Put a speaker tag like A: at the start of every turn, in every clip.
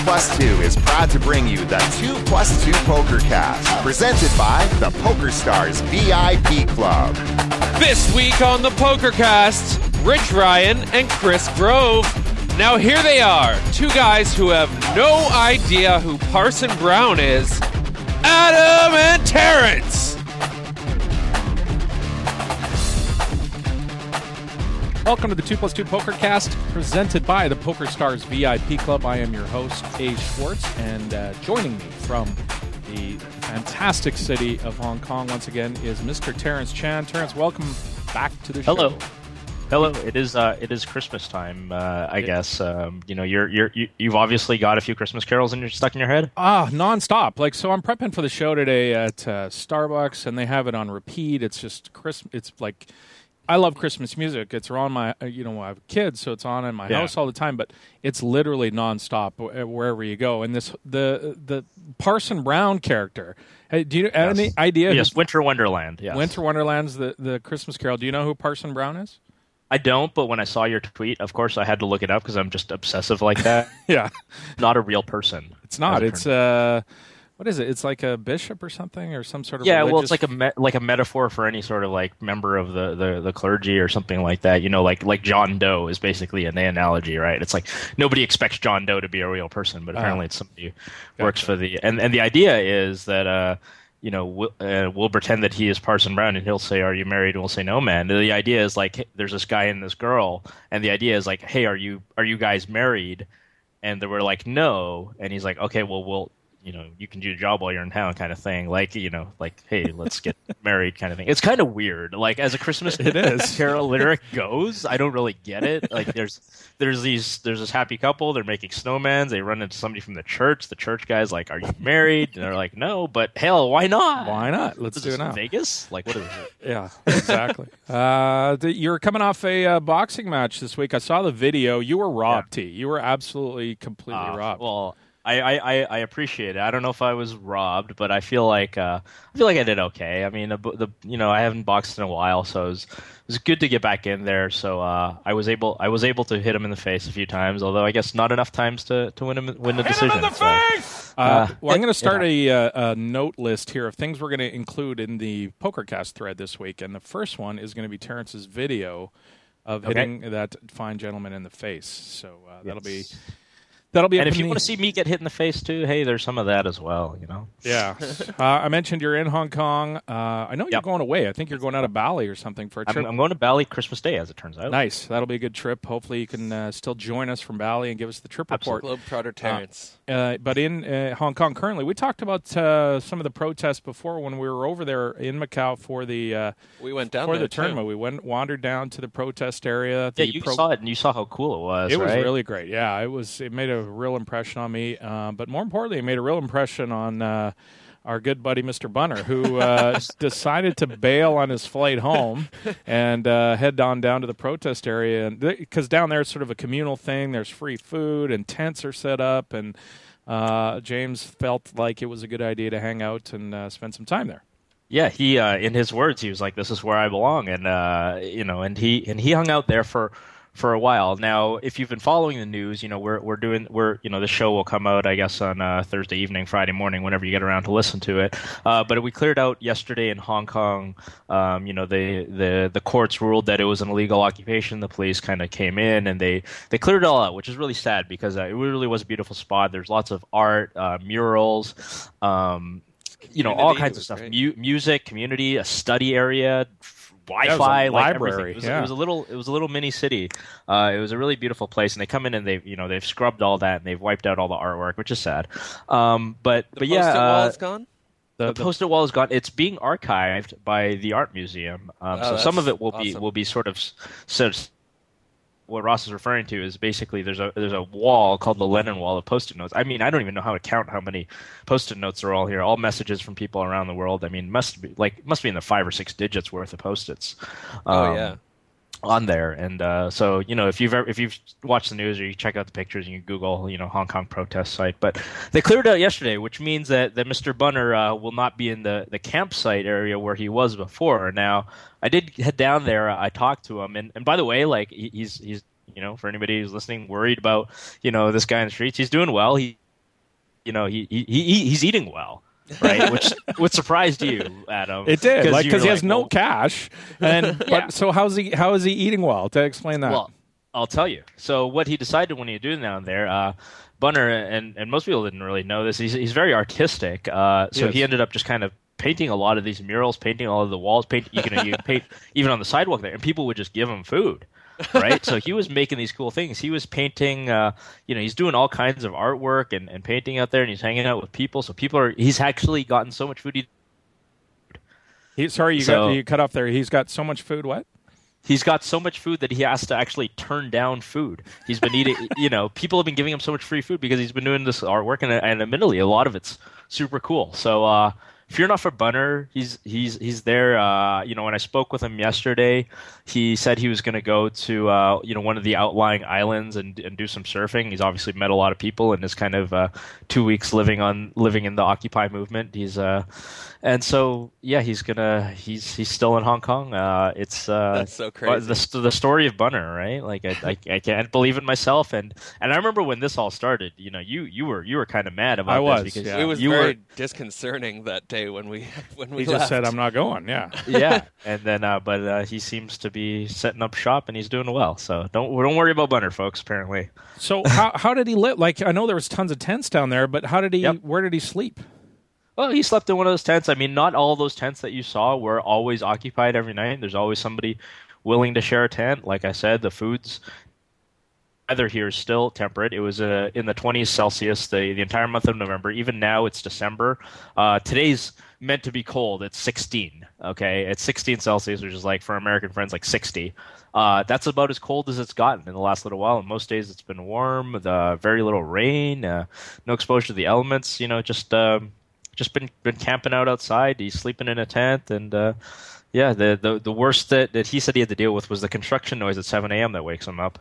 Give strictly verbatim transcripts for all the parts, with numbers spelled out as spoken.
A: plus two is proud to bring you the two plus two Pokercast, presented by the PokerStars V I P Club.
B: This week on the Pokercast, Rich Ryan and Chris Grove. Now here they are, two guys who have no idea who Parson Brown is, Adam and Terrence.
C: Welcome to the two plus two Pokercast, presented by the PokerStars V I P Club. I am your host, A. Schwartz, and uh, joining me from the fantastic city of Hong Kong once again is Mister Terrence Chan. Terrence, welcome back to the show.
D: Hello. Hello. It is uh, it is Christmas time, uh, I it, guess. Um, you know, you're you're you, you've obviously got a few Christmas carols in your stuck in your head.
C: Ah, nonstop. Like, so I'm prepping for the show today at uh, Starbucks, and they have it on repeat. It's just Christmas. It's like, I love Christmas music. It's on my, you know, I have kids, so it's on in my
D: yeah.
C: house all the time. But it's literally nonstop wherever you go. And this the the Parson Brown character. Hey, do you yes. have any idea?
D: Yes, Winter Wonderland. Yes.
C: Winter Wonderland's the the Christmas Carol. Do you know who Parson Brown is?
D: I don't, but when I saw your tweet, of course, I had to look it up because I'm just obsessive like that.
C: yeah,
D: not a real person.
C: It's not. It's uh. What is it? It's like a bishop or something, or some sort of
D: yeah.
C: religious...
D: Well, it's like a me- like a metaphor for any sort of like member of the, the, the clergy or something like that. You know, like like John Doe is basically an analogy, right? It's like nobody expects John Doe to be a real person, but apparently uh, it's somebody who gotcha. works for the. And and the idea is that uh, you know, we'll, uh, we'll pretend that he is Parson Brown, and he'll say, "Are you married?" And we'll say, "No, man." And the idea is like, hey, there's this guy and this girl, and the idea is like, "Hey, are you are you guys married?" And they were like, "No," and he's like, "Okay, well, we'll." You know, you can do your job while you're in town, kind of thing. Like, you know, like, hey, let's get married, kind of thing. It's kind of weird. Like, as a Christmas
C: it is.
D: Carol lyric goes, I don't really get it. Like, there's, there's these, there's this happy couple. They're making snowmans. They run into somebody from the church. The church guy's like, "Are you married?" And they're like, "No," but hell, why not?
C: Why not? Let's
D: is
C: do it now.
D: Vegas? Like, what is it?
C: Yeah, exactly. uh, the, you're coming off a uh, boxing match this week. I saw the video. You were robbed, yeah. T. You were absolutely completely
D: uh,
C: robbed.
D: Well. I, I, I appreciate it. I don't know if I was robbed, but I feel like uh, I feel like I did okay. I mean, the, the you know I haven't boxed in a while, so it was, it was good to get back in there. So uh, I was able I was able to hit him in the face a few times, although I guess not enough times to, to win him win the
C: hit
D: decision.
C: Him in the
D: so,
C: face! Uh, uh, well, I'm going to start
D: yeah.
C: a, a note list here of things we're going to include in the Pokercast thread this week, and the first one is going to be Terrence's video of
D: okay.
C: hitting that fine gentleman in the face. So uh,
D: yes.
C: that'll be. That'll be
D: and if
C: you
D: you want to see me get hit in the face too, hey, there's some of that as well, you know.
C: Yeah, uh, I mentioned you're in Hong Kong. Uh, I know you're
D: yep.
C: going away. I think you're going out of Bali or something for a trip.
D: I'm, I'm going to Bali Christmas Day, as it turns out.
C: Nice. That'll be a good trip. Hopefully, you can uh, still join us from Bali and give us the trip report.
B: Globetrotter Terrence.
C: Uh, uh, but in uh, Hong Kong currently, we talked about uh, some of the protests before when we were over there in Macau for the uh,
B: we went down
C: for
B: there
C: the tournament.
B: Too.
C: We went wandered down to the protest area.
D: Yeah,
C: the
D: you
C: pro-
D: saw it, and you saw how cool it was.
C: It
D: right?
C: was really great. Yeah, it was. It made a real impression on me. Uh, but more importantly, it made a real impression on uh, our good buddy Mister Bunner, who uh, decided to bail on his flight home and uh, head on down to the protest area. And because down there it's sort of a communal thing. There's free food and tents are set up, and uh, James felt like it was a good idea to hang out and uh, spend some time there.
D: Yeah, he uh, in his words, he was like, "This is where I belong," and uh, you know, and he and he hung out there for. for a while. Now, if you've been following the news, you know, we're we're doing we're you know, the show will come out, I guess, on uh, Thursday evening, Friday morning, whenever you get around to listen to it. Uh, but we cleared out yesterday in Hong Kong. Um, you know, the the the courts ruled that it was an illegal occupation. The police kind of came in and they they cleared it all out, which is really sad because uh, it really was a beautiful spot. There's lots of art, uh, murals, um, you know, all kinds of stuff, Mu- music, community, a study area. Wi-Fi,
C: yeah,
D: like
C: library.
D: everything. It was,
C: yeah.
D: it was a little, it was a little mini city. Uh, it was a really beautiful place, and they come in and they've, you know, they've scrubbed all that and they've wiped out all the artwork, which is sad. Um, but
B: the
D: but yeah,
B: post-it wall
D: uh,
B: is gone.
D: The, the post-it wall is gone. It's being archived by the art museum, um,
B: oh,
D: so some of it will
B: awesome.
D: be will be sort of sort of. What Ross is referring to is basically there's a there's a wall called the Lenin Wall of Post-it notes. I mean, I don't even know how to count how many Post-it notes are all here. All messages from people around the world. I mean, must be like must be in the five or six digits worth of Post-its. Um,
B: oh yeah.
D: On there, and uh, so you know if you've ever, if you've watched the news or you check out the pictures and you Google you know Hong Kong protest site, but they cleared it out yesterday, which means that, that Mister Bunner uh, will not be in the, the campsite area where he was before. Now I did head down there. I talked to him, and, and by the way, like he, he's he's you know for anybody who's listening, worried about you know this guy in the streets, he's doing well. He you know, he, he, he he's eating well. Right, which which surprised you, Adam.
C: It did, like because he has
D: like,
C: no
D: well,
C: cash, and
D: yeah.
C: but so how's he how is he eating well? To explain that.
D: Well, I'll tell you. So what he decided when he did down there, uh, Bunner, and, and most people didn't really know this. He's he's very artistic. Uh, so
C: Yes.
D: he ended up just kind of painting a lot of these murals, painting all of the walls, paint you can you can paint even on the sidewalk there, and people would just give him food. Right, so he was making these cool things. He was painting, uh, you know, he's doing all kinds of artwork and, and painting out there, and he's hanging out with people. So people are, he's actually gotten so much food. He,
C: he sorry, you
D: so,
C: got you cut off there. He's got so much food. What?
D: He's got so much food that he has to actually turn down food. He's been eating, you know, people have been giving him so much free food because he's been doing this artwork, and, and admittedly, a lot of it's super cool. So, uh, fear not for Bunner. He's he's he's there. Uh, you know, when I spoke with him yesterday, he said he was going to go to uh, you know one of the outlying islands and and do some surfing. He's obviously met a lot of people in his kind of uh, two weeks living on living in the Occupy movement. He's uh, and so yeah, he's gonna he's he's still in Hong Kong. Uh, it's uh,
B: That's so crazy.
D: The the story of Bunner, right? Like I, I I can't believe it myself. And and I remember when this all started. You know, you you were you were kind of mad about
C: I was,
D: this because
C: yeah.
B: It was
D: you
B: very
D: were.
B: disconcerting that day when we when we
C: He
B: left.
C: just said, "I'm not going." Yeah.
D: Yeah, and then uh, but uh, he seems to be setting up shop and he's doing well. So don't don't worry about Bunner, folks. Apparently,
C: So how how did he live? Like I know there was tons of tents down there, but how did he?
D: Yep.
C: Where did he sleep?
D: well, he slept in one of those tents. I mean, not all those tents that you saw were always occupied every night. There's always somebody willing to share a tent. Like I said, the food's weather here is still temperate. It was uh, in the twenties Celsius the, the entire month of November. Even now, it's December. Uh, today's meant to be cold. It's sixteen. Okay, it's sixteen Celsius, which is like for American friends like sixty. Uh, that's about as cold as it's gotten in the last little while. And most days it's been warm. The very little rain. Uh, no exposure to the elements. You know, just um, just been been camping out outside. He's sleeping in a tent and. Uh, Yeah, the, the the worst that, that he said he had to deal with was the construction noise at seven a.m. that wakes him up.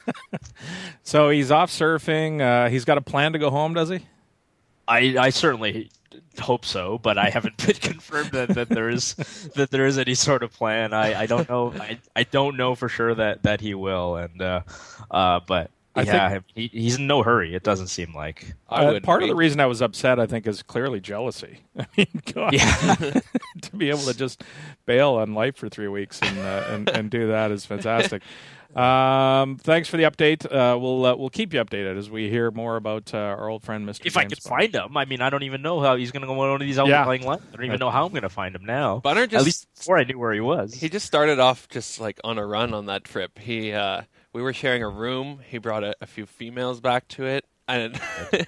C: So he's off surfing. Uh, he's got a plan to go home, does he?
D: I, I certainly hope so, but I haven't been confirmed that, that there is that there is any sort of plan. I, I don't know. I, I don't know for sure that, that he will, and uh, uh, but
C: I
D: yeah, he, he's in no hurry. It doesn't seem like.
B: I
C: Uh,
B: would
C: part
B: be.
C: of the reason I was upset, I think, is clearly jealousy. I mean, God,
D: Yeah.
C: to be able to just bail on life for three weeks and uh, and, and do that is fantastic. Um, thanks for the update. Uh, we'll uh, we'll keep you updated as we hear more about uh, our old friend Mister
D: If I
C: James
D: could
C: Bond.
D: find him, I mean, I don't even know how he's going to go on one of these
C: Yeah.
D: outlying lands. I don't even know how I'm going to find him now.
B: Bunner
D: At
B: just
D: least before I knew where he was.
B: he just started off just like on a run on that trip. He uh, we were sharing a room. He brought a, a few females back to it, and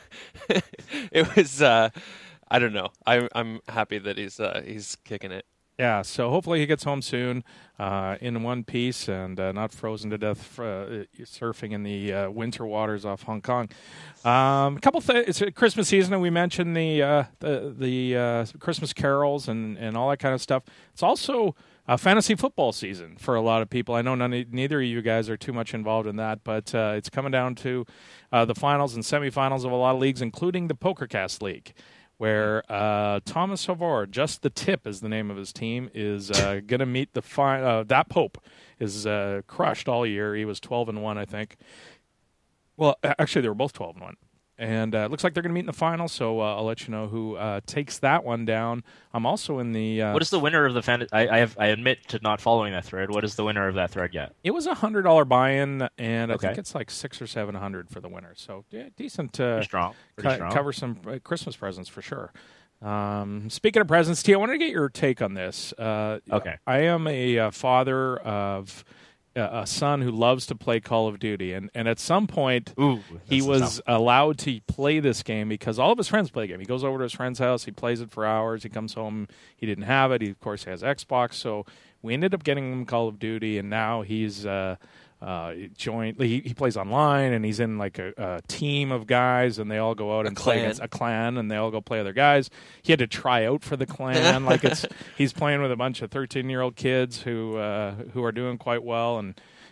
B: it was uh, I don't know. I, I'm happy that he's uh, he's kicking it.
C: Yeah, so hopefully he gets home soon uh, in one piece and uh, not frozen to death for, uh, surfing in the uh, winter waters off Hong Kong. Um, a couple things. It's a Christmas season, and we mentioned the uh, the, the uh, Christmas carols and, and all that kind of stuff. It's also a fantasy football season for a lot of people. I know none, neither of you guys are too much involved in that, but uh, it's coming down to uh, the finals and semifinals of a lot of leagues, including the Pokercast League, where uh, Thomas Havard, just the tip is the name of his team, is uh, going to meet the fi- uh, that Pope is uh, crushed all year. He was twelve and one, I think. Well, actually, they were both twelve and one. And uh, it looks like they're going to meet in the final, so uh, I'll let you know who uh, takes that one down. I'm also in the... Uh,
D: What is the winner of the fan? I I, have, I admit to not following that thread. What is the winner of that thread yet?
C: It was a one hundred dollars buy-in, and I
D: Okay.
C: think it's like six or seven hundred for the winner. So yeah, decent. Uh,
D: Pretty strong. Pretty
C: co-
D: strong.
C: Cover some uh, Christmas presents for sure. Um, speaking of presents, T, I wanted to get your take on this. Uh,
D: Okay.
C: I am a uh, father of a son who loves to play Call of Duty, and, and at some point
D: Ooh,
C: he
D: that's
C: was
D: tough.
C: allowed to play this game because all of his friends play the game. He goes over to his friend's house, he plays it for hours, he comes home, he didn't have it, he of course has Xbox, so we ended up getting him Call of Duty, and now he's uh, uh, joined. He, he plays online, and he's in like a, a team of guys, and they all go out
B: A
C: and play
B: clan.
C: against a clan, and they all go play other guys. He had to try out for the clan, like it's he's playing with a bunch of thirteen-year-old kids who uh, who are doing quite well, and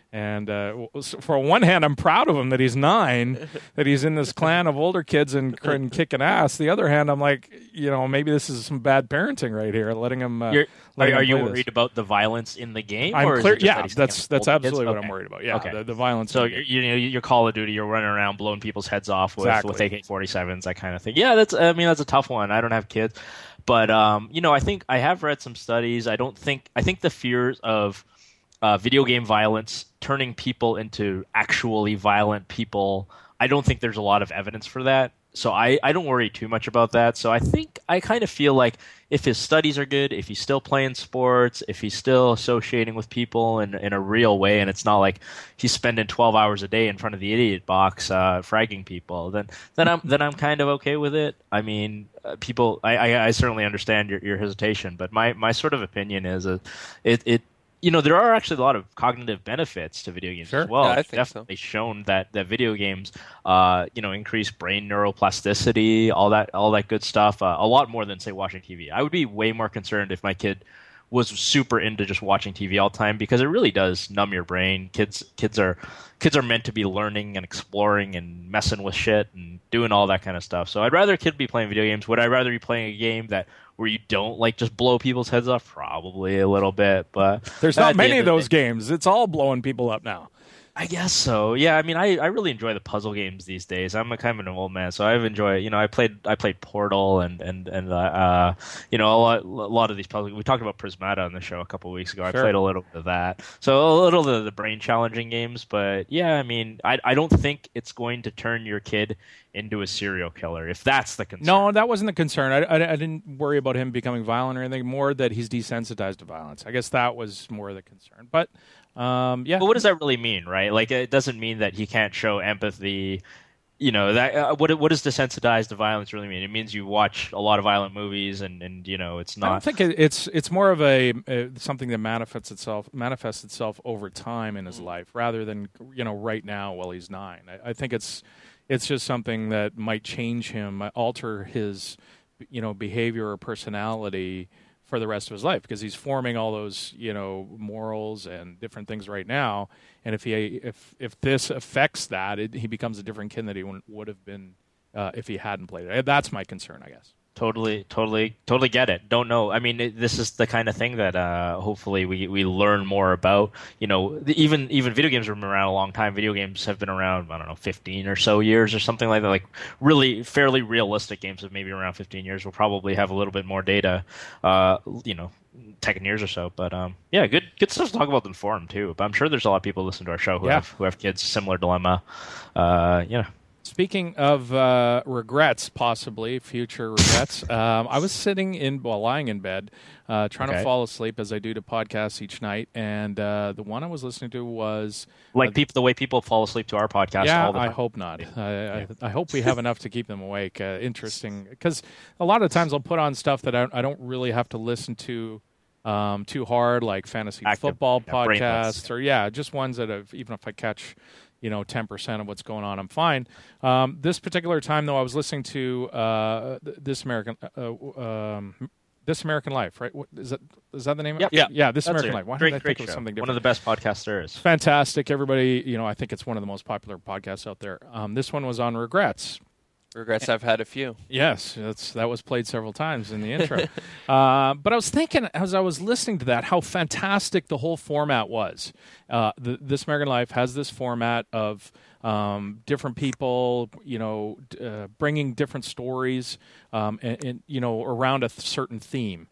C: And uh, for one hand, I'm proud of him that he's nine, that he's in this clan of older kids and, and kicking ass. The other hand, I'm like, you know, maybe this is some bad parenting right here, letting him. Uh, letting
D: are
C: him
D: you
C: play
D: worried
C: this.
D: about the violence in the game?
C: I'm
D: or is
C: clear.
D: it just
C: Yeah,
D: that he's
C: that's that's
D: older
C: absolutely
D: kids?
C: what
D: Okay.
C: I'm worried about. Yeah,
D: Okay.
C: the, the violence.
D: So
C: in the game.
D: you know, your Call of Duty, you're running around blowing people's heads off with,
C: Exactly.
D: with A K forty-sevens, that kind of thing. Yeah, that's. I mean, that's a tough one. I don't have kids, but um, you know, I think I have read some studies. I don't think I think the fears of uh, video game violence turning people into actually violent people. I don't think there's a lot of evidence for that. So I, I don't worry too much about that. So I think I kind of feel like if his studies are good, if he's still playing sports, if he's still associating with people in, in a real way, and it's not like he's spending twelve hours a day in front of the idiot box uh, fragging people, then then I'm then I'm kind of okay with it. I mean, uh, people, I, I, I certainly understand your, your hesitation, but my, my sort of opinion is uh, it it. You know, there are actually a lot of cognitive benefits to video games
C: Sure.
D: as well.
B: Yeah, I
D: It's
B: think
D: definitely shown that, that video games, uh, you know, increase brain neuroplasticity, all that, all that good stuff. Uh, a lot more than say watching T V. I would be way more concerned if my kid was super into just watching T V all the time, because it really does numb your brain. Kids, kids are, kids are meant to be learning and exploring and messing with shit and doing all that kind of stuff. So I'd rather a kid be playing video games. Would I rather be playing a game that where you don't like just blow people's heads off? Probably a little bit, but
C: There's
D: at
C: not
D: the
C: many
D: end
C: of those
D: the day-
C: games. It's all blowing people up now.
D: I guess so. Yeah, I mean, I, I really enjoy the puzzle games these days. I'm a kind of an old man, so I've enjoyed. You know, I played I played Portal and and and uh, uh you know a lot a lot of these puzzles. We talked about Prismata on the show a couple of weeks ago. I
C: Sure.
D: played a little bit of that, so a little of the brain challenging games. But yeah, I mean, I I don't think it's going to turn your kid into a serial killer, if that's the concern.
C: No, that wasn't the concern. I, I, I didn't worry about him becoming violent or anything. More that he's desensitized to violence. I guess that was more the concern. But um, yeah.
D: But what does that really mean, right? Like, it doesn't mean that he can't show empathy. You know, that uh, what what does desensitized to violence really mean? It means you watch a lot of violent movies, and, and you know, it's not.
C: I don't think it, it's it's more of a, a something that manifests itself manifests itself over time in his
D: Mm.
C: life, rather than you know right now while he's nine. I, I think it's it's just something that might change him, might alter his you know behavior or personality for the rest of his life, because he's forming all those you know morals and different things right now. And if he if if this affects that, it, he becomes a different kid that he would would have been uh, if he hadn't played it. That's my concern, I guess.
D: Totally, totally, totally get it. Don't know. I mean, it, this is the kind of thing that uh, hopefully we we learn more about. You know, the, even even video games have been around a long time. Video games have been around, I don't know, fifteen or so years or something like that. Like really, fairly realistic games have maybe around fifteen years. We'll probably have a little bit more data. Uh, you know, ten years or so. But um, yeah, good good stuff to talk about in the forum too. But I'm sure there's a lot of people listening to our show who
C: Yeah.
D: have who have kids similar dilemma. Uh, you know.
C: Speaking of uh, regrets, possibly future regrets, um, I was sitting in, well, lying in bed, uh, trying
D: Okay.
C: to fall asleep as I do to podcasts each night, and uh, the one I was listening to was
D: Like
C: uh,
D: people, the way people fall asleep to our podcast
C: yeah,
D: all the
C: I
D: time.
C: hope not. I, I, I hope we have enough to keep them awake. Uh, interesting, because a lot of times I'll put on stuff that I, I don't really have to listen to um, too hard, like fantasy
D: Active,
C: football
D: yeah, brainless.
C: podcasts, or yeah, just ones that have, even if I catch you know, ten percent of what's going on, I'm fine. Um, this particular time, though, I was listening to uh, This American uh, um, This American Life, right? What, is that is that the name?
D: Yep.
C: of it? Yeah, yeah. This
D: That's
C: American
D: it.
C: Life. Why
D: great,
C: did I
D: great
C: think it was
D: show.
C: something
D: One
C: different?
D: of the best podcasts there is.
C: Fantastic, everybody. You know, I think it's one of the most popular podcasts out there. Um, this one was on regrets.
B: Regrets, I've had a few.
C: Yes, that's, that was played several times in the intro. uh, but I was thinking, as I was listening to that, how fantastic the whole format was. Uh, the, This American Life has this format of um, different people, you know, uh, bringing different stories, um, and, and you know, around a th- certain theme.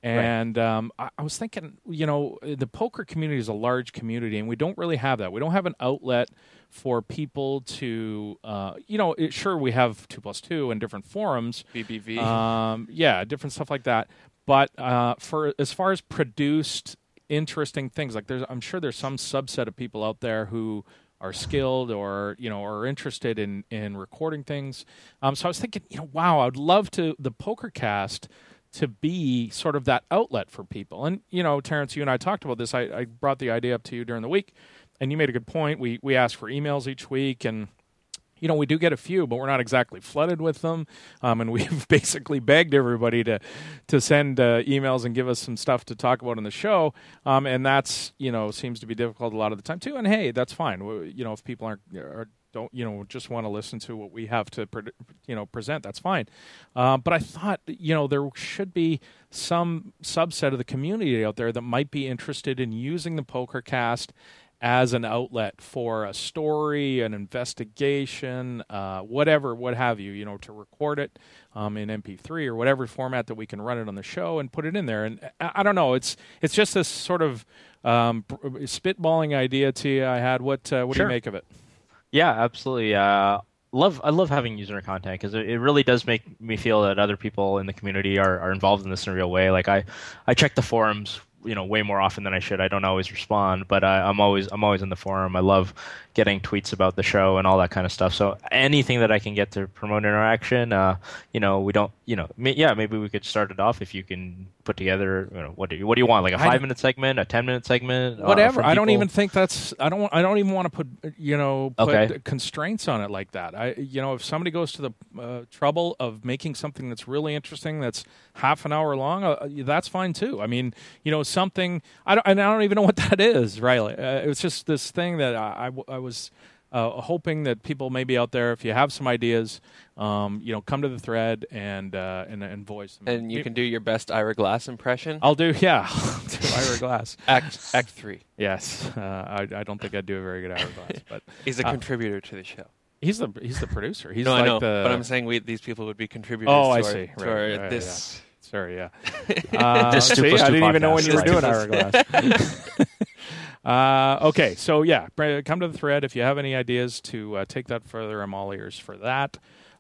C: And um, I, I was thinking, you know, the poker community is a large community, and we don't really have that. We don't have an outlet for people to, uh, you know, it, sure, we have two plus two and different forums.
B: B B V.
C: Um, yeah, different stuff like that. But uh, for as far as produced, interesting things, like there's, I'm sure there's some subset of people out there who are skilled or, you know, are interested in, in recording things. Um, so I was thinking, you know, wow, I'd love to, the Pokercast to be sort of that outlet for people. And, you know, Terrence, you and I talked about this. I, I brought the idea up to you during the week, and you made a good point. We we ask for emails each week, and you know, we do get a few, but we're not exactly flooded with them. Um, and we've basically begged everybody to to send uh, emails and give us some stuff to talk about on the show. Um, and that's, you know, seems to be difficult a lot of the time too. And hey, that's fine. We, you know, if people aren't are, don't you know just want to listen to what we have to pre- you know present, that's fine. Uh, but I thought, you know, there should be some subset of the community out there that might be interested in using the Pokercast as an outlet for a story, an investigation, uh, whatever, what have you, you know, to record it um, in M P three or whatever format that we can run it on the show and put it in there. And I, I don't know, it's it's just this sort of um, spitballing idea to you I had. What uh, what
D: Sure.
C: do you make of it?
D: Yeah, absolutely. Uh, love I love having user content because it, it really does make me feel that other people in the community are, are involved in this in a real way. Like I, I check the forums, you know, way more often than I should. I don't always respond, but I, I'm always I'm always in the forum. I love getting tweets about the show and all that kind of stuff. So anything that I can get to promote interaction, uh, you know, we don't, you know, yeah, maybe we could start it off if you can put together, you know, what do you what do you want, like a five minute segment, a ten minute segment,
C: whatever.
D: Uh,
C: I don't even think that's I don't I don't even want to put you know put
D: Okay.
C: constraints on it like that. I you know if somebody goes to the uh, trouble of making something that's really interesting that's half an hour long, uh, that's fine too. I mean, you know, something I don't and I don't even know what that is. Really, uh, it's just this thing that I I, I was uh, hoping that people may be out there. If you have some ideas, um, you know, come to the thread and uh, and, and voice them.
B: And you can do your best Ira Glass impression.
C: I'll do yeah, I'll do Ira Glass.
B: Act Act three.
C: Yes, uh, I, I don't think I'd do a very good Ira Glass, but
B: He's a
C: uh,
B: contributor to the show.
C: he's the he's the producer. He's
B: no,
C: like
B: I know,
C: the.
B: but I'm saying we these people would be contributors.
C: Oh,
B: to
C: I
B: our,
C: see.
B: To
C: Right,
B: our,
C: right,
B: this.
C: Sorry, yeah. Uh,
D: This two
C: see,
D: plus
C: I
D: two
C: didn't even know when
D: podcast.
C: you were
B: This
C: doing
B: two
C: Ira Glass. uh, okay, so yeah, br- come to the thread if you have any ideas to uh, take that further. I'm all ears for that.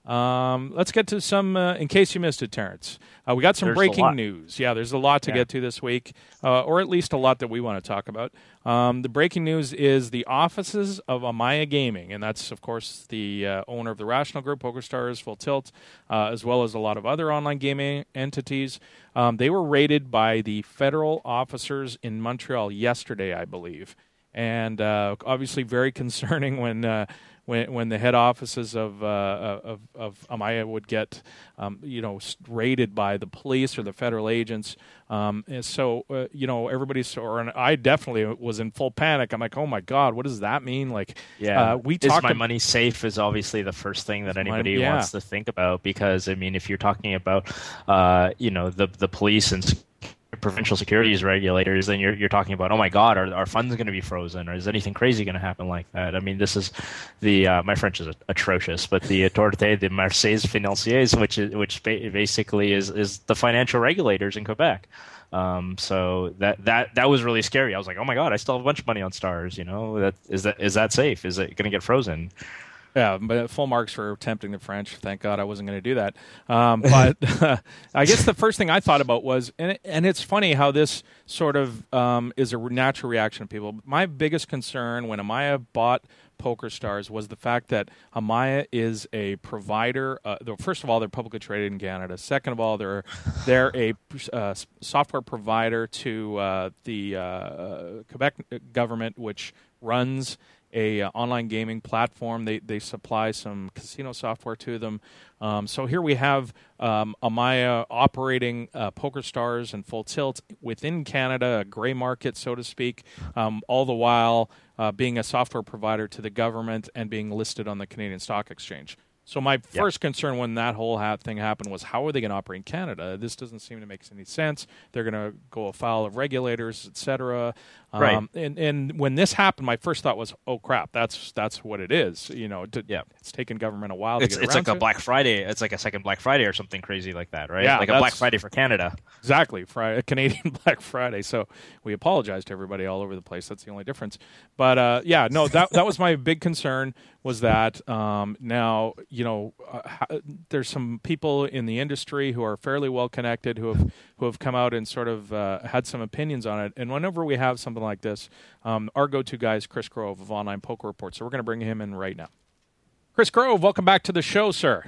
C: Um, let's get to some, uh, in case you missed it, Terrence. Uh, we got some
D: There's a
C: breaking
D: lot.
C: news. Yeah, there's a lot to
D: Yeah.
C: get to this week, uh, or at least a lot that we want to talk about. Um, the breaking news is the offices of Amaya Gaming, and that's, of course, the uh, owner of the Rational Group, PokerStars, Full Tilt, uh, as well as a lot of other online gaming entities. Um, they were raided by the federal officers in Montreal yesterday, I believe. And uh, obviously very concerning when uh, when when the head offices of uh, of, of Amaya would get um, you know raided by the police or the federal agents. Um, and so uh, you know everybody's or and I definitely was in full panic. I'm like, oh my god, what does that mean? Like,
D: Yeah,
C: uh, we
D: is
C: talked
D: my
C: ab-
D: money safe is obviously the first thing that anybody
C: yeah.
D: wants to think about, because I mean, if you're talking about uh, you know the the police and sec- provincial securities regulators, then you're you're talking about, oh my god, are our funds going to be frozen, or is anything crazy going to happen like that? I mean, this is the uh, my French is atrocious, but the Autorité de Marseille Financiers, which is which ba- basically is is the financial regulators in Quebec. Um, so that, that, that was really scary. I was like, oh my god, I still have a bunch of money on Stars. You know, that is that is that safe? Is it going to get frozen?
C: Yeah, but full marks for tempting the French. Thank God I wasn't going to do that. Um, but uh, I guess the first thing I thought about was, and, it, and it's funny how this sort of um, is a natural reaction of people. My biggest concern when Amaya bought PokerStars was the fact that Amaya is a provider. Uh, though first of all, they're publicly traded in Canada. Second of all, they're they're a uh, software provider to uh, the uh, Quebec government, which runs a uh, online gaming platform. They they supply some casino software to them. Um, so here we have um, Amaya operating uh, PokerStars and Full Tilt within Canada, a gray market, so to speak, um, all the while uh, being a software provider to the government and being listed on the Canadian Stock Exchange. So my first concern when that whole ha- thing happened was, how are they going to operate in Canada? This doesn't seem to make any sense. They're going to go afoul of regulators, et cetera. Um,
D: Right.
C: And and when this happened, my first thought was, oh crap, that's that's what it is. You know, to,
D: Yeah.
C: it's taken government a while
D: It's
C: to get
D: it's
C: around
D: like a
C: to.
D: Black Friday. It's like a second Black Friday or something crazy like that, right?
C: Yeah,
D: like a Black
C: that's-
D: Friday for Canada.
C: Exactly, Friday, Canadian Black Friday. So we apologize to everybody all over the place. That's the only difference. But uh, yeah, no, that that was my big concern. Was that um, now you know uh, ha- there's some people in the industry who are fairly well connected who have who have come out and sort of uh, had some opinions on it. And whenever we have something like this, um, our go-to guy is Chris Grove of Online Poker Report. So we're going to bring him in right now. Chris Grove, welcome back to the show, sir.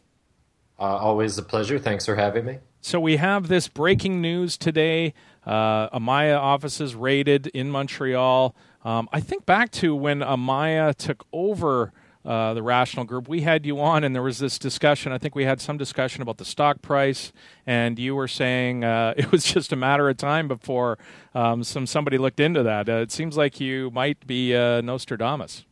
E: Uh, always a pleasure. Thanks for having me.
C: So we have this breaking news today. Uh, Amaya offices raided in Montreal. Um, I think back to when Amaya took over uh, the Rational Group, we had you on, and there was this discussion. I think we had some discussion about the stock price, and you were saying uh, it was just a matter of time before um, some somebody looked into that. Uh, it seems like you might be uh, Nostradamus.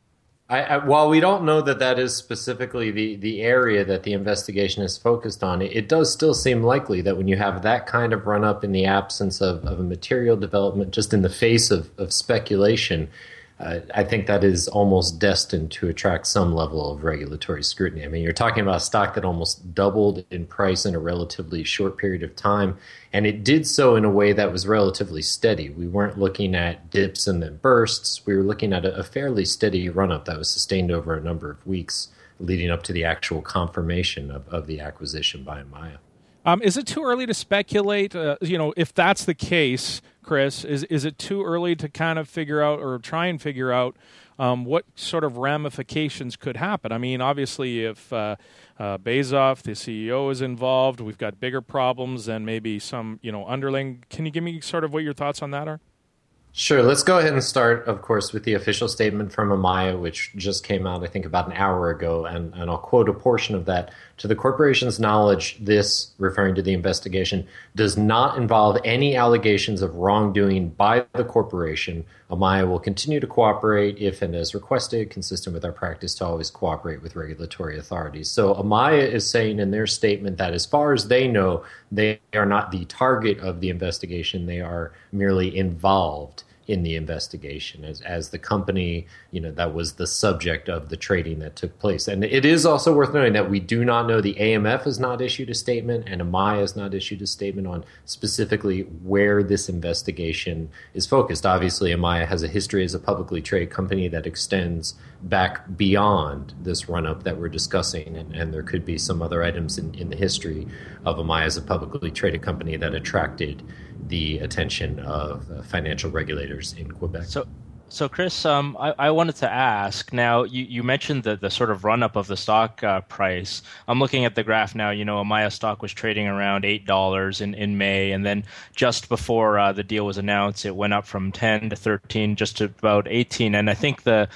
E: I, I, while we don't know that that is specifically the, the area that the investigation is focused on, it, it does still seem likely that when you have that kind of run-up in the absence of, of a material development, just in the face of, of speculation, uh, I think that is almost destined to attract some level of regulatory scrutiny. I mean, you're talking about a stock that almost doubled in price in a relatively short period of time, and it did so in a way that was relatively steady. We weren't looking at dips and then bursts. We were looking at a, a fairly steady run-up that was sustained over a number of weeks leading up to the actual confirmation of, of the acquisition by Amaya.
C: Um, is it too early to speculate? Uh, you know, if that's the case, Chris, is is it too early to kind of figure out or try and figure out um, what sort of ramifications could happen? I mean, obviously, if uh, uh, Bezos, the C E O, is involved, we've got bigger problems than maybe some, you know, underling. Can you give me sort of what your thoughts on that are?
E: Sure. Let's go ahead and start, of course, with the official statement from Amaya, which just came out, I think, about an hour ago. And, and I'll quote a portion of that. To the corporation's knowledge, this, referring to the investigation, does not involve any allegations of wrongdoing by the corporation. Amaya will continue to cooperate if and as requested, consistent with our practice to always cooperate with regulatory authorities. So Amaya is saying in their statement that as far as they know, they are not the target of the investigation. They are merely involved in the investigation as as the company, you know, that was the subject of the trading that took place. And it is also worth noting that we do not know, the A M F has not issued a statement and Amaya has not issued a statement on specifically where this investigation is focused. Obviously, Amaya has a history as a publicly traded company that extends back beyond this run-up that we're discussing, and, and there could be some other items in, in the history of Amaya as a publicly traded company that attracted the attention of uh, financial regulators in Quebec.
D: So, so Chris, um, I, I wanted to ask. Now, you, you mentioned the, the sort of run-up of the stock uh, price. I'm looking at the graph now. You know, Amaya stock was trading around eight dollars in, in May, and then just before uh, the deal was announced, it went up from ten to thirteen, just to about eighteen. And I think the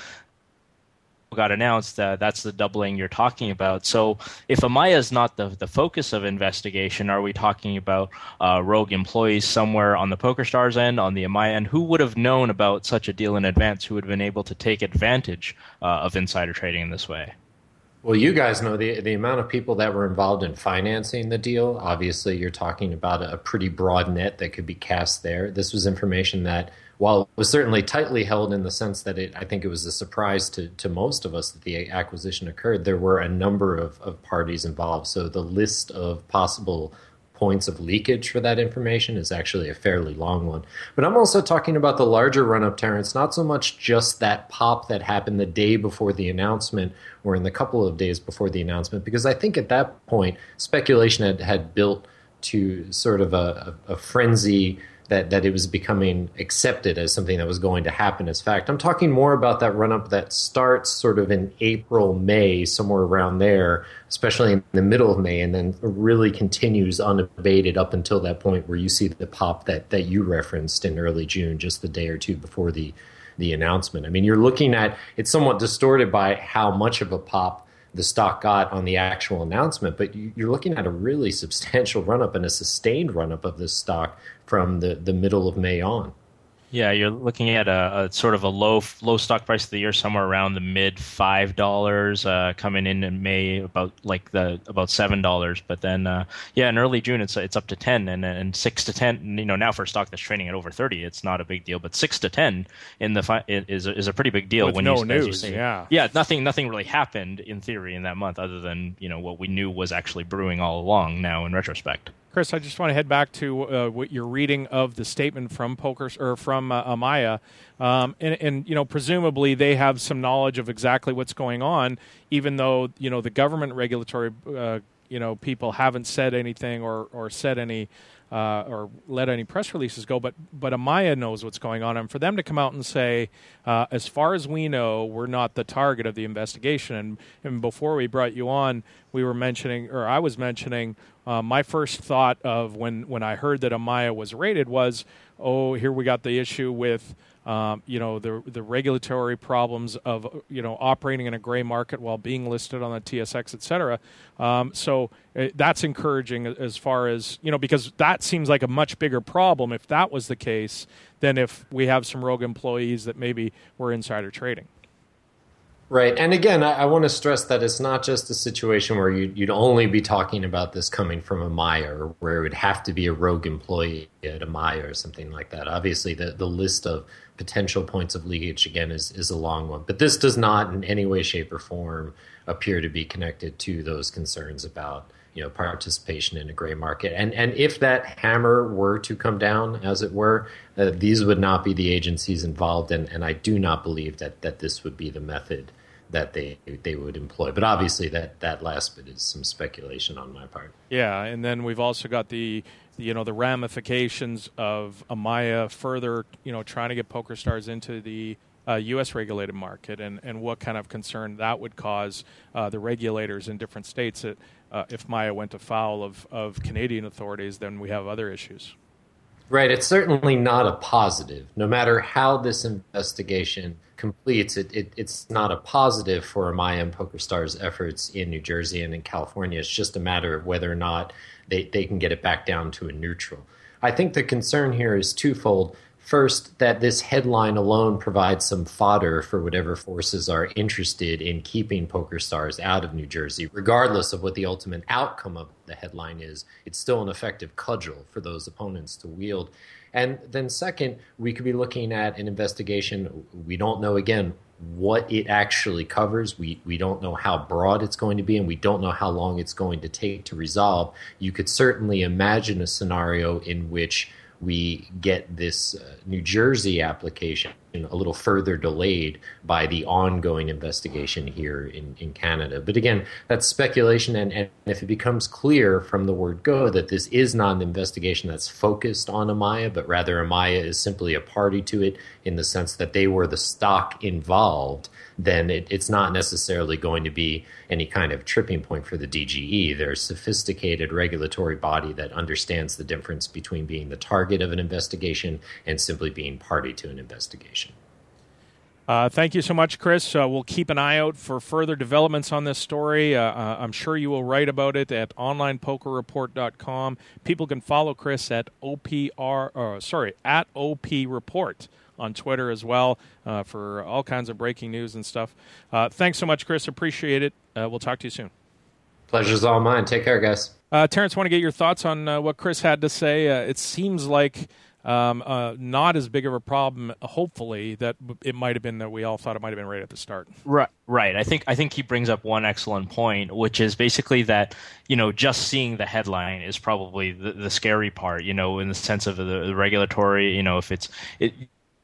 D: got announced, uh, that's the doubling you're talking about. So if Amaya is not the, the focus of investigation, are we talking about uh, rogue employees somewhere on the PokerStars end, on the Amaya end? Who would have known about such a deal in advance? Who would have been able to take advantage uh, of insider trading in this way?
E: Well, you guys know the the amount of people that were involved in financing the deal. Obviously, you're talking about a pretty broad net that could be cast there. This was information that, while it was certainly tightly held in the sense that it, I think it was a surprise to, to most of us that the acquisition occurred, there were a number of, of parties involved. So the list of possible points of leakage for that information is actually a fairly long one. But I'm also talking about the larger run-up, Terrence, not so much just that pop that happened the day before the announcement or in the couple of days before the announcement, because I think at that point, speculation had, had built to sort of a, a, a frenzy that, that it was becoming accepted as something that was going to happen as fact. I'm talking more about that run-up that starts sort of in April, May, somewhere around there, especially in the middle of May, and then really continues unabated up until that point where you see the pop that, that you referenced in early June, just the day or two before the, the announcement. I mean, you're looking at, it's somewhat distorted by how much of a pop the stock got on the actual announcement, but you're looking at a really substantial run-up and a sustained run-up of this stock from the, the middle of May on.
D: Yeah, you're looking at a, a sort of a low low stock price of the year, somewhere around the mid five dollars, uh, coming in in May about like the about seven dollars. But then, uh, yeah, in early June it's it's up to ten, and and six to ten. You know, now for a stock that's trading at over thirty, it's not a big deal. But six to ten in the fi- is is a pretty big deal.
C: With
D: when
C: no
D: you,
C: news,
D: you say,
C: yeah,
D: yeah, nothing nothing really happened in theory in that month, other than, you know, what we knew was actually brewing all along. Now in retrospect.
C: Chris, I just want to head back to uh, what you're reading of the statement from Poker or from uh, Amaya, um, and, and you know, presumably they have some knowledge of exactly what's going on, even though, you know, the government regulatory uh, you know people haven't said anything or or said any uh, or let any press releases go. But but Amaya knows what's going on, and for them to come out and say, uh, as far as we know, we're not the target of the investigation. And, and before we brought you on, we were mentioning, or I was mentioning. Uh, my first thought of when, when I heard that Amaya was raided was, oh, here we got the issue with um, you know the the regulatory problems of you know operating in a gray market while being listed on the T S X, et cetera. Um, so uh, that's encouraging as far as you know because that seems like a much bigger problem if that was the case than if we have some rogue employees that maybe were insider trading.
E: Right. And again, I, I want to stress that it's not just a situation where you'd, you'd only be talking about this coming from a Maya, or where it would have to be a rogue employee at a Maya or something like that. Obviously, the, the list of potential points of leakage, again, is, is a long one. But this does not in any way, shape, or form appear to be connected to those concerns about you know, participation in a gray market. And and if that hammer were to come down, as it were, uh, these would not be the agencies involved. And, and I do not believe that, that this would be the method that they they would employ. But obviously that, that last bit is some speculation on my part.
C: Yeah, and then we've also got the, you know, the ramifications of Amaya further, you know, trying to get PokerStars into the uh, U S regulated market, and, and what kind of concern that would cause uh, the regulators in different states that uh, if Maya went afoul of, of Canadian authorities, then we have other issues.
E: Right. It's certainly not a positive. No matter how this investigation completes, it, it, it's not a positive for Maya and PokerStars' efforts in New Jersey and in California. It's just a matter of whether or not they, they can get it back down to a neutral. I think the concern here is twofold. First, that this headline alone provides some fodder for whatever forces are interested in keeping PokerStars out of New Jersey. Regardless of what the ultimate outcome of the headline is, it's still an effective cudgel for those opponents to wield. And then second, we could be looking at an investigation. We don't know, again, what it actually covers. We we don't know how broad it's going to be, and we don't know how long it's going to take to resolve. You could certainly imagine a scenario in which we get this uh, New Jersey application a little further delayed by the ongoing investigation here in, in Canada. But again, that's speculation, and, and if it becomes clear from the word go that this is not an investigation that's focused on Amaya, but rather Amaya is simply a party to it in the sense that they were the stock involved, then it, it's not necessarily going to be any kind of tripping point for the D G E. They're a sophisticated regulatory body that understands the difference between being the target of an investigation and simply being party to an investigation.
C: Uh, thank you so much, Chris. Uh, we'll keep an eye out for further developments on this story. Uh, uh, I'm sure you will write about it at online poker report dot com. People can follow Chris at O P R, uh, sorry, at O P Report on Twitter as well uh, for all kinds of breaking news and stuff. Uh, thanks so much, Chris. Appreciate it. Uh, we'll talk to you soon.
E: Pleasure's all mine. Take care, guys.
C: Uh, Terrence, want to get your thoughts on uh, what Chris had to say. Uh, it seems like um, uh, not as big of a problem, hopefully, that it might have been that we all thought it might have been right at the start.
D: Right, right. I think I think he brings up one excellent point, which is basically that, you know, just seeing the headline is probably the, the scary part, you know, in the sense of the, the regulatory, you know, if it's it,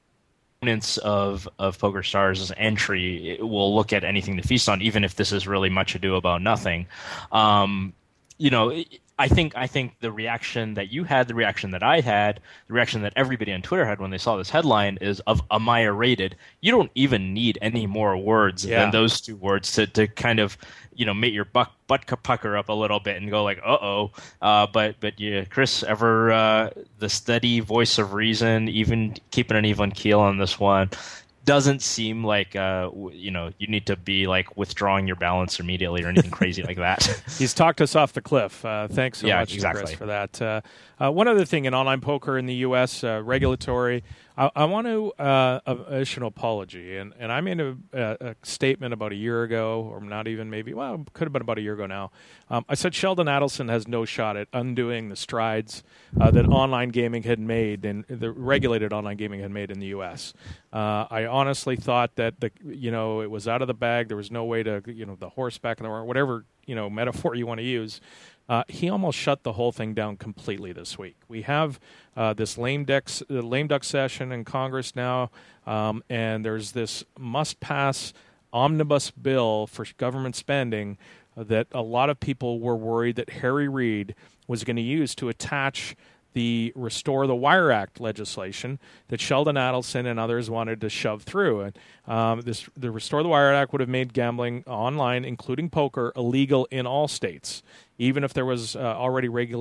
D: of of PokerStars' entry, it will look at anything to feast on, even if this is really much ado about nothing. Um, you know, I think I think the reaction that you had, the reaction that I had, the reaction that everybody on Twitter had when they saw this headline is of Amaya rated. You don't even need any more words yeah. than those two words to, to kind of, you know, make your butt, butt pucker up a little bit and go like, uh-oh. Uh, but, but yeah, Chris, ever uh, the steady voice of reason, even keeping an even keel on this one, doesn't seem like, uh, you know, you need to be like withdrawing your balance immediately or anything crazy like that.
C: He's talked us off the cliff. Uh, thanks so
D: yeah,
C: much,
D: exactly.
C: Chris, for that. Uh, uh, one other thing in online poker in the U S, uh, regulatory, I, I want to uh, issue an apology. And, and I made a, a statement about a year ago, or not even maybe, well, could have been about a year ago now. Um, I said Sheldon Adelson has no shot at undoing the strides uh, that online gaming had made, and the regulated online gaming had made in the U S. Uh, I honestly thought that the you know it was out of the bag. There was no way to you know the horseback in the whatever you know metaphor you want to use. Uh, he almost shut the whole thing down completely this week. We have uh, this lame duck, uh, lame duck session in Congress now, um, and there's this must-pass omnibus bill for government spending that a lot of people were worried that Harry Reid was going to use to attach the Restore the Wire Act legislation that Sheldon Adelson and others wanted to shove through. And um, this, the Restore the Wire Act would have made gambling online, including poker, illegal in all states, even if there was uh, already regulated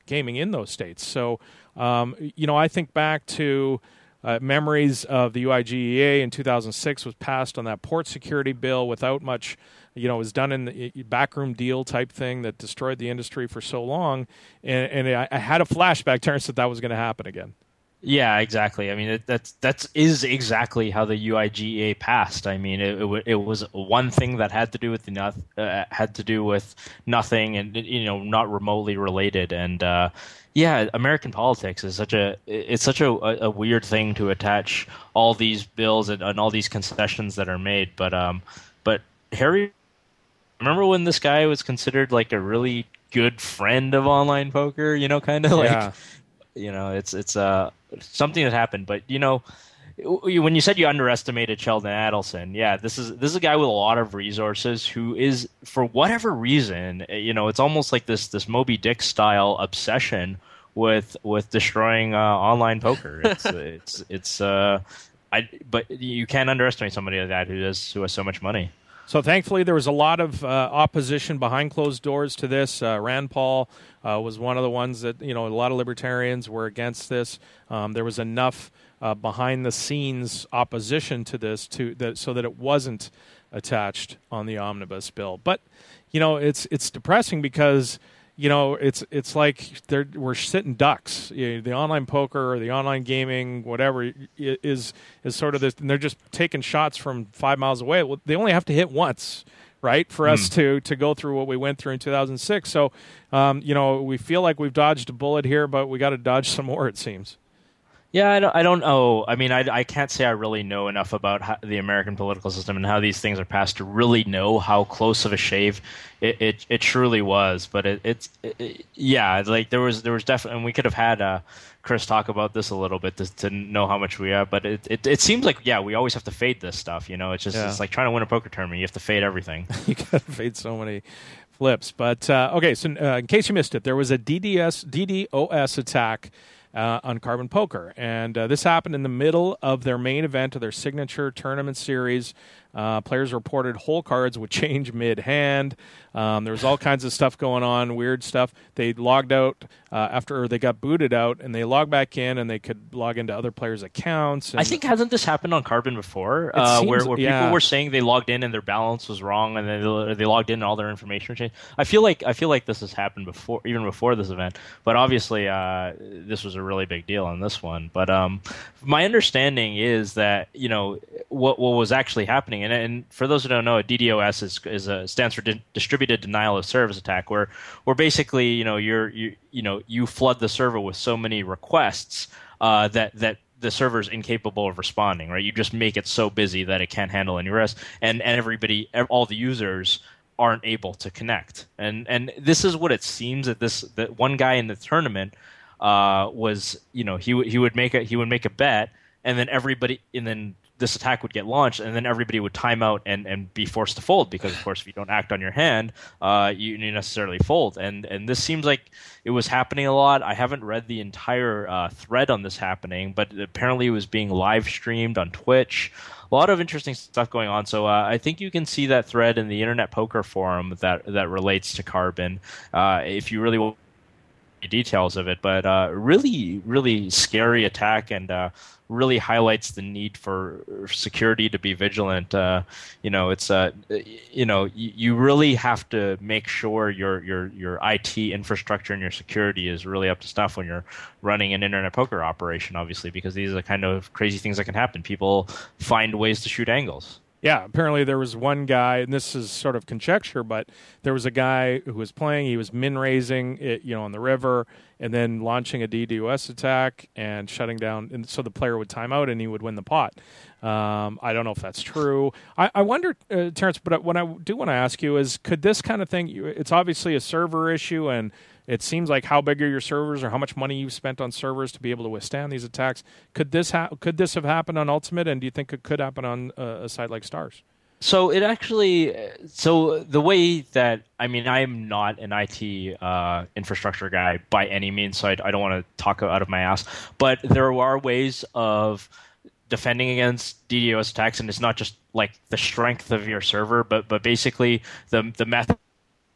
C: gaming in those states. So, um, you know, I think back to uh, memories of the U I G E A in two thousand six was passed on that port security bill without much, you know, it was done in the backroom deal type thing that destroyed the industry for so long. And, and I, I had a flashback, Terrence, that that was going to happen again.
D: Yeah, exactly. I mean, it, that's that's is exactly how the U I G E A passed. I mean, it, it, it was one thing that had to do with the noth- uh, had to do with nothing, and you know, not remotely related. And uh, yeah, American politics is such a it's such a, a weird thing to attach all these bills and, and all these concessions that are made. But um, but Harry, remember when this guy was considered like a really good friend of online poker? You know, kind of like.
C: Yeah.
D: You know, it's it's uh something that happened, but you know, when you said you underestimated Sheldon Adelson, yeah, this is this is a guy with a lot of resources who is, for whatever reason, you know, it's almost like this this Moby Dick style obsession with with destroying uh, online poker. It's it's it's uh, I but you can't underestimate somebody like that who has who has so much money.
C: So thankfully, there was a lot of uh, opposition behind closed doors to this. Uh, Rand Paul uh, was one of the ones that, you know, a lot of libertarians were against this. Um, there was enough uh, behind the scenes opposition to this to that so that it wasn't attached on the omnibus bill. But, you know, it's it's depressing because, you know, it's it's like they're, we're sitting ducks. You know, the online poker or the online gaming, whatever, is is sort of this, and they're just taking shots from five miles away. Well, they only have to hit once, right, for mm. us to to go through what we went through in two thousand six. So, um, you know, we feel like we've dodged a bullet here, but we got to dodge some more, it seems.
D: Yeah, I don't, I don't know. I mean, I, I can't say I really know enough about how, the American political system and how these things are passed to really know how close of a shave it it, it truly was. But it, it's it, it, yeah, like there was there was definitely, and we could have had uh, Chris talk about this a little bit to, to know how much we have. But it, it it seems like yeah, we always have to fade this stuff. You know, it's just yeah. It's like trying to win a poker tournament. You have to fade everything.
C: You got to fade so many flips. But uh, okay, so uh, in case you missed it, there was a D D S D DDoS attack. Uh, on Carbon Poker. And uh, this happened in the middle of their main event of their signature tournament series. Uh, players reported hole cards would change mid-hand. Um, there was all kinds of stuff going on, weird stuff. They logged out uh, after they got booted out, and they logged back in, and they could log into other players' accounts. And
D: I think, hasn't this happened on Carbon before? Uh, seems, where where yeah. people were saying they logged in and their balance was wrong, and then they, they logged in and all their information changed. I feel like I feel like this has happened before, even before this event. But obviously, uh, this was a really big deal on this one. But um, my understanding is that, you know, what what was actually happening, and, and for those who don't know, a D DoS is, is a, stands for di- distributed denial of service attack, where where basically, you know, you're you you know you flood the server with so many requests uh, that that the server is incapable of responding. Right, you just make it so busy that it can't handle any rest, and and everybody, all the users aren't able to connect. And and this is what it seems that this that one guy in the tournament uh, was, you know, he would he would make a he would make a bet, and then everybody and then. This attack would get launched, and then everybody would time out and, and be forced to fold because, of course, if you don't act on your hand, uh, you, you necessarily fold. And and this seems like it was happening a lot. I haven't read the entire uh, thread on this happening, but apparently it was being live streamed on Twitch. A lot of interesting stuff going on. So uh, I think you can see that thread in the Internet Poker Forum that that relates to Carbon uh, if you really want details of it. But uh, really, really scary attack, and uh, really highlights the need for security to be vigilant. Uh, you know, it's uh, you know, you, you really have to make sure your your your I T infrastructure and your security is really up to snuff when you're running an internet poker operation. Obviously, because these are the kind of crazy things that can happen. People find ways to shoot angles.
C: Yeah, apparently there was one guy, and this is sort of conjecture, but there was a guy who was playing. He was min raising it, you know, on the river, and then launching a D DoS attack and shutting down, and so the player would time out and he would win the pot. Um, I don't know if that's true. I, I wonder, uh, Terrence, but what I do want to ask you is, could this kind of thing? It's obviously a server issue, and it seems like how big are your servers or how much money you've spent on servers to be able to withstand these attacks. Could this ha- could this have happened on Ultimate, and do you think it could happen on uh, a site like Stars?
D: So it actually, so the way that, I mean, I'm not an I T uh, infrastructure guy by any means, so I, I don't want to talk out of my ass, but there are ways of defending against D DoS attacks, and it's not just like the strength of your server, but but basically the the method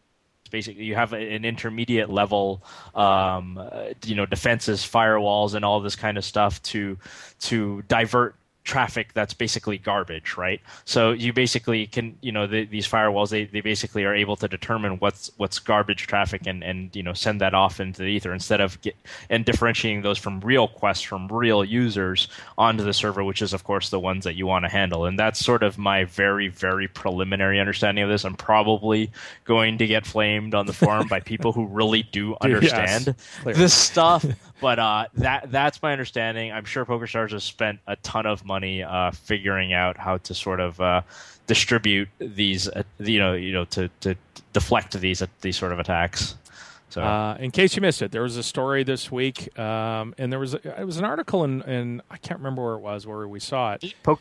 D: basically you have an intermediate level, um, uh, you know, defenses, firewalls, and all this kind of stuff to to divert traffic that's basically garbage, right? So you basically can, you know, the, these firewalls, they, they basically are able to determine what's what's garbage traffic and, and you know, send that off into the ether instead of get, and differentiating those from real requests from real users onto the server, which is, of course, the ones that you want to handle. And that's sort of my very, very preliminary understanding of this. I'm probably going to get flamed on the forum by people who really do understand
C: yes,
D: this stuff. But uh, that that's my understanding. I'm sure PokerStars has spent a ton of money uh, figuring out how to sort of uh, distribute these, uh, you know, you know, to, to deflect these uh, these sort of attacks. So,
C: uh, in case you missed it, there was a story this week, um, and there was a, it was an article in, in I can't remember where it was where we saw it.
D: Poke-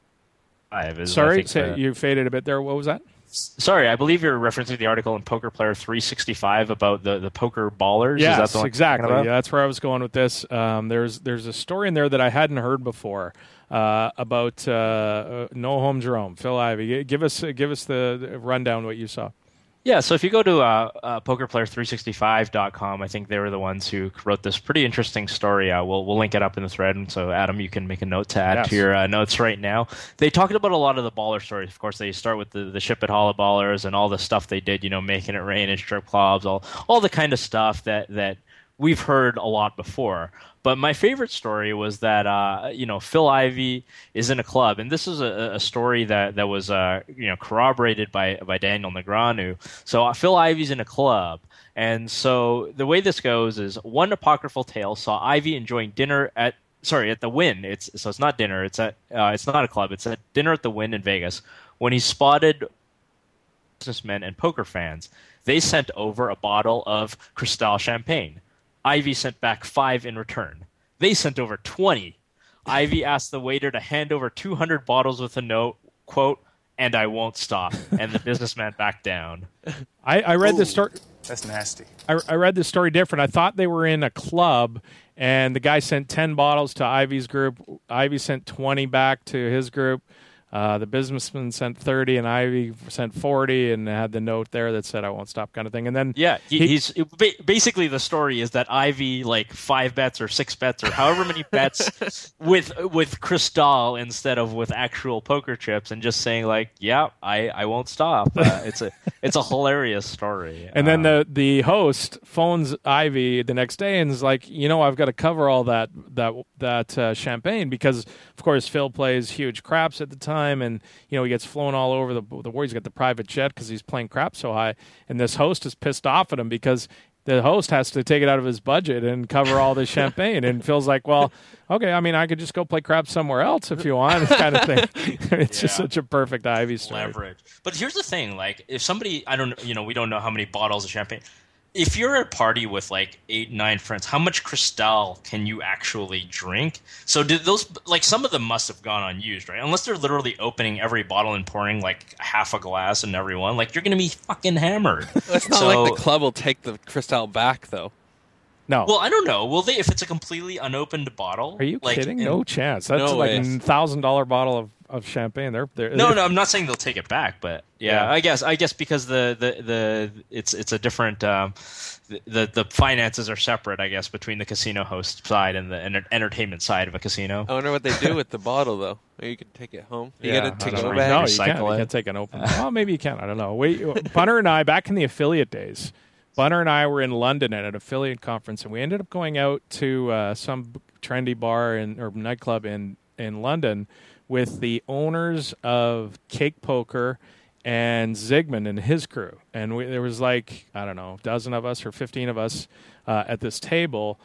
D: is,
C: Sorry,
D: say,
C: the, you faded a bit there. What was that?
D: Sorry, I believe you're referencing the article in Poker Player three sixty-five about the, the poker ballers.
C: Yes,
D: Is that the one
C: exactly. Yeah, that's where I was going with this. Um, there's there's a story in there that I hadn't heard before uh, about uh, uh, No Home Jerome, Phil Ivey. Give us give us the, the rundown what you saw.
D: Yeah, so if you go to uh, uh, poker player three sixty-five dot com, I think they were the ones who wrote this pretty interesting story. Uh, we'll we'll link it up in the thread, and so Adam, you can make a note to add
C: yes.
D: to your uh, notes right now. They talked about a lot of the baller stories. Of course, they start with the, the Ship It Holla ballers and all the stuff they did, you know, making it rain in strip clubs, all all the kind of stuff that, that we've heard a lot before. But my favorite story was that uh, you know Phil Ivey is in a club, and this is a, a story that that was uh, you know corroborated by by Daniel Negreanu. So uh, Phil Ivey's in a club, and so the way this goes is one apocryphal tale saw Ivey enjoying dinner at sorry at the Wynn. It's so it's not dinner. It's at uh, it's not a club. It's at dinner at the Wynn in Vegas when he spotted businessmen and poker fans. They sent over a bottle of Cristal champagne. Ivey sent back five in return. They sent over twenty. Ivey asked the waiter to hand over two hundred bottles with a note, quote, "and I won't stop." And the businessman backed down.
C: I, I read
F: Ooh,
C: this story.
F: That's nasty.
C: I, I read this story different. I thought they were in a club, and the guy sent ten bottles to Ivey's group. Ivey sent twenty back to his group. Uh, the businessman sent thirty, and Ivey sent forty, and had the note there that said, "I won't stop," kind of thing. And then
D: yeah, he,
C: he,
D: he's basically the story is that Ivey like five bets or six bets or however many bets with with Cristal instead of with actual poker chips, and just saying like, "Yeah, I, I won't stop." Uh, it's a it's a hilarious story.
C: And then
D: uh,
C: the the host phones Ivey the next day and is like, "You know, I've got to cover all that that that uh, champagne because, of course, Phil plays huge craps at the time." And you know he gets flown all over the the world. He's got the private jet because he's playing crap so high. And this host is pissed off at him because the host has to take it out of his budget and cover all this champagne. And Phil's like, "Well, okay, I mean, I could just go play crap somewhere else if you want," kind of thing. It's
D: yeah.
C: just such a perfect Ivey story.
D: Leverage. But here's the thing: like, if somebody, I don't, you know, we don't know how many bottles of champagne. If you're at a party with like eight, nine friends, how much Cristal can you actually drink? So did those, like some of them must have gone unused, right? Unless they're literally opening every bottle and pouring like half a glass in every one. Like you're going to be fucking hammered.
B: It's not
D: so,
B: like the club will take the Cristal back, though.
C: No.
D: Well, I don't know. Will they, if it's a completely unopened bottle?
C: Are you
D: like,
C: kidding?
D: in,
C: No chance. That's
B: no
C: like
B: way.
C: a thousand dollar bottle of, of champagne. They're, they're
D: No,
C: they're,
D: no, I'm not saying they'll take it back, but yeah,
C: Yeah.
D: I guess, I guess because the, the, the it's it's a different, um, the the finances are separate, I guess, between the casino host side and the enter- entertainment side of a casino.
B: I wonder what they do with the bottle, though. Or you can take it home. You
C: Yeah,
B: get it
C: I
B: to
C: don't
B: go
C: know.
B: back.
C: No, you
D: recycle
C: can't. You
D: it.
C: can't take an open. Well, maybe you can. I don't know. We, Bunner and I, back in the affiliate days, Bunner and I were in London at an affiliate conference, and we ended up going out to uh, some trendy bar in, or nightclub in, in London with the owners of Cake Poker and Zygmunt and his crew. And we, there was like, I don't know, a dozen of us or fifteen of us uh, at this table.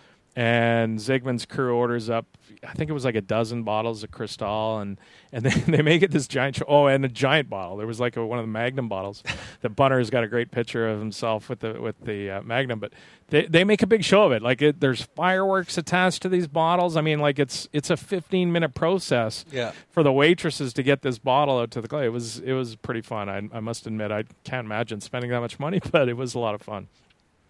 C: And Zygmunt's crew orders up, I think it was like a dozen bottles of Cristal, and and they, they make it this giant show. Oh, and a giant bottle. There was like a, one of the Magnum bottles. The Bunner's got a great picture of himself with the with the uh, Magnum, but they they make a big show of it. Like it, there's fireworks attached to these bottles. I mean, like it's it's a fifteen minute process
B: Yeah.
C: for the waitresses to get this bottle out to the club. It was it was pretty fun. I I must admit, I can't imagine spending that much money, but it was a lot of fun.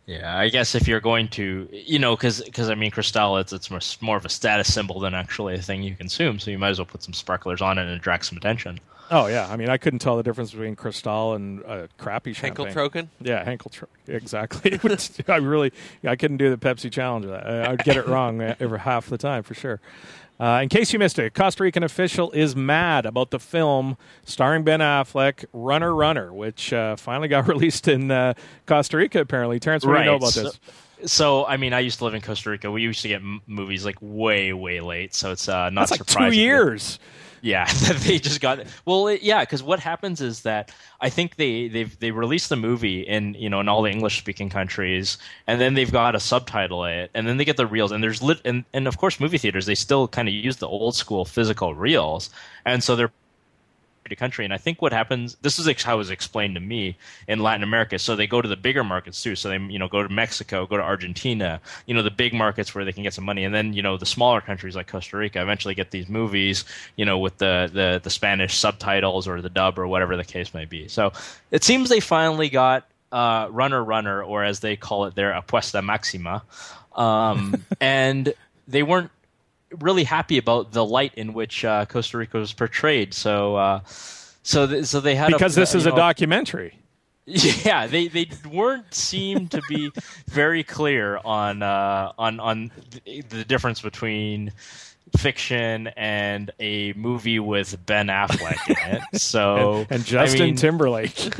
D: Yeah, I guess if you're going to, you know, because I mean, Cristal, it's it's more, more of a status symbol than actually a thing you consume. So you might as well put some sparklers on it and attract some attention.
C: Oh yeah, I mean, I couldn't tell the difference between Cristal and uh, crappy champagne.
B: Henkeltroken?
C: Yeah, Henkeltroken. Exactly. I really, I couldn't do the Pepsi challenge. I, I'd get it wrong every half the time for sure. Uh, in case you missed it, Costa Rican official is mad about the film starring Ben Affleck, Runner Runner, which uh, finally got released in uh, Costa Rica, apparently. Terrence, what
D: right.
C: do you know about
D: so,
C: this?
D: So, I mean, I used to live in Costa Rica. We used to get m- movies like way, way late, so it's uh, not
C: That's like
D: surprising.
C: two years.
D: Yeah, they just got it. Well, it, yeah, because what happens is that I think they they they release the movie in you know in all the English speaking countries, and then they've got to subtitle it, and then they get the reels, and there's lit, and and of course movie theaters they still kind of use the old school physical reels, and so they're country. And I think what happens, this is how it was explained to me in Latin America. So they go to the bigger markets too. So they, you know, go to Mexico, go to Argentina, you know, the big markets where they can get some money. And then, you know, the smaller countries like Costa Rica eventually get these movies, you know, with the, the, the Spanish subtitles or the dub or whatever the case may be. So it seems they finally got uh, Runner Runner, or as they call it there, Apuesta Maxima. Um, and they weren't really happy about the light in which uh, Costa Rica was portrayed. So, uh, so, th- so they had
C: because
D: a,
C: this is
D: know,
C: a documentary.
D: Yeah, they, they weren't seemed to be very clear on uh, on on the difference between fiction and a movie with Ben Affleck in it. So
C: and, and Justin
D: I mean,
C: Timberlake.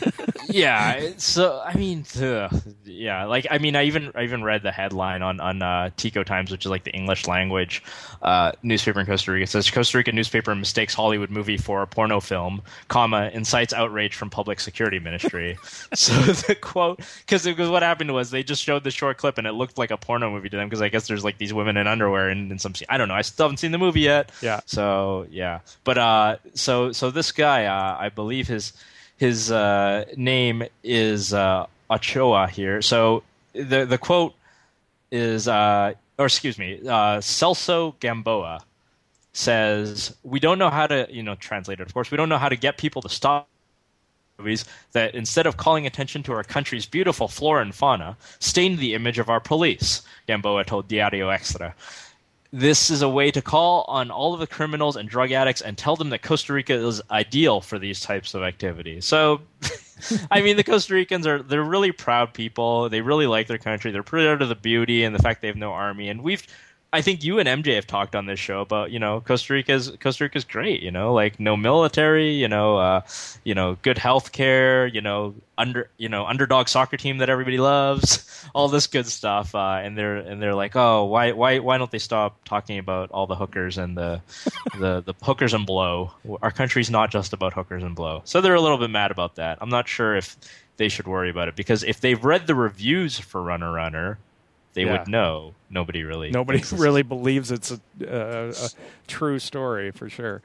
D: yeah. So I mean, ugh, yeah. Like I mean, I even I even read the headline on on uh, Tico Times, which is like the English language uh, newspaper in Costa Rica. It says Costa Rican newspaper mistakes Hollywood movie for a porno film, comma incites outrage from public security ministry. So the quote, because what happened was they just showed the short clip and it looked like a porno movie to them because I guess there's like these women in underwear and, and some I don't know. I still haven't seen the movie yet.
C: Yeah.
D: So yeah, but uh, so so this guy, uh, I believe his his uh, name is uh, Ochoa here. So the the quote is, uh, or excuse me, uh, Celso Gamboa says, "We don't know how to, you know, translate it. Of course, we don't know how to get people to stop movies that, instead of calling attention to our country's beautiful flora and fauna, stain the image of our police." Gamboa told Diario Extra. This is a way to call on all of the criminals and drug addicts and tell them that Costa Rica is ideal for these types of activities. So, I mean, the Costa Ricans are, they're really proud people. They really like their country. They're proud of the beauty and the fact they have no army. And we've, I think you and M J have talked on this show about, you know, Costa Rica's Costa Rica's great, you know, like no military, you know, uh, you know, good health care, you know, under, you know, underdog soccer team that everybody loves, all this good stuff. Uh, and they're and they're like, oh, why why why don't they stop talking about all the hookers and the the the hookers and blow? Our country's not just about hookers and blow. So they're a little bit mad about that. I'm not sure if they should worry about it because if they've read the reviews for Runner Runner, they yeah. would know. Nobody really
C: Nobody really believes it's a, uh, a true story for sure.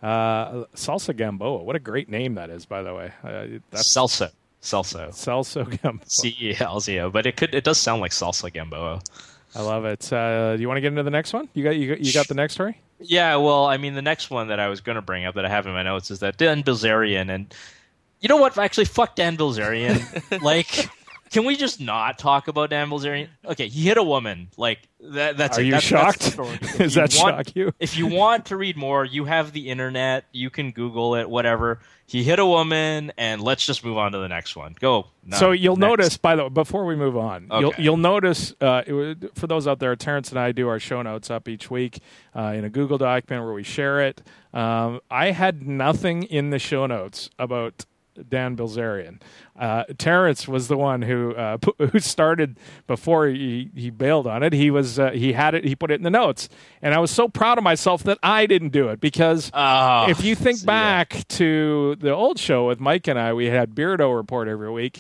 C: Uh, Salsa Gamboa. What a great name that is, by the way. Uh,
D: that's Salsa. Celso.
C: Celso Gamboa.
D: C E L Z O. But it could it does sound like Salsa Gamboa.
C: I love it. Uh, do you want to get into the next one? You got you got, you got the next story?
D: Yeah, well, I mean, the next one that I was going to bring up that I have in my notes is that Dan Bilzerian. And you know what? Actually, fuck Dan Bilzerian. Like... Can we just not talk about Dan Bilzerian? Okay, he hit a woman. Like that. That's
C: Are
D: it.
C: you
D: That's,
C: shocked?
D: That's the story.
C: Does that
D: want,
C: shock you?
D: If you want to read more, you have the internet. You can Google it. Whatever. He hit a woman, and let's just move on to the next one. Go. No,
C: so you'll
D: next.
C: notice, by the way, before we move on,
D: okay.
C: you'll you'll notice uh, it was, for those out there, Terrence and I do our show notes up each week uh, in a Google document where we share it. Um, I had nothing in the show notes about Dan Bilzerian. Uh, Terrence was the one who uh, pu- who started before he, he bailed on it. He was uh, he had it. He put it in the notes, and I was so proud of myself that I didn't do it because
D: oh,
C: if you think
D: yeah.
C: back to the old show with Mike and I, we had Beardo report every week,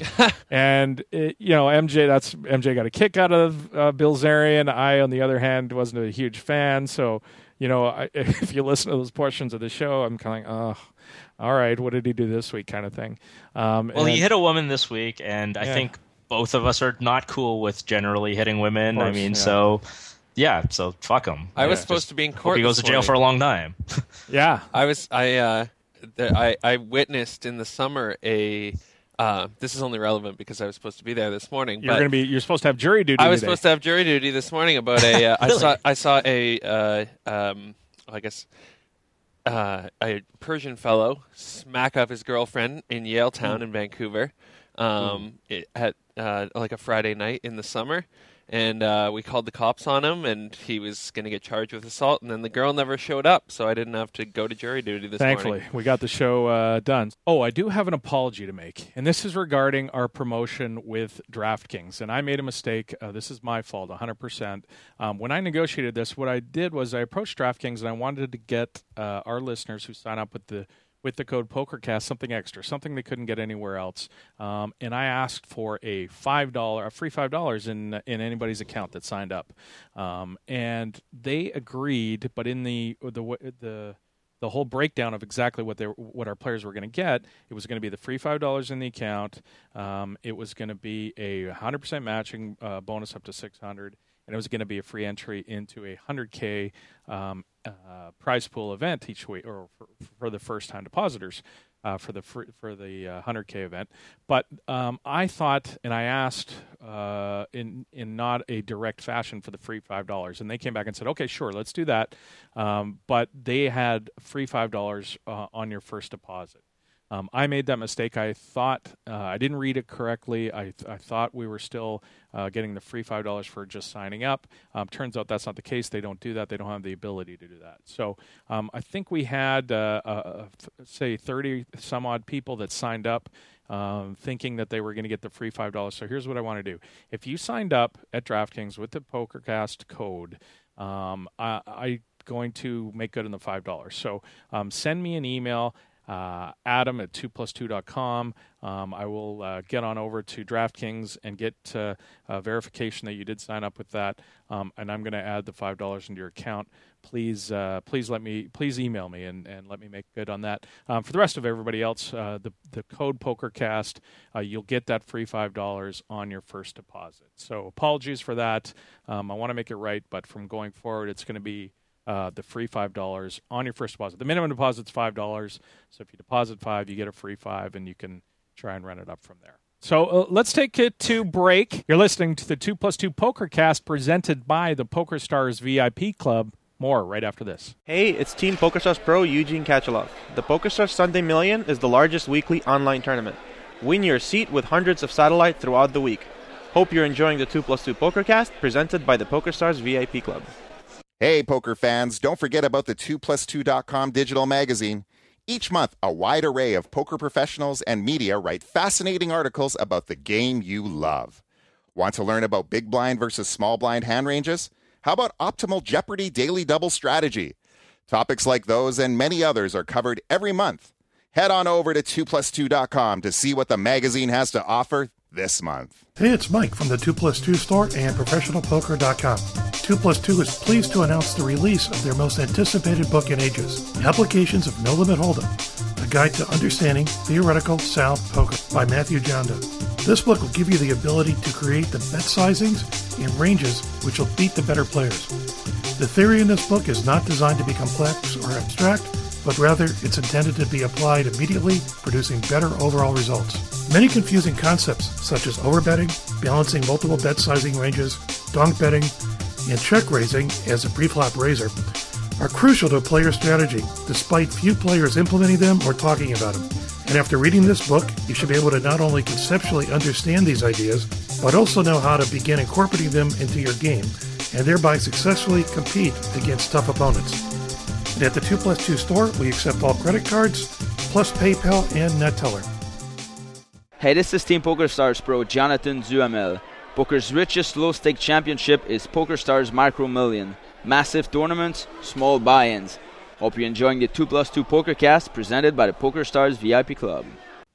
C: and it, you know M J that's M J got a kick out of uh, Bilzerian. I, on the other hand, wasn't a huge fan. So you know I, if you listen to those portions of the show, I'm kind of like, oh. All right, what did he do this week kind of thing? Um,
D: well,
C: and,
D: he hit a woman this week, and I
C: yeah.
D: think both of us are not cool with generally hitting women.
C: Course,
D: I mean,
C: yeah.
D: so, yeah, so fuck him.
B: I was
D: yeah,
B: supposed to be in court.
D: Hope he goes to jail
B: morning.
D: for a long time.
C: yeah.
B: I was, I, uh, the, I, I witnessed in the summer a Uh, this is only relevant because I was supposed to be there this morning.
C: You're going to be. You're supposed to have jury duty.
B: I was
C: today.
B: supposed to have jury duty this morning about a. Uh, I saw. I saw a. Uh, um, I guess. Uh, a Persian fellow smack up his girlfriend in Yaletown mm. in Vancouver, um, mm. it, at uh, like a Friday night in the summer, and uh, we called the cops on him, and he was going to get charged with assault, and then the girl never showed up, so I didn't have to go to jury duty this
C: Thankfully,
B: morning.
C: Thankfully, we got the show uh, done. Oh, I do have an apology to make, and this is regarding our promotion with DraftKings, and I made a mistake. Uh, this is my fault, one hundred percent. Um, when I negotiated this, what I did was I approached DraftKings, and I wanted to get uh, our listeners who sign up with the with the code POKERCAST something extra, something they couldn't get anywhere else. Um, and I asked for a five dollars, a free five dollars in in anybody's account that signed up. Um, and they agreed, but in the the the the whole breakdown of exactly what they what our players were going to get, it was going to be the free five dollars in the account. Um, it was going to be a one hundred percent matching uh, bonus up to six hundred dollars. And it was going to be a free entry into a one hundred K um, uh, prize pool event each week, or for, for the first-time depositors uh, for the for, for the uh, one hundred K event. But um, I thought, and I asked uh, in in not a direct fashion for the free five dollars, and they came back and said, "Okay, sure, let's do that." Um, but they had free five dollars uh, on your first deposit. Um, I made that mistake. I thought uh, I didn't read it correctly. I, th- I thought we were still uh, getting the free five dollars for just signing up. Um, turns out that's not the case. They don't do that. They don't have the ability to do that. So um, I think we had, uh, uh, say, thirty some odd people that signed up um, thinking that they were going to get the free five dollars. So here's what I want to do. If you signed up at DraftKings with the PokerCast code, um, I, I'm going to make good on the five dollars. So um, send me an email. Uh, Adam at two plus two dot com. Um, I will uh, get on over to DraftKings and get uh, uh, verification that you did sign up with that, um, and I'm going to add the five dollars into your account. Please, uh, please let me, please email me and, and let me make good on that. Um, for the rest of everybody else, uh, the the code PokerCast, uh, you'll get that free five dollars on your first deposit. So apologies for that. Um, I want to make it right, but from going forward, it's going to be Uh, the free five dollars on your first deposit. The minimum deposit is five dollars, so if you deposit five, you get a free five, and you can try and run it up from there. So uh, let's take it to break. You're listening to the two plus two PokerCast presented by the PokerStars V I P Club. More right after this.
F: Hey, it's Team PokerStars Pro Eugene Kachalov. The PokerStars Sunday Million is the largest weekly online tournament. Win your seat with hundreds of satellite throughout the week. Hope you're enjoying the two plus two PokerCast presented by the PokerStars V I P Club.
A: Hey, poker fans, don't forget about the two plus two dot com digital magazine. Each month, a wide array of poker professionals and media write fascinating articles about the game you love. Want to learn about big blind versus small blind hand ranges? How about optimal Jeopardy daily double strategy? Topics like those and many others are covered every month. Head on over to two plus two dot com to see what the magazine has to offer this month.
G: Hey, it's Mike from the two plus two store and professional poker dot com. two plus two is pleased to announce the release of their most anticipated book in ages, Applications of No Limit Hold'em, a guide to understanding theoretical sound poker by Matthew Jondo. This book will give you the ability to create the bet sizings and ranges which will beat the better players. The theory in this book is not designed to be complex or abstract, but rather it's intended to be applied immediately, producing better overall results. Many confusing concepts, such as overbetting, balancing multiple bet sizing ranges, donk betting, and check raising as a preflop raiser, are crucial to a player's strategy, despite few players implementing them or talking about them. And after reading this book, you should be able to not only conceptually understand these ideas, but also know how to begin incorporating them into your game, and thereby successfully compete against tough opponents. And at the two plus two store, we accept all credit cards, plus PayPal and NetTeller.
H: Hey, this is Team PokerStars Pro Jonathan Zuamel. Poker's richest low-stake championship is PokerStars Micro Million. Massive tournaments, small buy-ins. Hope you're enjoying the two plus two PokerCast presented by the PokerStars V I P Club.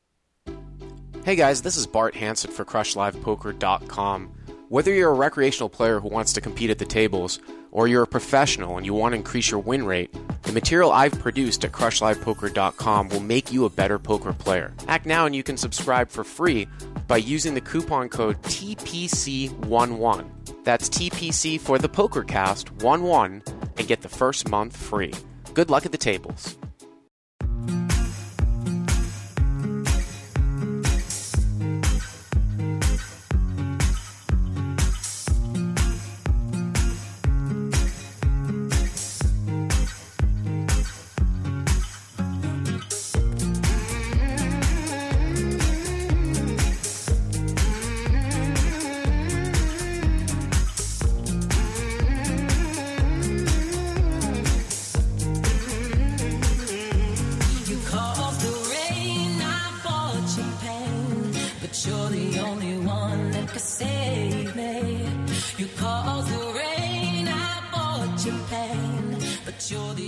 I: Hey guys, this is Bart Hansen for Crush Live Poker dot com. Whether you're a recreational player who wants to compete at the tables, or you're a professional and you want to increase your win rate, the material I've produced at Crush Live Poker dot com will make you a better poker player. Act now and you can subscribe for free by using the coupon code T P C eleven. That's T P C for the PokerCast eleven and get the first month free. Good luck at the tables.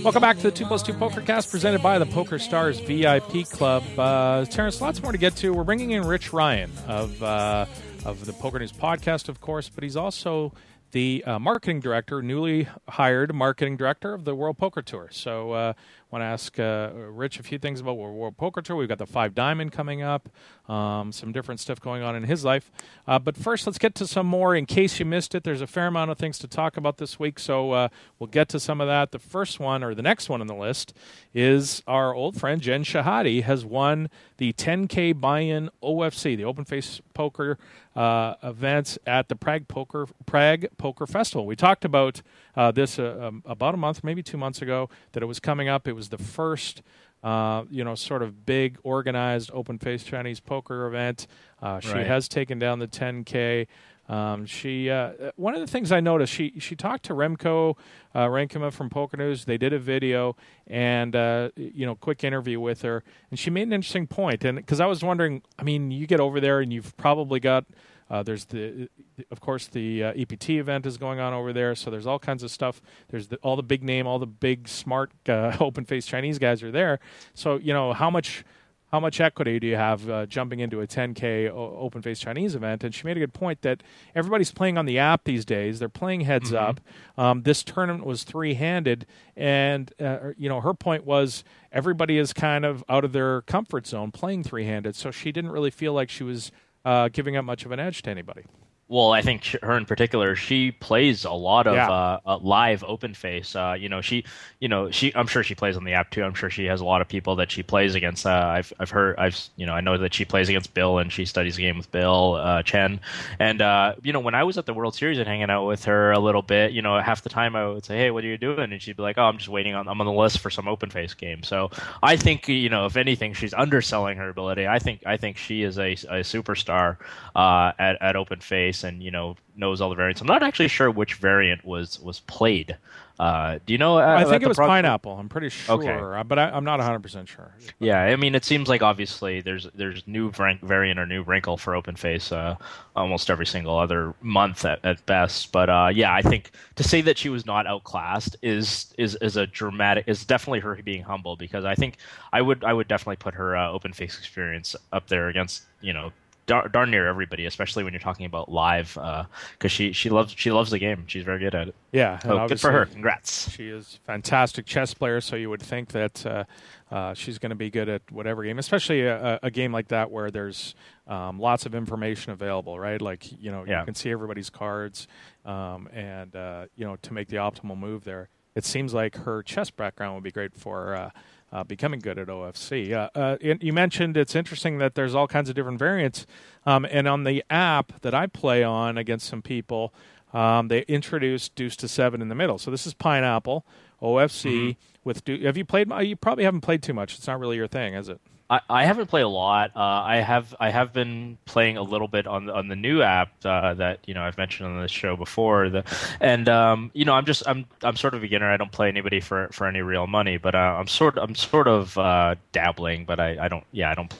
C: Welcome back to the two plus two Pokercast presented by the PokerStars V I P Club. Uh, Terrence, lots more to get to. We're bringing in Rich Ryan of uh, of the Poker News podcast, of course, but he's also the uh, marketing director, newly hired marketing director of the World Poker Tour. So I uh, want to ask uh, Rich a few things about the World Poker Tour. We've got the Five Diamond coming up, um, some different stuff going on in his life. Uh, but first, let's get to some more. In case you missed it, there's a fair amount of things to talk about this week, so uh, we'll get to some of that. The first one, or the next one on the list, is our old friend Jen Shahade has won the ten K buy-in O F C, the Open Face Poker uh, events at the Prague Poker Prague Poker Festival. We talked about uh, this uh, um, about a month, maybe two months ago, that it was coming up. It was the first, uh, you know, sort of big organized open face Chinese poker event. Uh, she
D: Right.
C: has taken down the ten K. Um, she uh, one of the things I noticed, she she talked to Remco uh, Renkema from Poker News. They did a video and uh, you know, quick interview with her, and she made an interesting point. And because I was wondering, I mean, you get over there and you've probably got uh, there's the of course the uh, E P T event is going on over there, so there's all kinds of stuff. There's the, all the big name, all the big smart uh, open face Chinese guys are there. So you know, how much. How much equity do you have uh, jumping into a ten K o- open face Chinese event? And she made a good point that everybody's playing on the app these days. They're playing heads
D: Mm-hmm.
C: up. Um, this tournament was three-handed, and uh, you know, her point was everybody is kind of out of their comfort zone playing three-handed. So she didn't really feel like she was uh, giving up much of an edge to anybody.
D: Well, I think sh- her in particular, she plays a lot of
C: Yeah.
D: uh, uh, live open face. Uh, you know, she, you know, she. I'm sure she plays on the app too. I'm sure she has a lot of people that she plays against. Uh, I've, I've heard, I've, you know, I know that she plays against Bill and she studies the game with Bill uh, Chen. And uh, you know, when I was at the World Series and hanging out with her a little bit, you know, half the time I would say, "Hey, what are you doing?" And she'd be like, "Oh, I'm just waiting on. I'm on the list for some open face game." So I think, you know, if anything, she's underselling her ability. I think, I think she is a, a superstar uh, at at open face, and you know, knows all the variants. I'm not actually sure which variant was was played. Uh, do you know? Uh,
C: I think
D: at
C: it
D: the
C: was
D: Prague-
C: pineapple. I'm pretty sure,
D: Okay.
C: uh, but I, I'm not one hundred percent sure.
D: Yeah, I mean, it seems like obviously there's there's new rank, variant or new wrinkle for open face uh, almost every single other month at, at best. But uh, yeah, I think to say that she was not outclassed is is is a dramatic is definitely her being humble, because I think I would I would definitely put her uh, open face experience up there against, you know, Dar- darn near everybody, especially when you're talking about live, because uh, she she loves she loves the game. She's very good at it.
C: Yeah, and
D: Oh, good for
C: obviously
D: her. Congrats.
C: She is a fantastic chess player, so you would think that uh, uh, she's going to be good at whatever game, especially a, a game like that where there's um, lots of information available, right? Like, you know,
D: Yeah.
C: you can see everybody's cards, um, and, uh, you know, to make the optimal move there. It seems like her chess background would be great for uh, uh, becoming good at O F C. Uh, uh, and you mentioned it's interesting that there's all kinds of different variants, um, and on the app that I play on against some people, Um, they introduced Deuce to Seven in the middle. So this is Pineapple, O F C
D: Mm-hmm.
C: with. Deuce. Have you played? You probably haven't played too much. It's not really your thing, is it?
D: I, I haven't played a lot. Uh, I have I have been playing a little bit on the, on the new app uh, that you know I've mentioned on this show before. The, and um, you know I'm just I'm I'm sort of a beginner. I don't play anybody for, for any real money, but uh, I'm sort I'm sort of uh, dabbling. But I, I don't yeah I don't.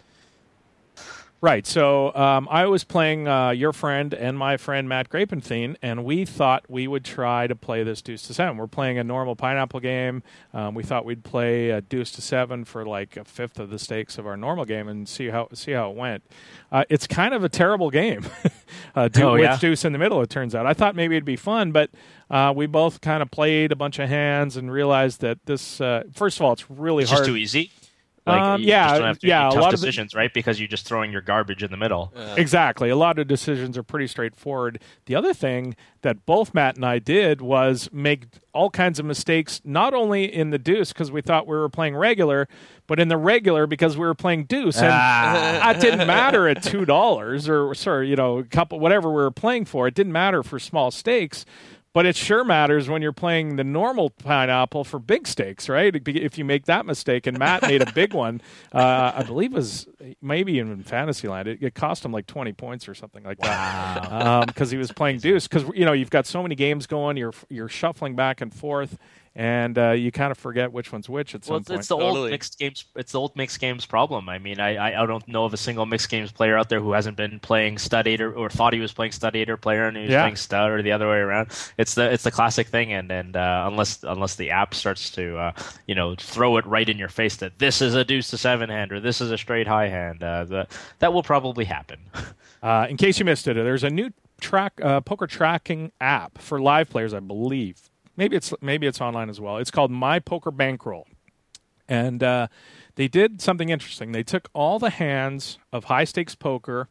C: Right. So um, I was playing uh, your friend and my friend Matt Grapenthien, and we thought we would try to play this Deuce to Seven. We're playing a normal Pineapple game. Um, we thought we'd play a Deuce to Seven for like a fifth of the stakes of our normal game and see how see how it went. Uh, it's kind of a terrible game. uh, du-
D: Oh,
C: with
D: yeah?
C: Deuce in the middle, it turns out. I thought maybe it'd be fun, but uh, we both kind of played a bunch of hands and realized that this. Uh, first of all, it's really
D: It's
C: hard.
D: just too easy. Like,
C: Um,
D: you
C: yeah,
D: just don't have to
C: yeah,
D: make
C: a
D: tough
C: lot of the-
D: decisions, right? Because you're just throwing your garbage in the middle.
C: Exactly. A lot of decisions are pretty straightforward. The other thing that both Matt and I did was make all kinds of mistakes, not only in the Deuce because we thought we were playing regular, but in the regular because we were playing Deuce. And
D: Ah.
C: it didn't matter at two dollars or, sorry, you know, a couple, whatever we were playing for. It didn't matter for small stakes. But it sure matters when you're playing the normal Pineapple for big stakes, right? If you make that mistake, and Matt made a big one, uh, I believe it was maybe in Fantasyland. It, it cost him like twenty points or something like that because um, he was playing Deuce. Because you know you've got so many games going, you're you're shuffling back and forth, and uh, you kind of forget which one's which at some
D: well, it's,
C: point.
D: it's the
B: Totally.
D: old mixed games. It's the old mixed games problem. I mean, I, I I don't know of a single mixed games player out there who hasn't been playing stud eight or, or thought he was playing stud eight or player and he was
C: Yeah.
D: playing stud or the other way around. It's the it's the classic thing, and and uh, unless unless the app starts to uh, you know throw it right in your face that this is a deuce to seven hand or this is a straight high hand, uh, the, that will probably happen.
C: Uh, in case you missed it, there's a new track uh, poker tracking app for live players, I believe. Maybe it's maybe it's online as well. It's called My Poker Bankroll, and uh, they did something interesting. They took all the hands of high stakes poker,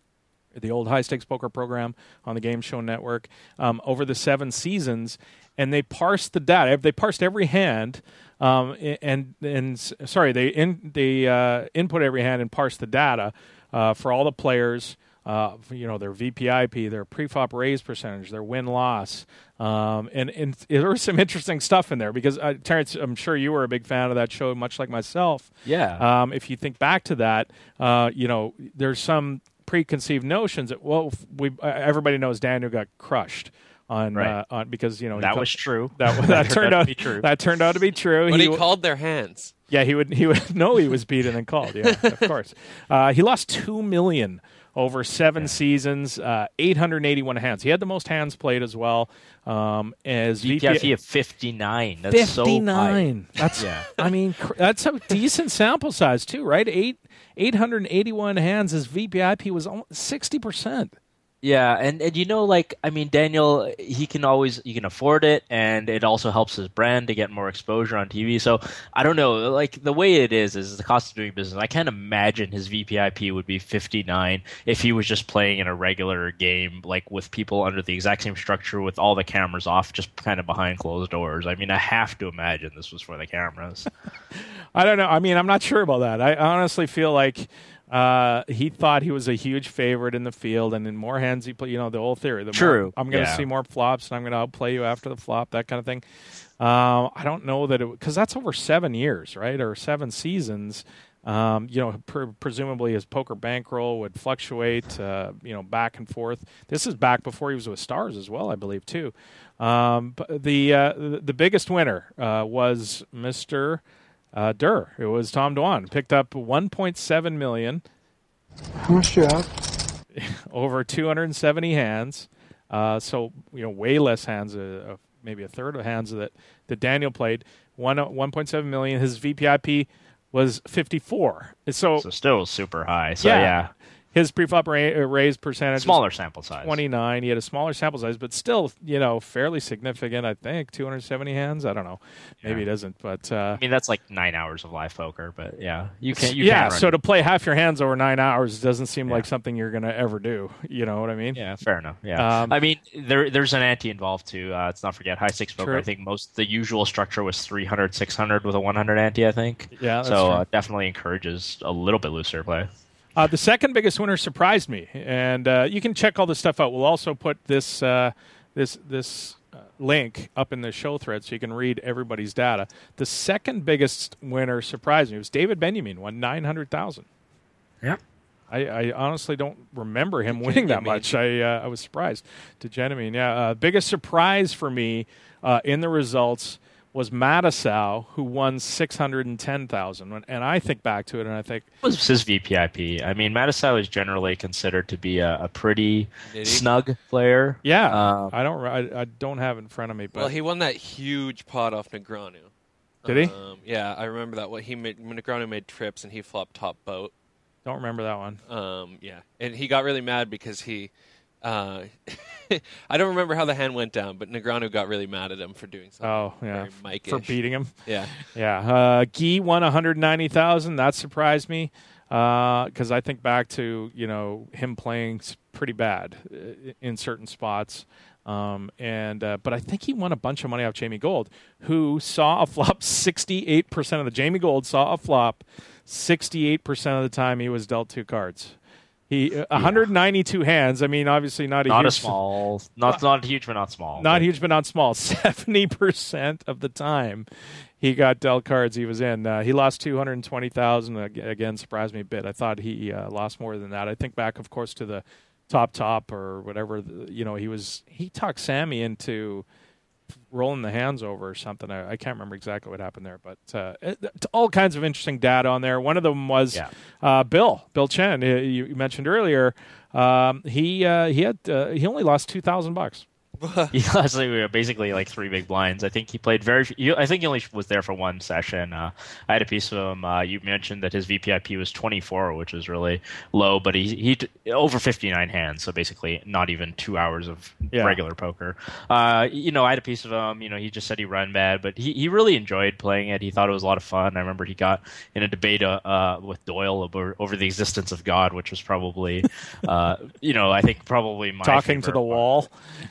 C: the old high stakes poker program on the Game Show Network, um, over the seven seasons, and they parsed the data. They parsed every hand, um, and and sorry, they in, they uh, input every hand and parsed the data uh, for all the players. Uh, you know, their V P I P, their pre-flop raise percentage, their win-loss. Um, and, and there was some interesting stuff in there because, uh, Terrence, I'm sure you were a big fan of that show, much like myself.
D: Yeah.
C: Um, if you think back to that, uh, you know, there's some preconceived notions that, well, we uh, everybody knows Daniel got crushed. On,
D: Right.
C: uh, on because you know
D: That
C: he
D: was true.
C: That, that,
D: That
C: turned
D: turned out
C: out
D: to be true.
C: That turned out to be true.
B: But he,
C: w-
B: called their hands.
C: Yeah, he would. He would know he was beaten and called. Yeah, of course. Uh, he lost two million over seven yeah. seasons, uh, eight hundred eighty-one hands. He had the most hands played as well. Um, as
D: V P I P of fifty-nine. That's
C: fifty-nine.
D: So high.
C: That's. Yeah. I mean, cr- that's a decent sample size too, right? Eight eight hundred eighty-one hands. His V P I P was almost sixty percent.
D: Yeah, and, and you know, like, I mean, Daniel, he can always, he can afford it, and it also helps his brand to get more exposure on T V. So, I don't know, like, the way it is, is the cost of doing business. I can't imagine his V P I P would be fifty-nine if he was just playing in a regular game, like, with people under the exact same structure, with all the cameras off, just kind of behind closed doors. I mean, I have to imagine this was for the cameras.
C: I don't know. I mean, I'm not sure about that. I honestly feel like Uh, he thought he was a huge favorite in the field, and in more hands he play. You know, the old theory. The
D: True.
C: More, I'm going to
D: yeah.
C: see more flops, and I'm going to outplay you after the flop. That kind of thing. Uh, I don't know that it because that's over seven years, right, or seven seasons. Um, you know, pre- presumably his poker bankroll would fluctuate. Uh, you know, back and forth. This is back before he was with Stars as well, I believe, too. Um, but the uh, the, the biggest winner uh, was Mister Uh, Durr. It was Tom Dwan. Picked up one point seven million dollars.
J: How much do you have?
C: Over two hundred seventy hands. Uh, so, you know, way less hands, uh, uh, maybe a third of hands that, that Daniel played. One, uh, one point seven million dollars. His V P I P was fifty-four. So,
D: so still super high. So,
C: yeah.
D: yeah.
C: His pre-flop ra- raise percentage
D: smaller sample size.
C: twenty-nine. He had a smaller sample size, but still, you know, fairly significant, I think. two hundred seventy hands? I don't know. Maybe
D: yeah.
C: it isn't, but... Uh,
D: I mean, that's like nine hours of live poker, but yeah. You can you
C: Yeah,
D: can
C: so
D: run
C: to play half your hands over nine hours doesn't seem
D: yeah.
C: like something you're going to ever do. You know what I mean?
D: Yeah, fair enough. Yeah.
C: Um,
D: I mean, there there's an ante involved, too. Uh, let's not forget, high stakes poker,
C: True.
D: I think most the usual structure was three hundred, six hundred with a one hundred ante, I think.
C: Yeah, that's
D: So
C: true.
D: uh, definitely encourages a little bit looser play.
C: Uh, the second biggest winner surprised me, and uh, you can check all this stuff out. We'll also put this uh, this this uh, link up in the show thread so you can read everybody's data. The second biggest winner surprised me. It was David Benjamin, won nine hundred thousand.
D: Yep.
C: I, I honestly don't remember him winning that much. I uh, I was surprised. To Genevieve, yeah. Uh, biggest surprise for me uh, in the results was Mattisau, who won six hundred ten thousand. And I think back to it, and I think...
D: What was his V P I P? I mean, Mattisau is generally considered to be a, a pretty snug player.
C: Yeah,
D: um,
C: I don't I, I don't have it in front of me. But
B: Well, he won that huge pot off Negreanu.
C: Did he?
B: Um, yeah, I remember that. What he made, Negreanu made trips, and he flopped top boat.
C: Don't remember that one.
B: Um, yeah, and he got really mad because he... Uh, I don't remember how the hand went down, but Negreanu got really mad at him for doing something.
C: Oh, yeah,
B: very Mike-ish.
C: for beating him.
B: Yeah,
C: yeah. Uh, Guy won one hundred ninety thousand. That surprised me because uh, I think back to you know him playing pretty bad in certain spots. Um, and uh, but I think he won a bunch of money off Jamie Gold, who saw a flop sixty-eight percent of the Jamie Gold saw a flop sixty-eight percent of the time he was dealt two cards. He uh, one hundred ninety-two yeah. hands. I mean, obviously not a
D: not
C: huge,
D: a small, not not huge, but not small.
C: Not
D: but.
C: huge, but not small. Seventy percent of the time, he got dealt cards he was in. Uh, he lost two hundred twenty thousand. Again, surprised me a bit. I thought he uh, lost more than that. I think back, of course, to the top top or whatever. You know, he was he talked Sammy into rolling the hands over or something. I, I can't remember exactly what happened there, but uh, it, all kinds of interesting data on there. One of them was
D: Yeah.
C: uh, Bill Bill Chen. You, you mentioned earlier. Um, he uh, he had uh, he only lost two thousand bucks.
D: He lost like, basically like three big blinds. I think he played very. He, I think he only was there for one session. Uh, I had a piece of him. Uh, you mentioned that his V P I P was twenty-four, which was really low, but he he over fifty-nine hands, so basically not even two hours of
C: Yeah.
D: regular poker. Uh, you know, I had a piece of him. You know, he just said he ran bad, but he, he really enjoyed playing it. He thought it was a lot of fun. I remember he got in a debate uh, uh, with Doyle over, over the existence of God, which was probably, uh, you know, I think probably my
C: Talking to
D: favorite
C: the
D: part.
C: wall.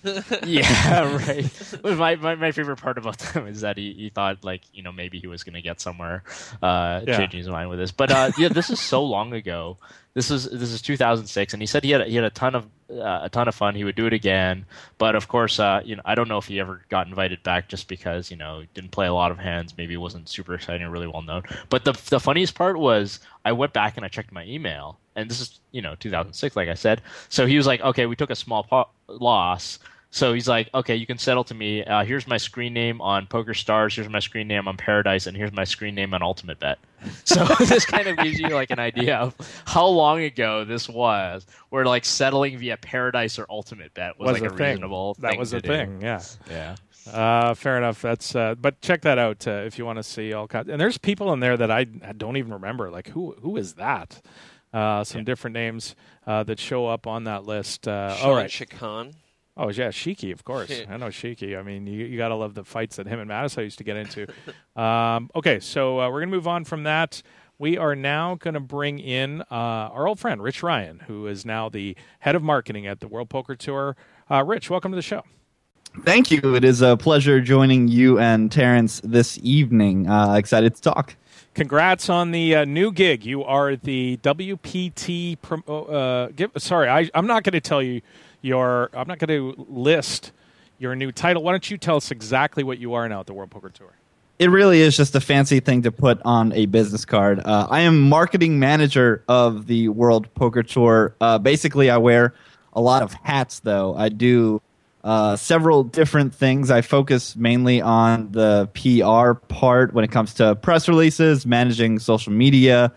D: Yeah, right. But my, my my favorite part about them is that he, he thought like you know maybe he was going to get somewhere, uh,
C: Yeah.
D: changing his mind with this. But uh, yeah, this is so long ago. This is this is two thousand six, and he said he had he had a ton of uh, a ton of fun. He would do it again, but of course, uh, you know, I don't know if he ever got invited back just because you know he didn't play a lot of hands. Maybe it wasn't super exciting or really well known. But the the funniest part was I went back and I checked my email, and this is you know two thousand six, like I said. So he was like, okay, we took a small po- loss. So he's like, okay, you can settle to me. Uh, here's my screen name on PokerStars. Here's my screen name on Paradise, and here's my screen name on Ultimate Bet. So this kind of gives you like an idea of how long ago this was, where like settling via Paradise or Ultimate Bet was,
C: Was
D: like
C: a
D: a,
C: thing.
D: reasonable
C: That
D: thing
C: was
D: to
C: a
D: do.
C: thing. Yeah.
D: Yeah.
C: Uh, fair enough. That's uh, but check that out uh, if you want to see all kinds. And there's people in there that I don't even remember. Like who who is that? Uh, some
D: Yeah.
C: different names uh, that show up on that list. Uh,
B: Sean
C: all right.
B: Chacon.
C: Oh yeah, Sheiky, of course.
B: Yeah.
C: I know Sheiky. I mean, you you gotta love the fights that him and Mattis used to get into. um, okay, so uh, we're gonna move on from that. We are now gonna bring in uh, our old friend Rich Ryan, who is now the head of marketing at the World Poker Tour. Uh, Rich, welcome to the show.
J: Thank you. It is a pleasure joining you and Terrence this evening. Uh, excited to talk.
C: Congrats on the uh, new gig. You are the W P T. Prom- uh, give, sorry, I, I'm not going to tell you your. I'm not going to list your new title. Why don't you tell us exactly what you are now at the World Poker Tour?
J: It really is just a fancy thing to put on a business card. Uh, I am marketing manager of the World Poker Tour. Uh, basically, I wear a lot of hats, though. I do uh, several different things. I focus mainly on the P R part when it comes to press releases, managing social media,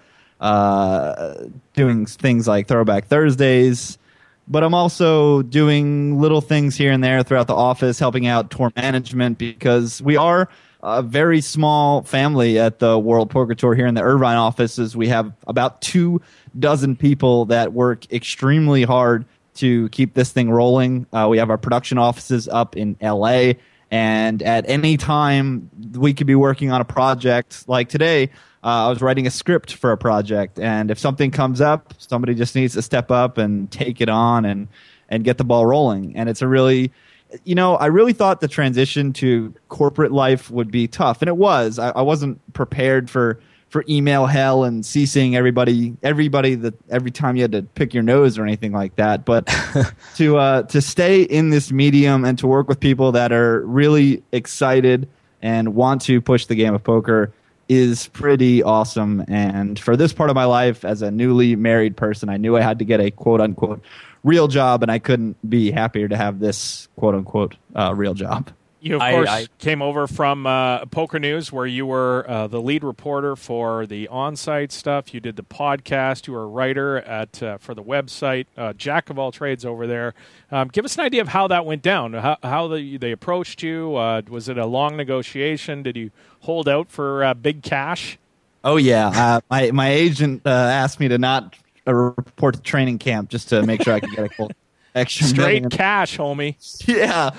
J: uh, doing things like Throwback Thursdays. But I'm also doing little things here and there throughout the office, helping out tour management because we are a very small family at the World Poker Tour here in the Irvine offices. We have about two dozen people that work extremely hard to keep this thing rolling. Uh, we have our production offices up in L A, and at any time we could be working on a project. Like today, uh, I was writing a script for a project, and if something comes up, somebody just needs to step up and take it on and, and get the ball rolling. And it's a really... You know, I really thought the transition to corporate life would be tough, and it was. I, I wasn't prepared for, for email hell and CCing everybody, everybody that every time you had to pick your nose or anything like that. But to uh, to stay in this medium and to work with people that are really excited and want to push the game of poker is pretty awesome. And for this part of my life, as a newly married person, I knew I had to get a quote unquote real job, and I couldn't be happier to have this quote-unquote uh, real job.
C: You, of
D: I-
C: course,
D: I-
C: came over from uh, Poker News, where you were uh, the lead reporter for the on-site stuff. You did the podcast. You were a writer at uh, for the website. Uh, jack of all trades over there. Um, give us an idea of how that went down, how, how the, they approached you. Uh, was it a long negotiation? Did you hold out for uh, big cash?
J: Oh, yeah. Uh, my, my agent uh, asked me to not uh, report to training camp just to make sure I could get a full extra
C: Straight
J: million.
C: cash, homie.
J: Yeah,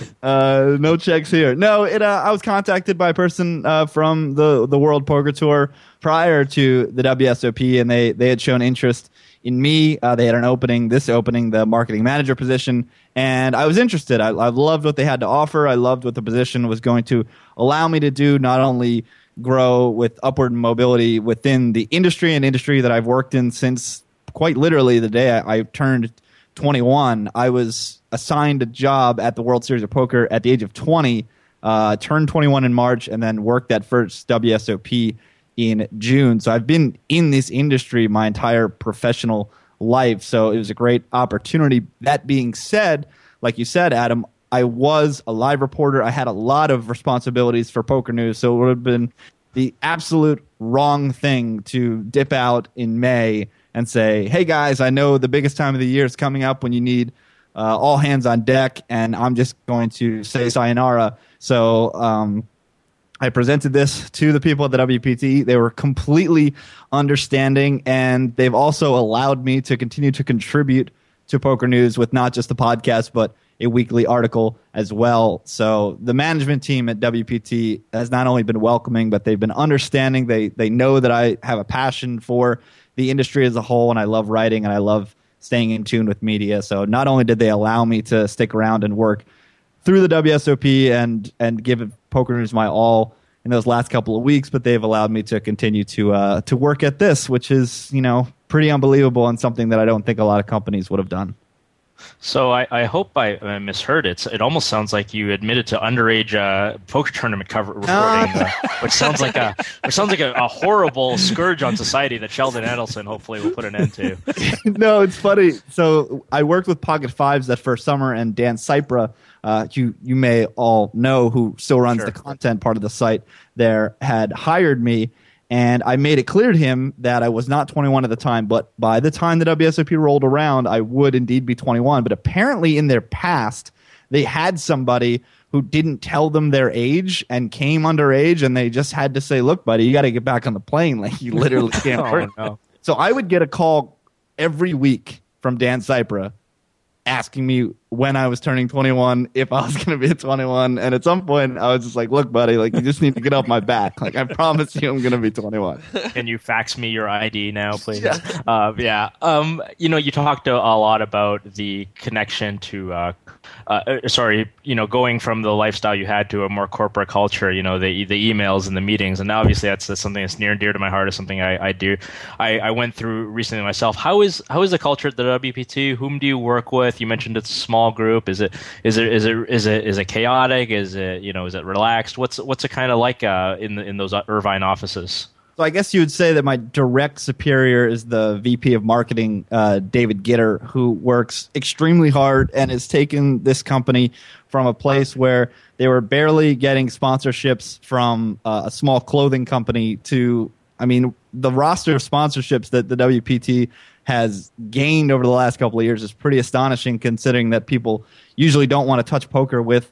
J: uh, no checks here. No, it. Uh, I was contacted by a person uh, from the the World Poker Tour prior to the W S O P, and they they had shown interest in me. Uh, they had an opening, this opening, the marketing manager position, and I was interested. I, I loved what they had to offer. I loved what the position was going to allow me to do, not only grow with upward mobility within the industry, an industry that I've worked in since quite literally the day I, I turned twenty-one. I was assigned a job at the World Series of Poker at the age of twenty, uh, turned twenty-one in March, and then worked that first W S O P in June. So I've been in this industry my entire professional life. So it was a great opportunity. That being said, like you said, Adam, I was a live reporter. I had a lot of responsibilities for Poker News, so it would have been the absolute wrong thing to dip out in May and say, hey, guys, I know the biggest time of the year is coming up when you need uh, all hands on deck, and I'm just going to say sayonara. So um, I presented this to the people at the W P T. They were completely understanding, and they've also allowed me to continue to contribute to Poker News with not just the podcast, but a weekly article as well. So the management team at W P T has not only been welcoming, but they've been understanding. They they know that I have a passion for the industry as a whole, and I love writing, and I love staying in tune with media. So not only did they allow me to stick around and work through the W S O P and and give Poker News my all in those last couple of weeks, but they've allowed me to continue to uh, to work at this, which is, you know, pretty unbelievable and something that I don't think a lot of companies would have done.
D: So I, I hope I uh, misheard it. It almost sounds like you admitted to underage uh, poker tournament cover reporting, uh, which sounds like a which sounds like a, a horrible scourge on society that Sheldon Adelson hopefully will put an end to.
J: No, it's funny. So I worked with Pocket Fives that first summer, and Dan Cypra, uh, you you may all know, who still runs
D: Sure.
J: the content part of the site there, had hired me. And I made it clear to him that I was not twenty-one at the time, but by the time the W S O P rolled around, I would indeed be twenty-one. But apparently in their past, they had somebody who didn't tell them their age and came underage, and they just had to say, look, buddy, you got to get back on the plane. Like, you literally can't.
D: Oh, no.
J: So I would get a call every week from Dan Cypra asking me when I was turning twenty-one, if I was going to be twenty-one. And at some point, I was just like, look, buddy, like, you just need to get off my back. Like, I promise you I'm going to be twenty-one.
D: Can you fax me your I D now, please?
J: Yeah.
D: Uh, yeah. Um, you know, you talked a, a lot about the connection to, uh, uh, sorry, you know, going from the lifestyle you had to a more corporate culture, you know, the the emails and the meetings. And obviously that's, that's something that's near and dear to my heart. Is something I, I do. I, I went through recently myself. How is how is the culture at the W P T? Whom do you work with? You mentioned it's a small group. Is it is it is it is it is it chaotic? Is it, you know, is it relaxed? What's what's it kind of like uh, in the, in those Irvine offices?
J: So I guess you would say that my direct superior is the V P of marketing, uh, David Gitter, who works extremely hard and has taken this company from a place where they were barely getting sponsorships from uh, a small clothing company to, I mean, the roster of sponsorships that the W P T has gained over the last couple of years is pretty astonishing, considering that people usually don't want to touch poker with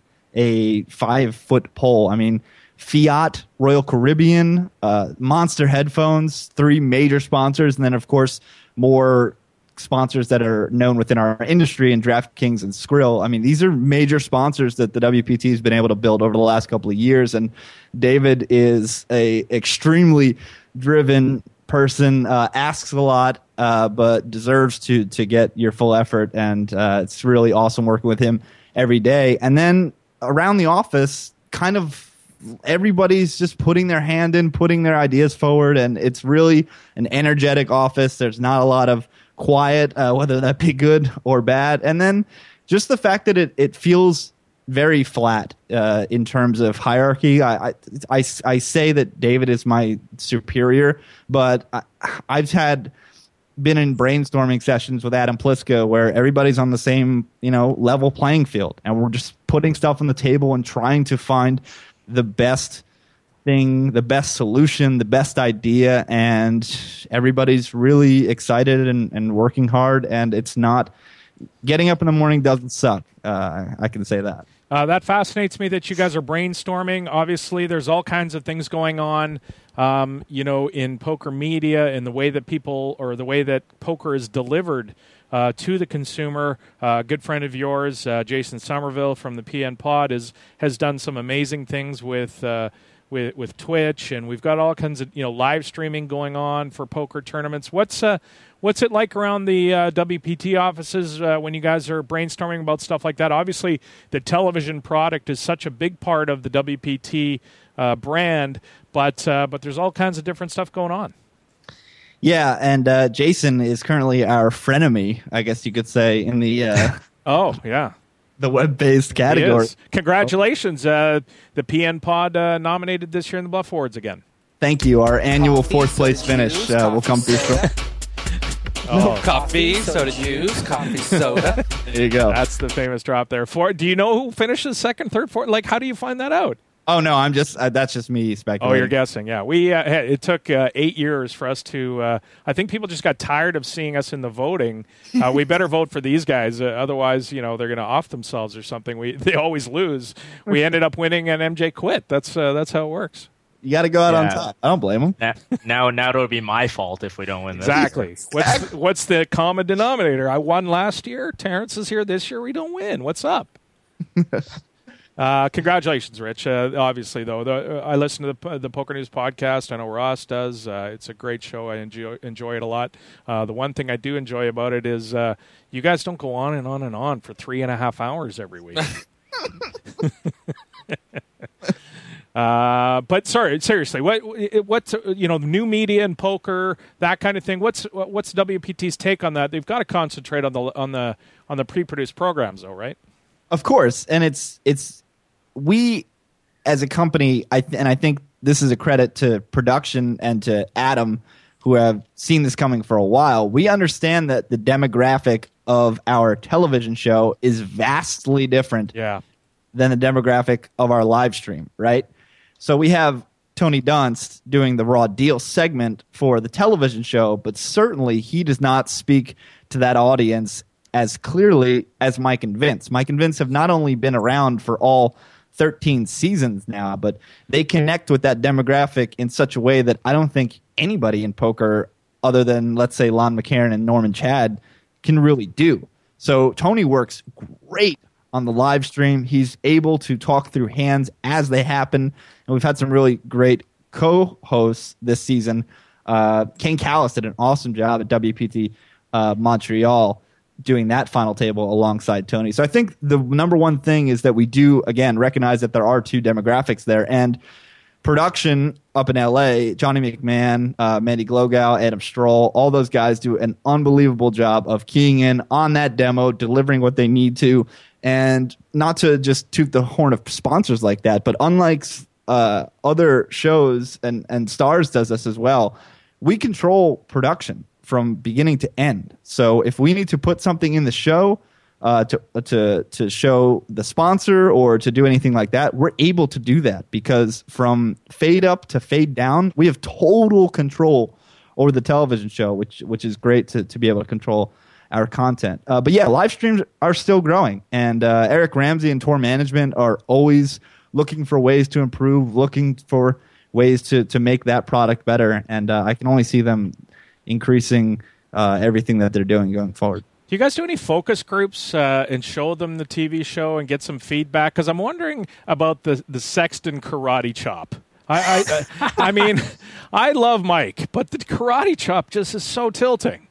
J: a five-foot pole. I mean, Fiat, Royal Caribbean, uh, Monster Headphones, three major sponsors, and then, of course, more sponsors that are known within our industry, and DraftKings and Skrill. I mean, these are major sponsors that the W P T has been able to build over the last couple of years, and David is a extremely driven person, uh, asks a lot, uh, but deserves to to get your full effort, and uh, it's really awesome working with him every day. And then around the office, kind of everybody's just putting their hand in, putting their ideas forward, and it's really an energetic office. There's not a lot of quiet, uh, whether that be good or bad. And then just the fact that it, it feels very flat uh, in terms of hierarchy. I, I, I, I say that David is my superior, but I, I've had been in brainstorming sessions with Adam Plisko where everybody's on the same, you know, level playing field, and we're just putting stuff on the table and trying to find the best thing, the best solution, the best idea, and everybody's really excited and, and working hard, and it's not getting up in the morning doesn't suck. Uh, I can say that.
C: Uh, that fascinates me that you guys are brainstorming. Obviously, there's all kinds of things going on, um, you know, in poker media, in the way that people, or the way that poker is delivered uh, to the consumer. Uh, a good friend of yours, uh, Jason Somerville from the P N Pod, is has done some amazing things with uh, with with Twitch, and we've got all kinds of, you know, live streaming going on for poker tournaments. What's uh, what's it like around the uh, W P T offices uh, when you guys are brainstorming about stuff like that? Obviously, the television product is such a big part of the W P T uh, brand, but uh, but there's all kinds of different stuff going on.
J: Yeah, and uh, Jason is currently our frenemy, I guess you could say, in the uh,
C: oh yeah.
J: the web-based category.
C: Congratulations. Uh, the P N Pod uh, nominated this year in the Bluff Awards again.
J: Thank you. Our annual fourth place finish uh, will come through.
B: Oh, coffee, soda juice, coffee, soda.
J: There you go.
C: That's the famous drop there. For do you know who finishes second, third, fourth? Like, how do you find that out?
J: Oh no, I'm just uh, that's just me speculating.
C: Oh, you're guessing. Yeah, we uh, it took uh, eight years for us to. Uh, I think people just got tired of seeing us in the voting. Uh, we better vote for these guys, uh, otherwise, you know, they're going to off themselves or something. We they always lose. We ended up winning, and M J quit. That's uh, that's how it works.
J: You got to go out
D: Yeah.
J: on top. I don't blame him.
D: Now, now, now it'll be my fault if we don't win this.
C: Exactly. What's what's the common denominator? I won last year. Terrence is here this year. We don't win. What's up? Uh, congratulations, Rich. Uh, obviously, though, the, uh, I listen to the the Poker News podcast. I know Ross does. Uh, it's a great show. I enjoy enjoy it a lot. Uh, the one thing I do enjoy about it is uh, you guys don't go on and on and on for three and a half hours every week. uh, but sorry, seriously, what what's you know new media and poker, that kind of thing? What's what's W P T's take on that? They've got to concentrate on the on the on the pre-produced programs, though, right?
J: Of course, and it's it's we as a company, I th- and I think this is a credit to production and to Adam, who have seen this coming for a while. We understand that the demographic of our television show is vastly different
C: Yeah.
J: than the demographic of our live stream, right? So we have Tony Dunst doing the Raw Deal segment for the television show, but certainly he does not speak to that audience as clearly as Mike and Vince. Mike and Vince have not only been around for all thirteen seasons now, but they connect with that demographic in such a way that I don't think anybody in poker, other than, let's say, Lon McCarron and Norman Chad, can really do. So Tony works great on the live stream. He's able to talk through hands as they happen, and we've had some really great co-hosts this season. Uh, Kane Callis did an awesome job at W P T uh, Montreal, doing that final table alongside Tony. So I think the number one thing is that we do, again, recognize that there are two demographics there. And production up in L A, Johnny McMahon, uh, Mandy Glogow, Adam Stroll, all those guys do an unbelievable job of keying in on that demo, delivering what they need to. And not to just toot the horn of sponsors like that, but unlike uh, other shows, and, and Stars does this as well, we control production from beginning to end. So if we need to put something in the show uh, to to to show the sponsor or to do anything like that, we're able to do that because from fade up to fade down, we have total control over the television show, which which is great to to be able to control our content. Uh, but yeah, live streams are still growing, and uh, Eric Ramsey and Tour Management are always looking for ways to improve, looking for ways to to make that product better, and uh, I can only see them increasing uh, everything that they're doing going forward.
C: Do you guys do any focus groups uh, and show them the T V show and get some feedback? Because I'm wondering about the the Sexton karate chop. I I, I mean, I love Mike, but the karate chop just is so tilting.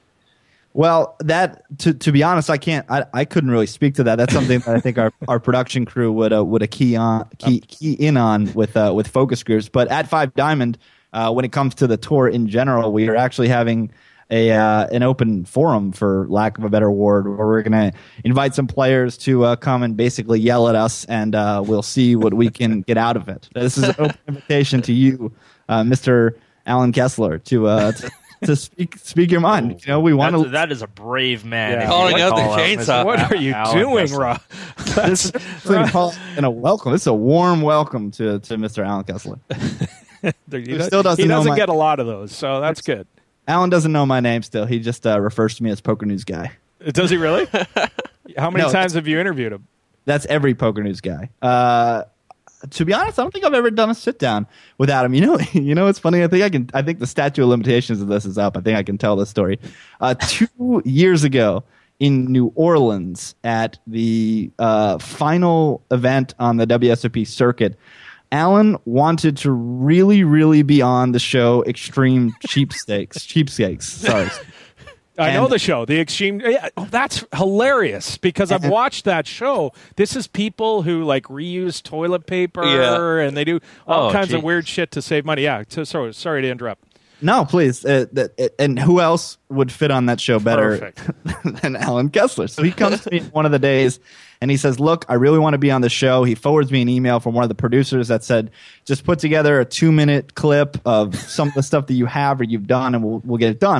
J: Well, that to to be honest, I can't. I, I couldn't really speak to that. That's something that I think our, our production crew would uh, would a key on key key in on with uh, with focus groups. But at Five Diamond, uh, when it comes to the tour in general, we are actually having a uh, an open forum, for lack of a better word, where we're going to invite some players to uh, come and basically yell at us, and uh, we'll see what we can get out of it. This is an open invitation to you, uh, Mister Alan Kessler, to. Uh, to to speak speak your mind. You know, we want to.
D: That is a brave man.
C: Yeah.
D: If
B: Calling
D: you
B: out the
D: call
B: chainsaw.
C: What are you
D: Alan
C: doing,
D: Kessler.
C: Rob?
J: This is and a welcome. This is a warm welcome to to Mister Alan Kessler.
C: he does,
J: still doesn't
C: he
J: know
C: doesn't
J: my-
C: get a lot of those, so that's good.
J: Alan doesn't know my name still. He just uh, refers to me as Poker News Guy.
C: Does he really? How many
J: No,
C: times have you interviewed him?
J: That's every Poker News Guy. Uh, to be honest, I don't think I've ever done a sit down without him. You know, you know, it's funny. I think I can. I think the statute of limitations of this is up. I think I can tell this story. Uh, two years ago in New Orleans at the uh, final event on the W S O P circuit, Alan wanted to really, really be on the show Extreme Cheapstakes. Cheapstakes. Sorry.
C: I know
J: And-
C: the show, the Extreme. Yeah, oh, that's hilarious because I've
J: And-
C: watched that show. This is people who like reuse toilet paper
B: Yeah.
C: and they do all
D: Oh,
C: kinds of
D: gee.
C: weird shit to save money. Yeah. So, sorry, sorry to interrupt.
J: No, please. Uh, that, uh, and who else would fit on that show better
C: Perfect.
J: than Alan Kessler? So he comes to me one of the days and he says, look, I really want to be on the show. He forwards me an email from one of the producers that said, just put together a two minute clip of some of the stuff that you have or you've done and we'll, we'll get it done.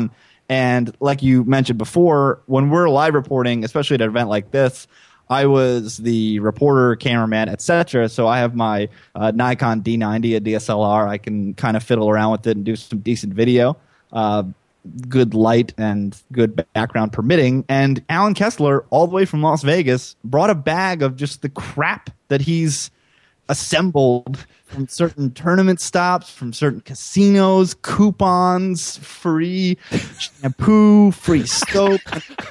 J: And like you mentioned before, when we're live reporting, especially at an event like this, I was the reporter, cameraman, et cetera. So I have my uh, Nikon D ninety, a D S L R. I can kind of fiddle around with it and do some decent video. Uh, good light and good background permitting. And Alan Kessler, all the way from Las Vegas, brought a bag of just the crap that he's assembled from certain tournament stops, from certain casinos, coupons, free shampoo, free soap.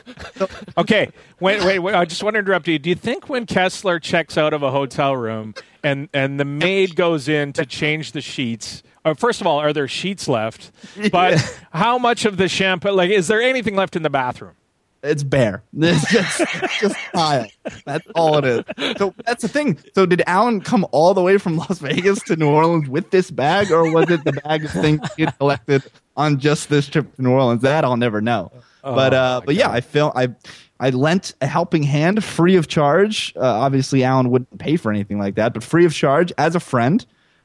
C: Okay, wait, wait, wait. I just want to interrupt you. Do you think when Kessler checks out of a hotel room and, and the maid goes in to change the sheets, uh, first of all, are there sheets left? But
J: Yeah.
C: how much of the shampoo, like, is there anything left in the bathroom?
J: It's bare. It's just, it's just tile. That's all it is. So that's the thing. So did Alan come all the way from Las Vegas to New Orleans with this bag, or was it the bag of things he had collected on just this trip to New Orleans? That I'll never know.
C: Oh,
J: but uh,
C: my
J: but yeah,
C: God.
J: I feel I I lent a helping hand free of charge. Uh, obviously, Alan wouldn't pay for anything like that, but free of charge as a friend.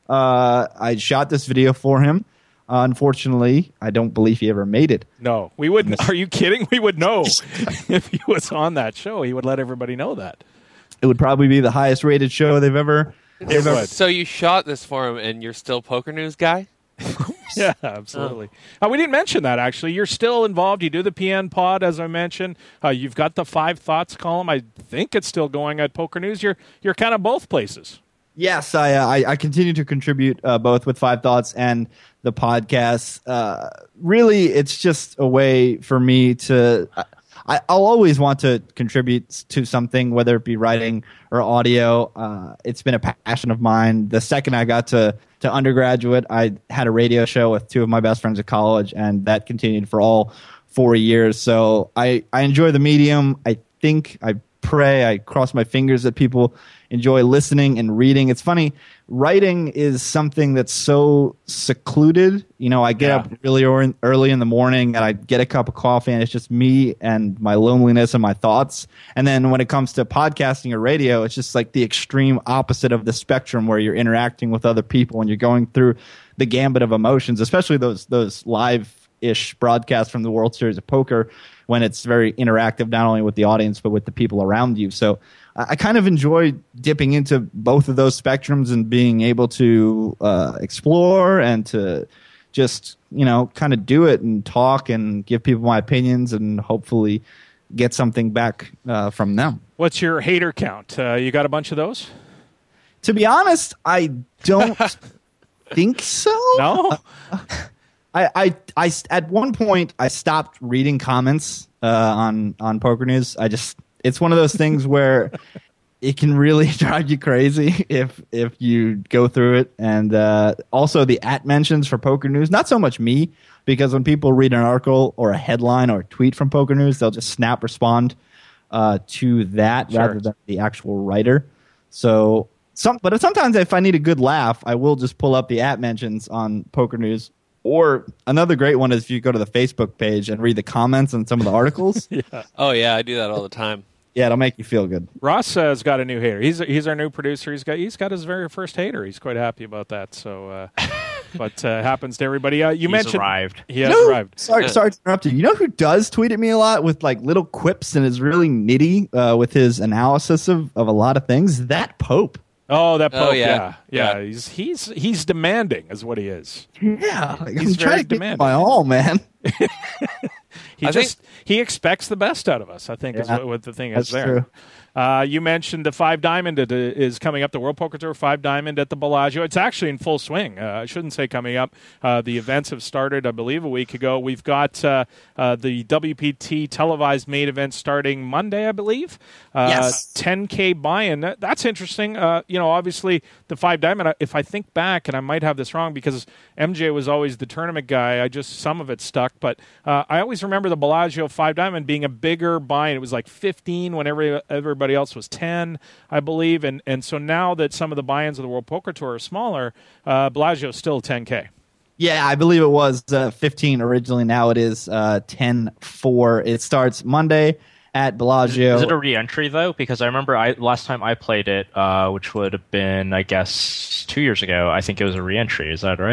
J: Uh, I shot this video for him. Uh, unfortunately, I don't believe he ever made it.
C: No, we wouldn't. Are you kidding? We would know if he was on that show. He would let everybody know that.
J: It would probably be the highest rated show they've ever.
C: It would.
B: So you shot this for him, and you're still Poker News guy?
C: Yeah, absolutely. Uh, we didn't mention that, actually. You're still involved. You do the P N pod, as I mentioned. Uh, you've got the Five Thoughts column. I think it's still going at Poker News. You're you're kind of both places.
J: Yes, I, uh, I I continue to contribute uh, both with Five Thoughts and the podcast. Uh, really, it's just a way for me to. I, I'll always want to contribute to something, whether it be writing or audio. Uh, it's been a passion of mine. The second I got to to undergraduate, I had a radio show with two of my best friends at college, and that continued for all four years. So I I enjoy the medium. I think I pray. I cross my fingers that people enjoy listening and reading. It's funny, writing is something that's so secluded. You know, I get
C: Yeah.
J: up really or- early in the morning and I get a cup of coffee and it's just me and my loneliness and my thoughts. And then when it comes to podcasting or radio, it's just like the extreme opposite of the spectrum where you're interacting with other people and you're going through the gambit of emotions, especially those those live-ish broadcasts from the World Series of Poker when it's very interactive, not only with the audience, but with the people around you. So I I kind of enjoy dipping into both of those spectrums and being able to uh, explore and to just, you know, kind of do it and talk and give people my opinions and hopefully get something back uh, from them.
C: What's your hater count? Uh, you got a bunch of those?
J: To be honest, I don't think so.
C: No?
J: I, I, I, at one point, I stopped reading comments uh, on on Poker News. I just, it's one of those things where it can really drive you crazy if if you go through it. And uh, also the at mentions for Poker News, not so much me, because when people read an article or a headline or a tweet from Poker News, they'll just snap respond uh, to that
C: Sure.
J: rather than the actual writer. So, some, but sometimes if I need a good laugh, I will just pull up the at mentions on Poker News. Or another great one is if you go to the Facebook page and read the comments on some of the articles. yeah.
B: Oh, yeah, I do that all the time.
J: It'll make you feel good.
C: Ross uh, has got a new hater. He's he's our new producer. He's got he's got his very first hater. He's quite happy about that. So, uh, but uh, happens to everybody. Uh, you
D: He's
C: mentioned
D: arrived.
C: He has
J: You know-
C: arrived.
J: Sorry, sorry to interrupt you. You know who does tweet at me a lot with like little quips and is really nitty uh, with his analysis of, of a lot of things? That Pope.
C: Oh, that
B: Oh,
C: Pope.
B: yeah.
C: yeah. yeah,
B: Yeah.
C: He's he's he's demanding, is what he is.
J: Yeah, like,
C: He's
J: I'm trying
C: very
J: to give
C: demanding.
J: my all, man.
C: He
B: I
C: just he expects the best out of us, I think, is
J: Yeah,
C: what, what the thing
J: that's
C: is there.
J: true.
C: Uh, you mentioned the Five Diamond that is coming up, the World Poker Tour Five Diamond at the Bellagio. It's actually in full swing. Uh, I shouldn't say coming up. Uh, the events have started, I believe, a week ago. We've got uh, uh, the W P T televised main event starting Monday, I believe. Uh,
J: Yes.
C: ten K buy-in. That, that's interesting. Uh, you know, obviously, the Five Diamond, if I think back, and I might have this wrong because M J was always the tournament guy, I just, some of it stuck, but uh, I always remember the Bellagio Five Diamond being a bigger buy-in. It was like fifteen when every, everybody else was ten, I believe, and, and so now that some of the buy-ins of the World Poker Tour are smaller, uh, Bellagio's still ten K.
J: Yeah, I believe it was uh, fifteen originally. Now it is uh, ten four. It starts Monday at Bellagio.
D: Is it a re-entry though? Because I remember I last time I played it, uh, which would have been, I guess, two years ago. I think it was a re-entry. Is that right?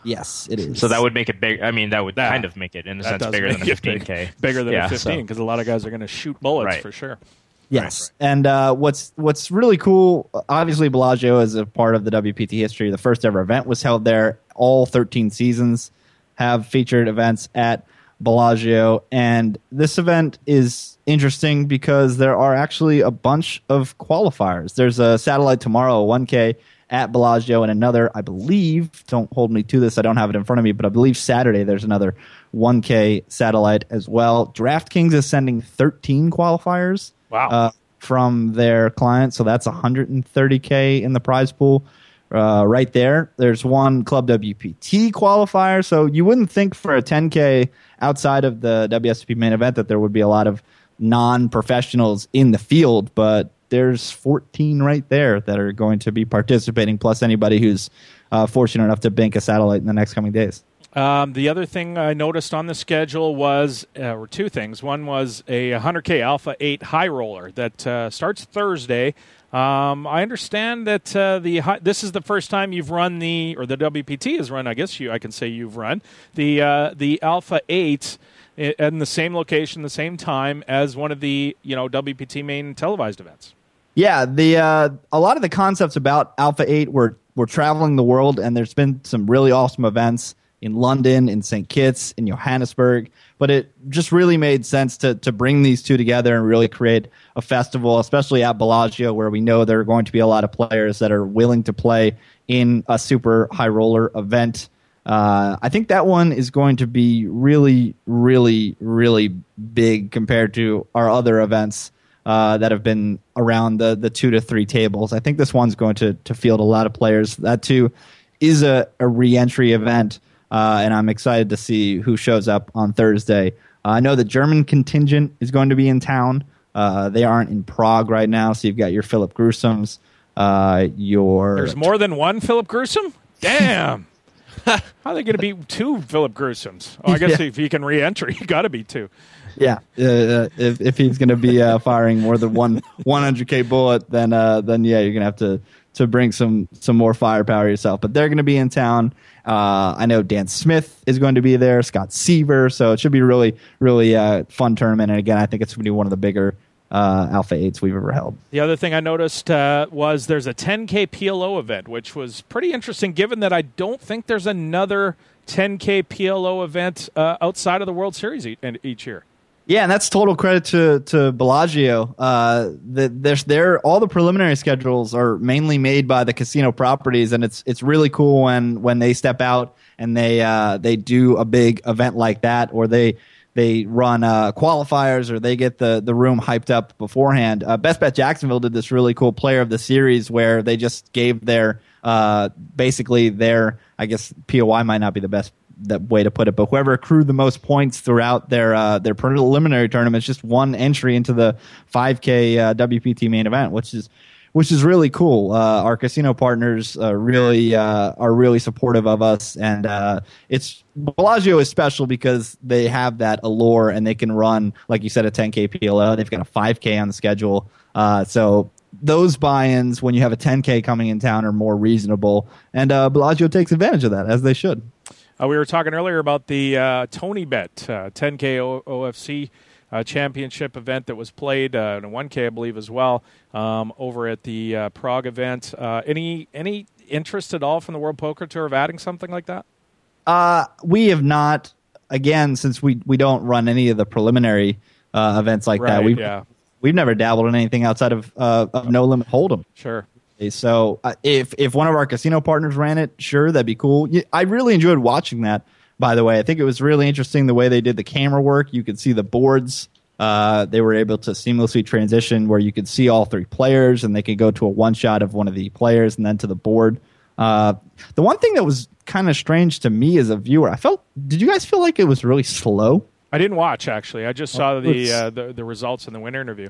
J: Yes, it is.
D: So that would make it big. I mean, that would
C: That-
D: kind of make it in a
C: That
D: sense
C: does
D: bigger
C: make
D: than a
C: it big-
D: fifteen K.
C: bigger than
D: Yeah,
C: a fifteen,
D: so-
C: because a lot of guys are going to shoot bullets
D: Right.
C: for sure.
J: Yes, and uh, what's what's really cool, obviously Bellagio is a part of the W P T history. The first ever event was held there. All thirteen seasons have featured events at Bellagio, and this event is interesting because there are actually a bunch of qualifiers. There's a satellite tomorrow, a one K at Bellagio, and another, I believe, don't hold me to this, I don't have it in front of me, but I believe Saturday there's another one K satellite as well. DraftKings is sending thirteen qualifiers.
C: Wow.
J: Uh, from their client, so that's one hundred thirty K in the prize pool uh, right there. There's one Club W P T qualifier, so you wouldn't think for a ten K outside of the W S O P main event that there would be a lot of non-professionals in the field, but there's fourteen right there that are going to be participating, plus anybody who's uh, fortunate enough to bank a satellite in the next coming days.
C: Um, the other thing I noticed on the schedule was, uh, or two things. One was a one hundred K Alpha eight high roller that uh, starts Thursday. Um, I understand that uh, the high, this is the first time you've run the, or the W P T has run, I guess you I can say you've run, the uh, the Alpha eight in the same location, the same time as one of the you know W P T main televised events.
J: Yeah, the uh, a lot of the concepts about Alpha eight were, were traveling the world, and there's been some really awesome events in London, in Saint Kitts, in Johannesburg, but it just really made sense to to bring these two together and really create a festival, especially at Bellagio, where we know there are going to be a lot of players that are willing to play in a super high roller event. Uh, I think that one is going to be really, really, really big compared to our other events uh, that have been around the the two to three tables. I think this one's going to to field a lot of players. That too is a, a re-entry event. Uh, and I'm excited to see who shows up on Thursday. Uh, I know the German contingent is going to be in town. Uh, they aren't in Prague right now, so you've got your Philip Gruesom's. Uh, your
C: There's more than one Philip Gruesome? Damn. How are they going to be two Philip Gruesomes? Oh, I guess
J: Yeah.
C: if he can re-enter, you got to be two.
J: Yeah, uh, if if he's going to be uh, firing more than one one hundred K bullet, then uh, then yeah, you're going to have to to bring some some more firepower yourself. But they're going to be in town. Uh, I know Dan Smith is going to be there, Scott Seaver, so it should be a really really uh, fun tournament. And again, I think it's going to be one of the bigger uh, Alpha eights we've ever held.
C: The other thing I noticed uh, was there's a ten K P L O event, which was pretty interesting, given that I don't think there's another ten K P L O event uh, outside of the World Series e- each year.
J: Yeah, and that's total credit to to Bellagio. Uh, the, there's there all the preliminary schedules are mainly made by the casino properties, and it's it's really cool when when they step out and they uh, they do a big event like that, or they they run uh, qualifiers, or they get the the room hyped up beforehand. Uh, Best Bet Jacksonville did this really cool Player of the Series where they just gave their uh, basically their I guess P O I might not be the best that way to put it, but whoever accrued the most points throughout their uh, their preliminary tournaments just won entry into the five K uh, W P T main event, which is which is really cool. Uh, our casino partners uh, really uh, are really supportive of us, and uh, it's Bellagio is special because they have that allure and they can run, like you said, a ten K P L O. They've got a five K on the schedule, uh, so those buy-ins when you have a ten K coming in town are more reasonable, and uh, Bellagio takes advantage of that, as they should.
C: Uh, we were talking earlier about the uh, Tony Bet uh, ten K o- OFC uh, championship event that was played, uh, and a one K, I believe, as well, um, over at the uh, Prague event. Uh, any any interest at all from the World Poker Tour of adding something like that?
J: Uh, we have not, again, since we, we don't run any of the preliminary uh, events like
C: Right,
J: that. We've,
C: yeah.
J: we've never dabbled in anything outside of, uh, of No Limit Hold'em.
C: Sure.
J: So uh, if if one of our casino partners ran it, sure, that'd be cool. Yeah, I really enjoyed watching that, by the way. I think it was really interesting the way they did the camera work. You could see the boards. Uh, they were able to seamlessly transition where you could see all three players, and they could go to a one-shot of one of the players and then to the board. Uh, the one thing that was kind of strange to me as a viewer, I felt, did you guys feel like it was really slow?
C: I didn't watch, actually. I just saw
J: Oh,
C: the,
J: it's-
C: uh, the the results in the winner interview.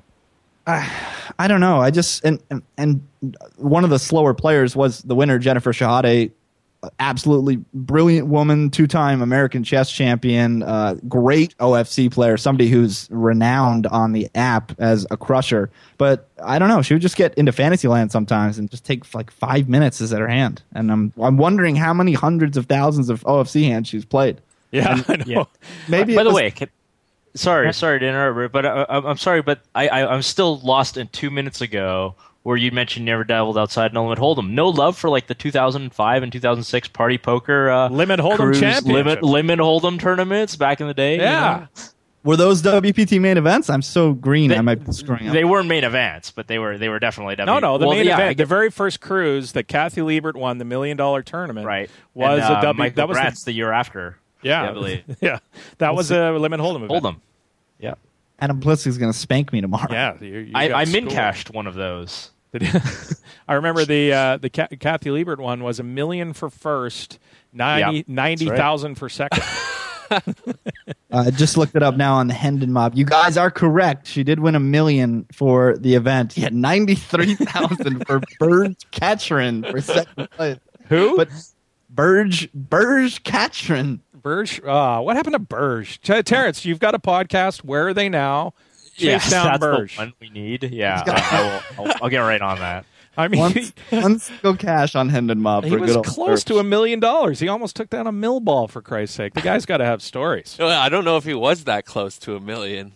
J: I don't know. I just and, and and one of the slower players was the winner, Jennifer Shahade. absolutely brilliant woman, two-time American chess champion, uh, great O F C player, somebody who's renowned on the app as a crusher. But I don't know, she would just get into Fantasyland sometimes and just take like five minutes is at her hand. And I'm I'm wondering how many hundreds of thousands of O F C hands she's played.
C: Yeah,
J: and,
C: I know.
D: Yeah.
J: Maybe
D: By
J: it
D: the
J: was,
D: way, can, sorry, sorry to interrupt, but I, I, I'm sorry, but I, I, I'm still lost in two minutes ago where you mentioned never dabbled outside No Limit Hold'em. No love for like the two thousand five and two thousand six Party Poker uh,
C: Limit Hold'em
D: cruise,
C: championship.
D: limit limit Hold'em tournaments back in the day.
C: Yeah.
D: You know?
J: were those W P T main events? I'm so green.
D: They,
J: I might be screwing up.
D: They weren't main events, but they were they were definitely
C: No,
D: W.
C: no, the
D: well,
C: main
D: yeah,
C: event,
D: I
C: the
D: get-
C: very first cruise that Kathy Liebert won, the million dollar tournament,
D: right
C: was
D: and, uh,
C: a W.
D: Michael
C: That was
D: Gratz
C: the,
D: the year after.
C: yeah,
D: I believe.
C: yeah, that was a Limit Hold'em event.
D: Hold'em. Yeah,
J: Adam Plisk's going to spank me tomorrow.
C: Yeah, you, you
D: I,
C: got
D: I min
C: schooled.
D: cashed one of those.
C: I remember the uh, the Ca- Kathy Liebert one was a million for first, ninety
D: Yep,
C: ninety thousand for second.
J: Uh, I just looked it up now on the Hendon Mob. You guys are correct. She did win a million for the event. He had ninety-three thousand for Burge Katrin for second place.
C: Who?
J: But Burge Burge Katrin.
C: Burge. Uh, what happened to Burge? T- Terrence, you've got a podcast. Where are they now? Chase
D: Yes,
C: down
D: that's
C: Burge.
D: the one we need. Yeah, I, I will. I'll, I'll get right on that.
C: I mean,
J: One,
C: he,
J: one single cash on Hendon Mob.
C: he
J: for
C: was
J: good old
C: close
J: Burge.
C: to a million dollars. He almost took down a mill ball, for Christ's sake. The guy's got to have stories.
B: Well, I don't know if he was that close to a million.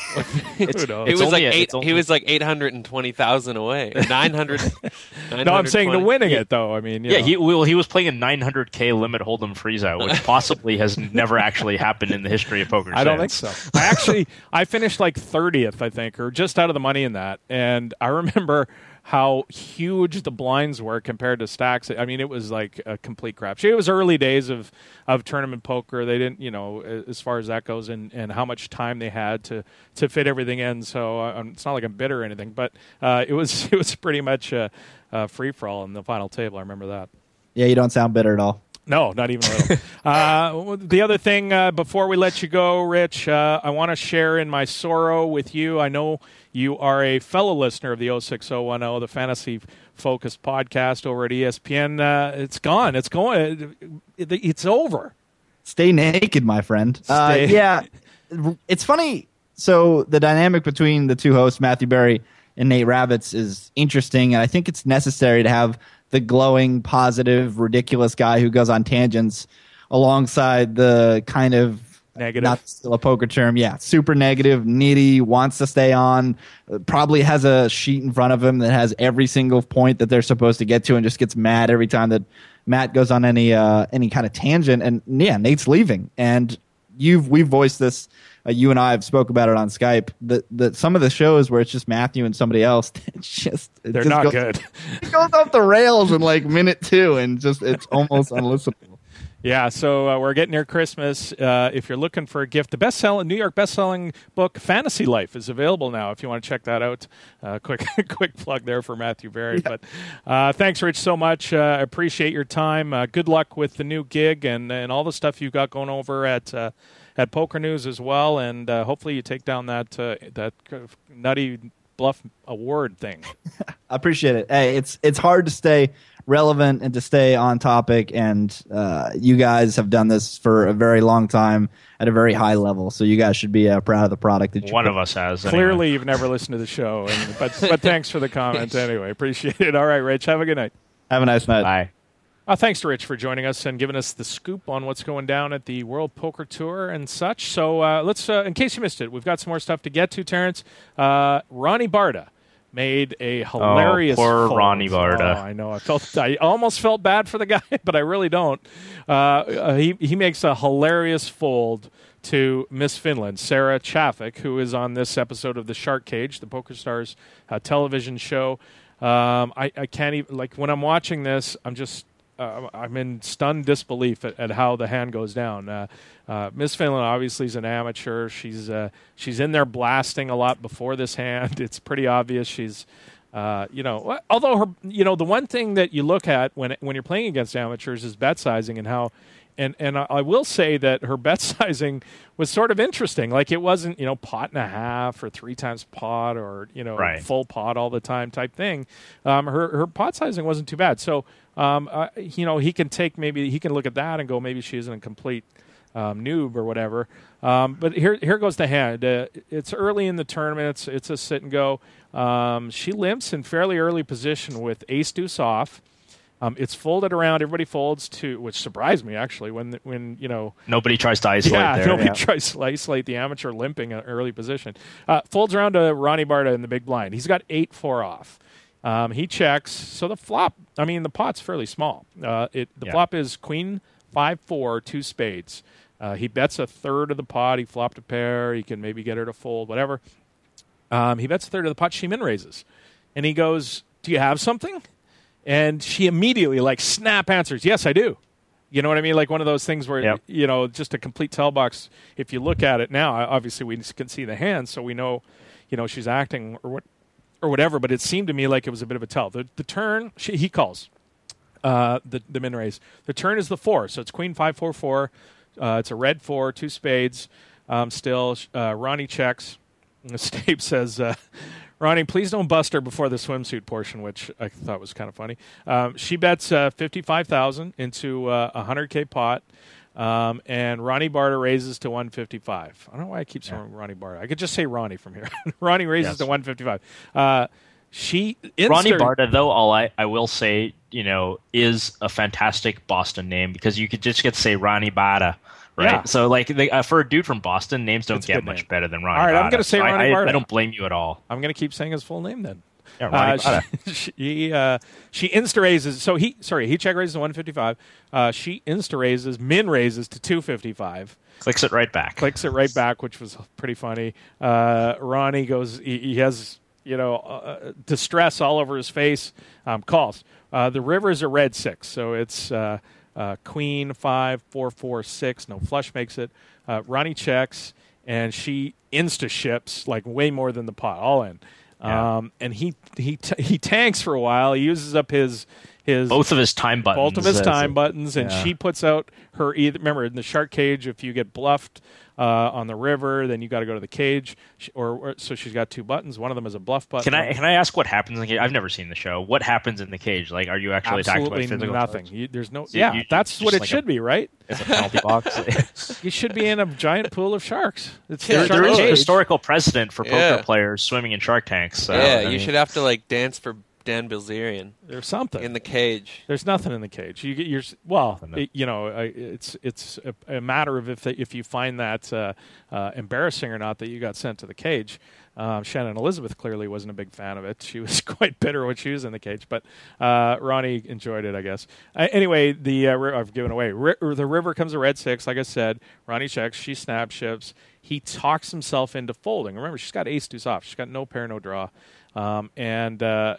C: Who knows?
B: He was
D: only
B: like
D: a-
B: eight.
D: it's only-
B: He was like eight hundred and twenty thousand away. Nine hundred.
C: No, I'm saying the winning it, though. I mean, you
D: Yeah,
C: know.
D: he well, he was playing a nine hundred K limit hold'em freeze out, which possibly has never actually happened in the history of poker.
C: I don't think
D: since.
C: so. I actually, I finished like thirtieth, I think, or just out of the money in that. And I remember how huge the blinds were compared to stacks. I mean, it was like a complete crapshoot. It was early days of, of tournament poker. They didn't, you know, as far as that goes, and, and how much time they had to, to fit everything in. So uh, it's not like I'm bitter or anything, but uh, it was it was pretty much a, a free for all in the final table. I remember that.
J: Yeah, you don't sound bitter at all.
C: No, not even a little. uh, the other thing, uh, before we let you go, Rich, uh, I want to share in my sorrow with you. I know you are a fellow listener of the oh six oh one oh, the fantasy-focused podcast over at E S P N. Uh, it's gone. It's going. It, it's over.
J: Stay naked, my friend. Uh,
C: Stay-
J: yeah, it's funny. So the dynamic between the two hosts, Matthew Berry and Nate Ravitz, is interesting, and I think it's necessary to have the glowing, positive, ridiculous guy who goes on tangents alongside the kind of
C: Negative.
J: not still a poker term, yeah, super negative, needy, wants to stay on, uh, probably has a sheet in front of him that has every single point that they're supposed to get to, and just gets mad every time that Matt goes on any uh, any kind of tangent. And yeah, Nate's leaving, and you've we've voiced this. Uh, you and I have spoke about it on Skype. That that some of the shows where it's just Matthew and somebody else, it's just it
C: They're
J: just
C: not
J: goes,
C: good.
J: It goes off the rails in like minute two, and just it's almost unlistenable.
C: Yeah, so uh, we're getting near Christmas. Uh, if you're looking for a gift, the best-selling New York best-selling book "Fantasy Life" is available now. If you want to check that out, uh, quick quick plug there for Matthew Berry.
J: Yeah.
C: But uh, thanks, Rich, so much. Uh, I appreciate your time. Uh, good luck with the new gig and and all the stuff you've got going over at uh, at Poker News as well. And uh, hopefully you take down that uh, that nutty bluff award thing.
J: I appreciate it. Hey, it's it's hard to stay relevant and to stay on topic, and uh, you guys have done this for a very long time at a very high level. So you guys should be uh, proud of the product that you
D: One
J: put.
D: of us has.
C: Clearly,
D: anyway.
C: you've never listened to the show, and, but but thanks for the comment anyway. Appreciate it. All right, Rich, have a good night.
J: Have a nice night.
D: Bye.
C: Uh, thanks to Rich for joining us and giving us the scoop on what's going down at the World Poker Tour and such. So uh, let's, uh, in case you missed it, we've got some more stuff to get to, Terrence. Uh, Ronnie Barda made a hilarious
D: Oh, poor
C: fold.
D: Ronnie Barda.
C: Oh, I know. I felt I almost felt bad for the guy, but I really don't. Uh, uh, he he makes a hilarious fold to Miss Finland, Sarah Chafik, who is on this episode of the Shark Cage, the PokerStars uh, television show. Um, I, I can't even, like, when I'm watching this, I'm just Uh, I'm in stunned disbelief at, at how the hand goes down. Uh, uh, Miss Finland obviously is an amateur. She's uh, she's in there blasting a lot before this hand. It's pretty obvious she's, uh, you know, although her, you know, the one thing that you look at when when you're playing against amateurs is bet sizing and how And and I I will say that her bet sizing was sort of interesting. Like it wasn't, you know, pot and a half or three times pot or, you know,
D: Right.
C: full pot all the time type thing. Um, her her pot sizing wasn't too bad. So, um, uh, you know, he can take maybe he can look at that and go, maybe she isn't a complete um, noob or whatever. Um, but here here goes the hand. Uh, it's early in the tournament. It's it's a sit and go. Um, she limps in fairly early position with ace deuce off. Um, it's folded around. Everybody folds to, which surprised me actually. When when you know
D: Nobody tries to isolate
C: yeah,
D: there.
C: nobody
D: yeah.
C: tries to isolate the amateur limping an early position. Uh, folds around to Ronnie Barta in the big blind. He's got eight four off. Um, he checks. So the flop. I mean, the pot's fairly small. Uh, it the
D: Yeah.
C: flop is queen five four two spades. Uh, he bets a third of the pot. He flopped a pair. He can maybe get her to fold, whatever. Um, he bets a third of the pot. She min raises, and he goes, "Do you have something?" And she immediately, like, snap answers, "Yes, I do." You know what I mean? Like one of those things where,
D: Yep.
C: you know, just a complete tell box. If you look at it now, obviously we can see the hand, so we know, you know, she's acting or what, or whatever. But it seemed to me like it was a bit of a tell. The the turn, she, he calls uh, the the min raise. The turn is the four, so it's queen five four four. Uh, it's a red four, two spades. Um, still, uh, Ronnie checks. Stape says, uh, Ronnie, please don't bust her before the swimsuit portion, which I thought was kind of funny. Um, she bets uh, fifty-five thousand dollars into uh, a one hundred K pot, um, and Ronnie Barta raises to one fifty-five. I don't know why I keep saying yeah. Ronnie Barta. I could just say Ronnie from here. Ronnie raises yes. to one fifty-five. Uh, she
D: Ronnie Barta, though, all I, I will say, you know, is a fantastic Boston name because you could just get to say Ronnie Barta. Right,
C: yeah.
D: so like they, uh, for a dude from Boston, names don't
C: It's
D: get much
C: name.
D: better than Ronnie.
C: All right,
D: Barta.
C: I'm going to say
D: so
C: Ronnie
D: I,
C: Barta.
D: I, I don't blame you at all.
C: I'm going to keep saying his full name then.
D: Yeah, Ronnie
C: uh,
D: Barta.
C: She, she, uh, she insta raises. So he, sorry, he check raises to one fifty-five. Uh, she insta raises, min raises to two fifty-five.
D: Clicks it right back.
C: Clicks it right back, which was pretty funny. Uh, Ronnie goes. He, he has you know uh, distress all over his face. Um, calls. Uh, the river is a red six, so it's. Uh, Uh, queen five four four six, no flush makes it. Uh, Ronnie checks, and she insta ships like way more than the pot, all in.
D: Yeah.
C: Um, and he he t- he tanks for a while. He uses up his his
D: both of his time buttons,
C: both of his time
D: it?
C: buttons, and
D: yeah.
C: she puts out her either. Remember in the shark cage, if you get bluffed uh, on the river, then you got to go to the cage. She, or, or so she's got two buttons. One of them is a bluff button.
D: Can I can I ask what happens in the cage? I've never seen the show. What happens in the cage? Like, are you actually
C: Absolutely
D: attacked by physical
C: nothing.
D: charge?
C: You, there's no.
D: So
C: yeah,
D: you-
C: that's what
D: just
C: it
D: like
C: should
D: a-
C: be, right?
D: It's a penalty box.
C: You should be in a giant pool of sharks. It's
K: Yeah,
C: the
D: there
C: shark
D: is a
C: cage.
D: historical precedent for poker
K: Yeah.
D: players swimming in shark tanks. So,
K: yeah,
D: I
K: you
D: mean,
K: should have to like dance for Dan Bilzerian
C: There's something
K: in the cage.
C: There's nothing in the cage. You get your well,
D: Nothing.
C: it, you know, uh, it's it's a, a matter of if if you find that uh, uh, embarrassing or not that you got sent to the cage. Um, Shannon Elizabeth clearly wasn't a big fan of it. She was quite bitter when she was in the cage, but uh, Ronnie enjoyed it, I guess. Uh, anyway, the uh, ri- I've given away. Ri- the river comes a red six, like I said. Ronnie checks. She snap ships. He talks himself into folding. Remember, she's got ace deuce off. She's got no pair, no draw. Um, and uh,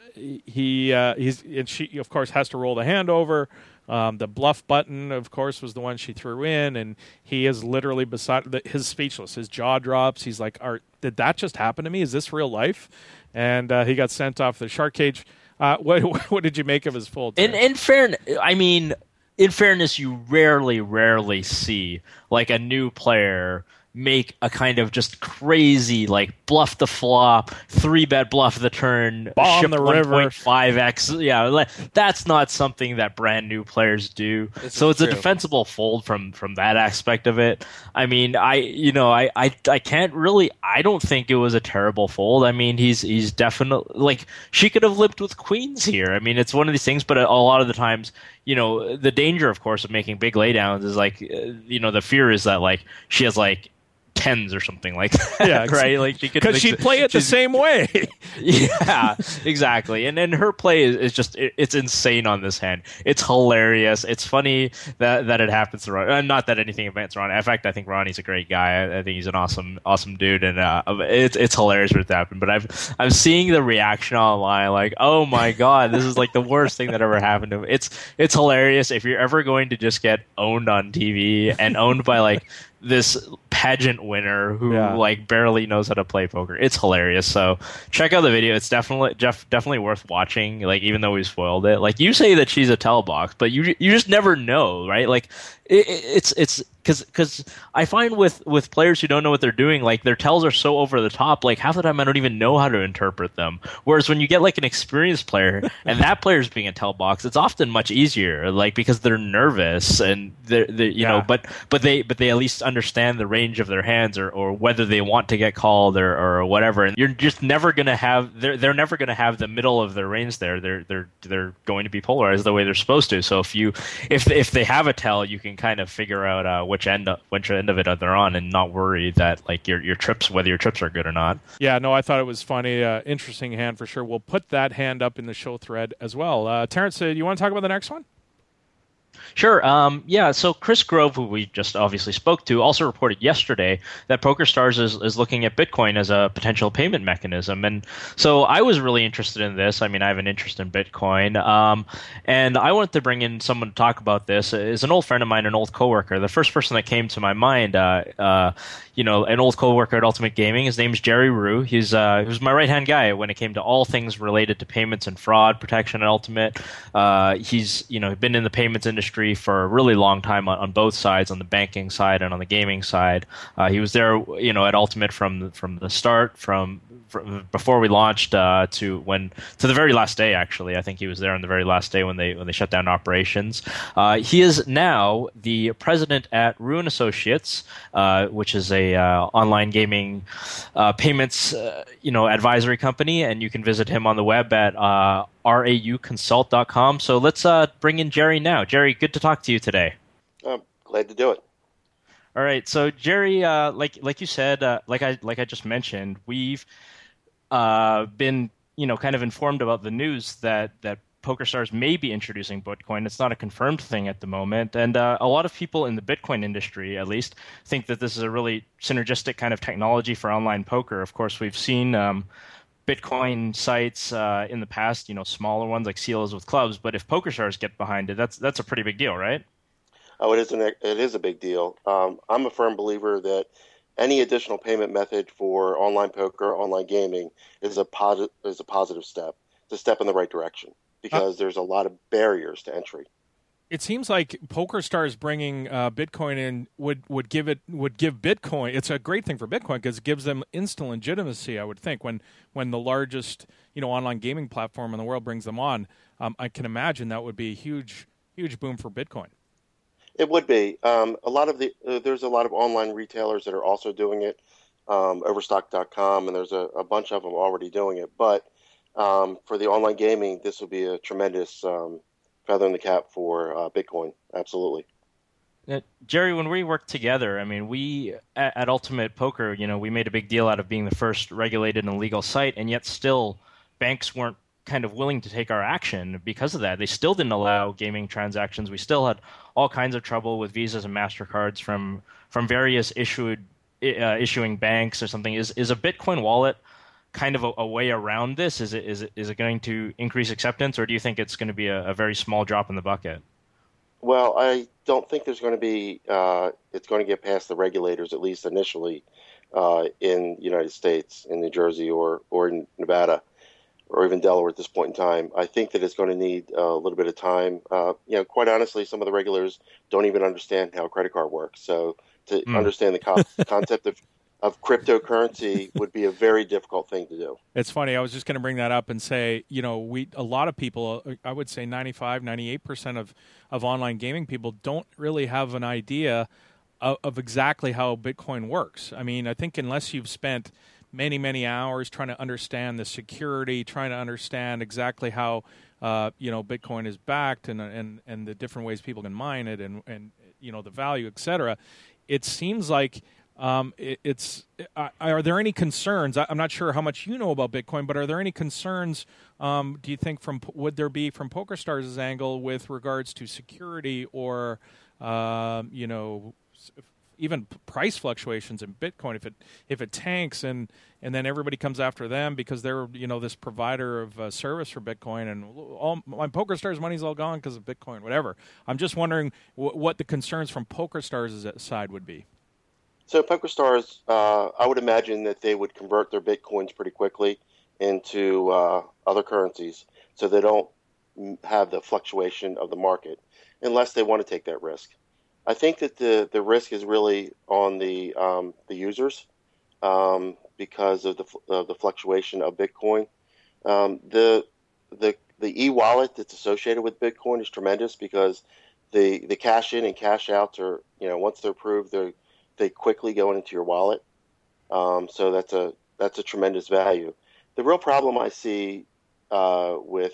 C: he uh, he's and she of course has to roll the hand over. Um, the bluff button, of course, was the one she threw in, and he is literally beside the, his speechless. His jaw drops. He's like, Are, "Did that just happen to me? Is this real life?" And uh, he got sent off the shark cage. Uh, what what did you make of his fold?
D: In in fairness, I mean, in fairness, you rarely, rarely see like a new player make a kind of just crazy like bluff the flop, three bet bluff the turn,
C: Bomb
D: ship
C: the
D: one
C: river.
D: point five x. Yeah, like, that's not something that brand new players do.
K: This
D: so
K: is
D: it's a
K: true.
D: defensible fold from from that aspect of it. I mean, I you know, I I I can't really. I don't think it was a terrible fold. I mean, he's he's definitely like she could have limped with queens here. I mean, it's one of these things, but a, a lot of the times, you know, the danger, of course, of making big laydowns is like, uh, you know, the fear is that like she has like tens or something like that,
C: Yeah,
D: right? Like she could
C: because she'd play it the
D: she's-
C: same way.
D: yeah, exactly. And then her play is, is just it, it's insane on this hand. It's hilarious. It's funny that that it happens to Ronnie. Uh, not that anything events Ronnie. In fact, I think Ronnie's a great guy. I, I think he's an awesome awesome dude, and uh, it's it's hilarious what happened. But I've I'm seeing the reaction online, like, oh my god, this is like the worst thing that ever happened to him. It's it's hilarious. If you're ever going to just get owned on T V and owned by like this pageant winner who
C: Yeah.
D: like barely knows how to play poker. It's hilarious. So check out the video. It's definitely Jeff definitely worth watching. Like even though we spoiled it, like you say that she's a tell box, but you you just never know, right? Like it, it's it's because because I find with with players who don't know what they're doing, like their tells are so over the top. Like half the time I don't even know how to interpret them. Whereas when you get like an experienced player and that player's being a tell box, it's often much easier. Like because they're nervous and they're, they're you
C: Yeah.
D: know, but but they but they at least understand the range of their hands or, or whether they want to get called or, or whatever. And you're just never gonna have they're they're never gonna have the middle of their range there. They're they're they're going to be polarized the way they're supposed to. So if you if if they have a tell, you can kind of figure out uh, which end which end of it they're on and not worry that like your your trips whether your trips are good or not.
C: Yeah, no, I thought it was funny. Uh, interesting hand for sure. We'll put that hand up in the show thread as well. Uh, Terrence, uh, you want to talk about the next one?
D: Sure. Um, yeah. So Chris Grove, who we just obviously spoke to, also reported yesterday that PokerStars is, is looking at Bitcoin as a potential payment mechanism. And so I was really interested in this. I mean, I have an interest in Bitcoin. Um, and I wanted to bring in someone to talk about this. Is an old friend of mine, an old coworker. The first person that came to my mind, uh, uh, you know, an old coworker at Ultimate Gaming. His name is Jerry Rue. He's uh, he was my right-hand guy when it came to all things related to payments and fraud protection at Ultimate. Uh, he's, you know, been in the payments industry for a really long time on, on both sides, on the banking side and on the gaming side. Uh, he was there, you know, at Ultimate from from the start, from, from before we launched uh, to when to the very last day. Actually, I think he was there on the very last day when they when they shut down operations. Uh, he is now the president at Ruin Associates, uh, which is a uh, online gaming uh, payments, uh, you know, advisory company, and you can visit him on the web at uh, rau consult dot com. So let's uh, bring in Jerry now. Jerry, good to talk to you today.
L: I'm glad to do it.
D: All right, so Jerry, uh, like like you said, uh, like I like I just mentioned, we've uh, been you know kind of informed about the news that that PokerStars may be introducing Bitcoin. It's not a confirmed thing at the moment, and uh, a lot of people in the Bitcoin industry, at least, think that this is a really synergistic kind of technology for online poker. Of course, we've seen Um, Bitcoin sites uh, in the past, you know, smaller ones like Seals with clubs. But if PokerStars get behind it, that's that's a pretty big deal, right?
L: Oh, it is an, it is a big deal. Um, I'm a firm believer that any additional payment method for online poker, online gaming is a positive is a positive step. It's a step in the right direction because uh, there's a lot of barriers to entry.
C: It seems like PokerStars bringing uh, Bitcoin in would, would give it would give Bitcoin. It's a great thing for Bitcoin because it gives them instant legitimacy. I would think when when the largest you know online gaming platform in the world brings them on, um, I can imagine that would be a huge huge boom for Bitcoin.
L: It would be. Um, a lot of the uh, there's a lot of online retailers that are also doing it. Um, Overstock dot com and there's a, a bunch of them already doing it. But um, for the online gaming, this would be a tremendous Um, feather in the cap for uh, Bitcoin. Absolutely.
D: Uh, Jerry, when we worked together, I mean, we at, at Ultimate Poker, you know, we made a big deal out of being the first regulated and legal site, and yet still banks weren't kind of willing to take our action because of that. They still didn't allow gaming transactions. We still had all kinds of trouble with Visas and MasterCards from from various issued uh, issuing banks or something. Is is a Bitcoin wallet kind of a, a way around this? Is it is it is it going to increase acceptance, or do you think it's going to be a, a very small drop in the bucket?
L: Well, I don't think there's going to be. Uh, it's going to get past the regulators, at least initially, uh, in the United States, in New Jersey, or or in Nevada, or even Delaware at this point in time. I think that it's going to need uh, a little bit of time. Uh, you know, quite honestly, some of the regulators don't even understand how a credit card works. So to mm. understand the co- concept of of cryptocurrency would be a very difficult thing to do.
C: It's funny. I was just going to bring that up and say, you know, we a lot of people, I would say ninety-five, ninety-eight percent of, of online gaming people don't really have an idea of, of exactly how Bitcoin works. I mean, I think unless you've spent many, many hours trying to understand the security, trying to understand exactly how, uh, you know, Bitcoin is backed and, and, and the different ways people can mine it and, and, you know, the value, et cetera, it seems like Um, it, it's. Uh, are there any concerns? I, I'm not sure how much you know about Bitcoin, but are there any concerns? Um, do you think from would there be from PokerStars' angle with regards to security or, uh, you know, even price fluctuations in Bitcoin? If it if it tanks and and then everybody comes after them because they're you know this provider of uh, service for Bitcoin and all my PokerStars money's all gone because of Bitcoin, whatever. I'm just wondering w- what the concerns from PokerStars' side would be.
L: So PokerStars, uh, I would imagine that they would convert their Bitcoins pretty quickly into uh, other currencies, so they don't have the fluctuation of the market, unless they want to take that risk. I think that the, the risk is really on the um, the users um, because of the of the fluctuation of Bitcoin. Um, the the the e-wallet that's associated with Bitcoin is tremendous because the the cash in and cash outs are, you know, once they're approved, they they quickly go into your wallet. Um, so that's a that's a tremendous value. The real problem I see uh, with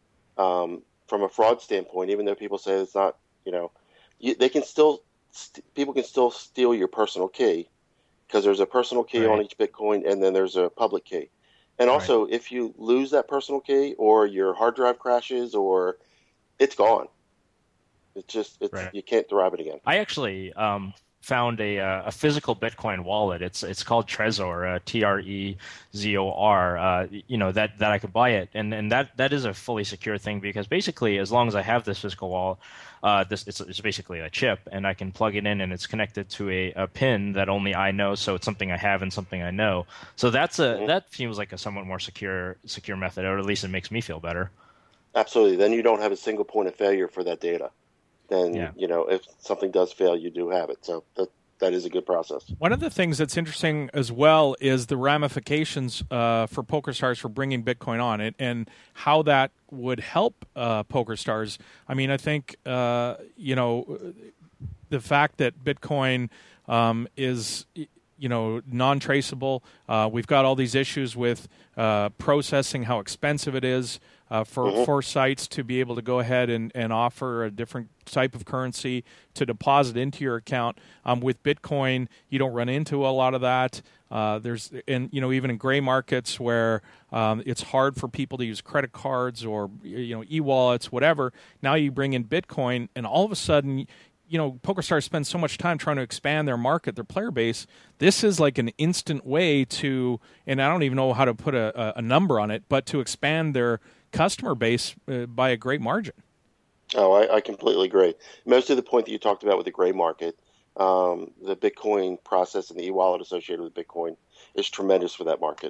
L: um, from a fraud standpoint, even though people say it's not, you know, you, they can still st- people can still steal your personal key, because there's a personal key
D: Right.
L: on each Bitcoin and then there's a public key. And also, right. if you lose that personal key or your hard drive crashes, or it's gone. It's just it's
D: Right.
L: you can't derive it again.
D: I actually um, found a uh, a physical Bitcoin wallet. It's it's called Trezor, uh, T R E Z O R. Uh, you know that, that I could buy it, and and that, that is a fully secure thing, because basically, as long as I have this physical wallet, uh, this it's, it's basically a chip, and I can plug it in, and it's connected to a, a pin that only I know. So it's something I have and something I know. So that's a mm-hmm. that seems like a somewhat more secure secure method, or at least it makes me feel better.
L: Absolutely. Then you don't have a single point of failure for that data. Then, yeah. you know, if something does fail, you do have it. So that that is a good process.
C: One of the things that's interesting as well is the ramifications uh, for PokerStars for bringing Bitcoin on it, and how that would help uh, PokerStars. I mean, I think, uh, you know, the fact that Bitcoin um, is, you know, non-traceable. Uh, we've got all these issues with uh, processing, how expensive it is. Uh, for, mm-hmm. for sites to be able to go ahead and, and offer a different type of currency to deposit into your account. Um, with Bitcoin, you don't run into a lot of that. Uh, there's, and you know, even in gray markets where um, it's hard for people to use credit cards or, you know, e-wallets, whatever. Now you bring in Bitcoin, and all of a sudden, you know, PokerStars spends so much time trying to expand their market, their player base. This is like an instant way to, and I don't even know how to put a, a number on it, but to expand their customer base uh, by a great margin.
L: Oh, I, I completely agree. Most of the point that you talked about with the gray market, um, the Bitcoin process and the e-wallet associated with Bitcoin is tremendous for that market.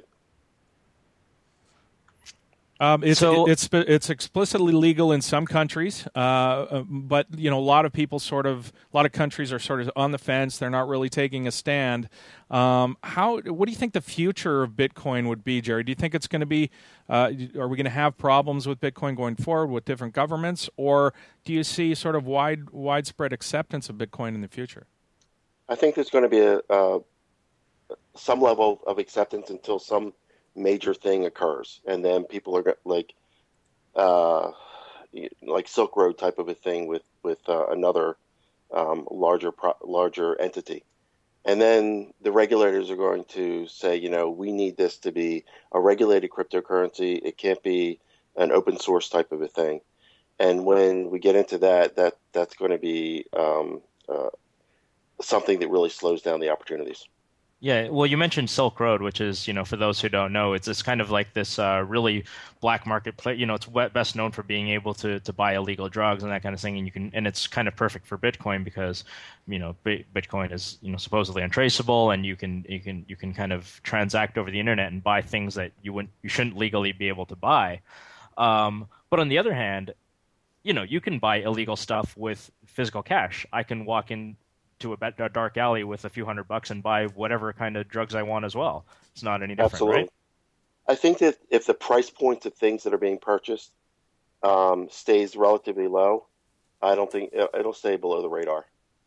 C: Um, it's,
D: so,
C: it, it's it's explicitly legal in some countries, uh, but you know, a lot of people sort of, a lot of countries are sort of on the fence. They're not really taking a stand. Um, how? What do you think the future of Bitcoin would be, Jerry? Do you think it's going to be? Uh, are we going to have problems with Bitcoin going forward with different governments, or do you see sort of wide widespread acceptance of Bitcoin in the future?
L: I think there's going to be a uh, some level of acceptance until some major thing occurs, and then people are like uh like Silk Road type of a thing with with uh, another um larger pro- larger entity, and then the regulators are going to say, you know, we need this to be a regulated cryptocurrency. It can't be an open source type of a thing. And when we get into that, that that's going to be um uh, something that really slows down the opportunities.
D: Yeah, well, you mentioned Silk Road, which is, you know, for those who don't know, it's it's kind of like this uh, really black market play. You know, it's best known for being able to, to buy illegal drugs and that kind of thing, and you can, and it's kind of perfect for Bitcoin because, you know, Bitcoin is, you know, supposedly untraceable, and you can you can you can kind of transact over the internet and buy things that you wouldn't you shouldn't legally be able to buy. Um, but on the other hand, you know, you can buy illegal stuff with physical cash. I can walk in to a, a dark alley with a few hundred bucks and buy whatever kind of drugs I want as well. It's not any different,
L: Absolutely.
D: Right?
L: I think that if the price points of things that are being purchased um, stays relatively low, I don't think it'll stay below the radar.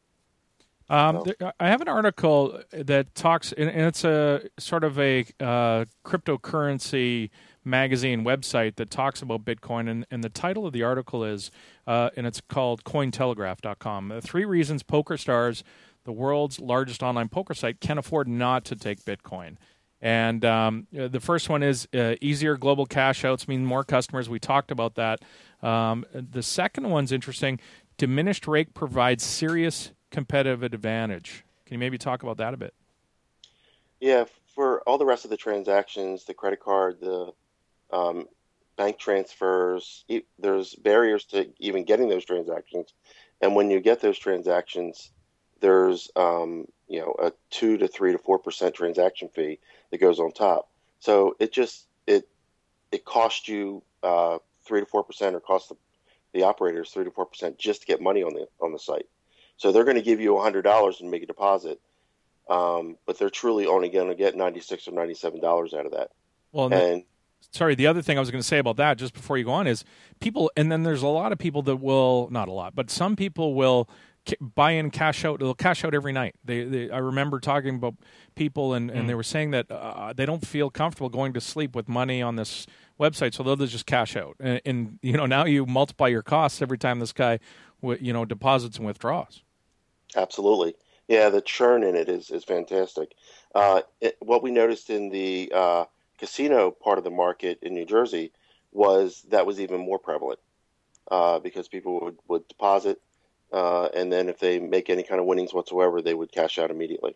C: Um, there, I have an article that talks, and it's a sort of a uh, cryptocurrency magazine website that talks about Bitcoin, and, and the title of the article is, uh, and it's called Cointelegraph dot com. Three reasons PokerStars, the world's largest online poker site, can afford not to take Bitcoin. And um, the first one is uh, easier global cash outs mean more customers. We talked about that. Um, the second one's interesting. Diminished rate provides serious competitive advantage. Can you maybe talk about that a bit?
L: Yeah, for all the rest of the transactions, the credit card, the um, bank transfers, e- there's barriers to even getting those transactions. And when you get those transactions, there's um, you know, a two to three to four percent transaction fee that goes on top. So it just it it costs you uh, three to four percent, or costs the, the operators three to four percent just to get money on the on the site. So they're going to give you a hundred dollars and make a deposit, um, but they're truly only going to get ninety six or ninety seven dollars out of that.
C: Well, and,
L: and
C: the, sorry, the other thing I was going to say about that, just before you go on, is people, and then there's a lot of people that will, not a lot, but some people will buy in, cash out. They'll cash out every night. They, they I remember talking about people, and, and mm. they were saying that uh, they don't feel comfortable going to sleep with money on this website, so they'll just cash out. And, and you know, now you multiply your costs every time this guy, you know, deposits and withdraws.
L: Absolutely, yeah. The churn in it is is fantastic. Uh, it, what we noticed in the uh, casino part of the market in New Jersey was that was even more prevalent uh, because people would would deposit. Uh, and then if they make any kind of winnings whatsoever, they would cash out immediately.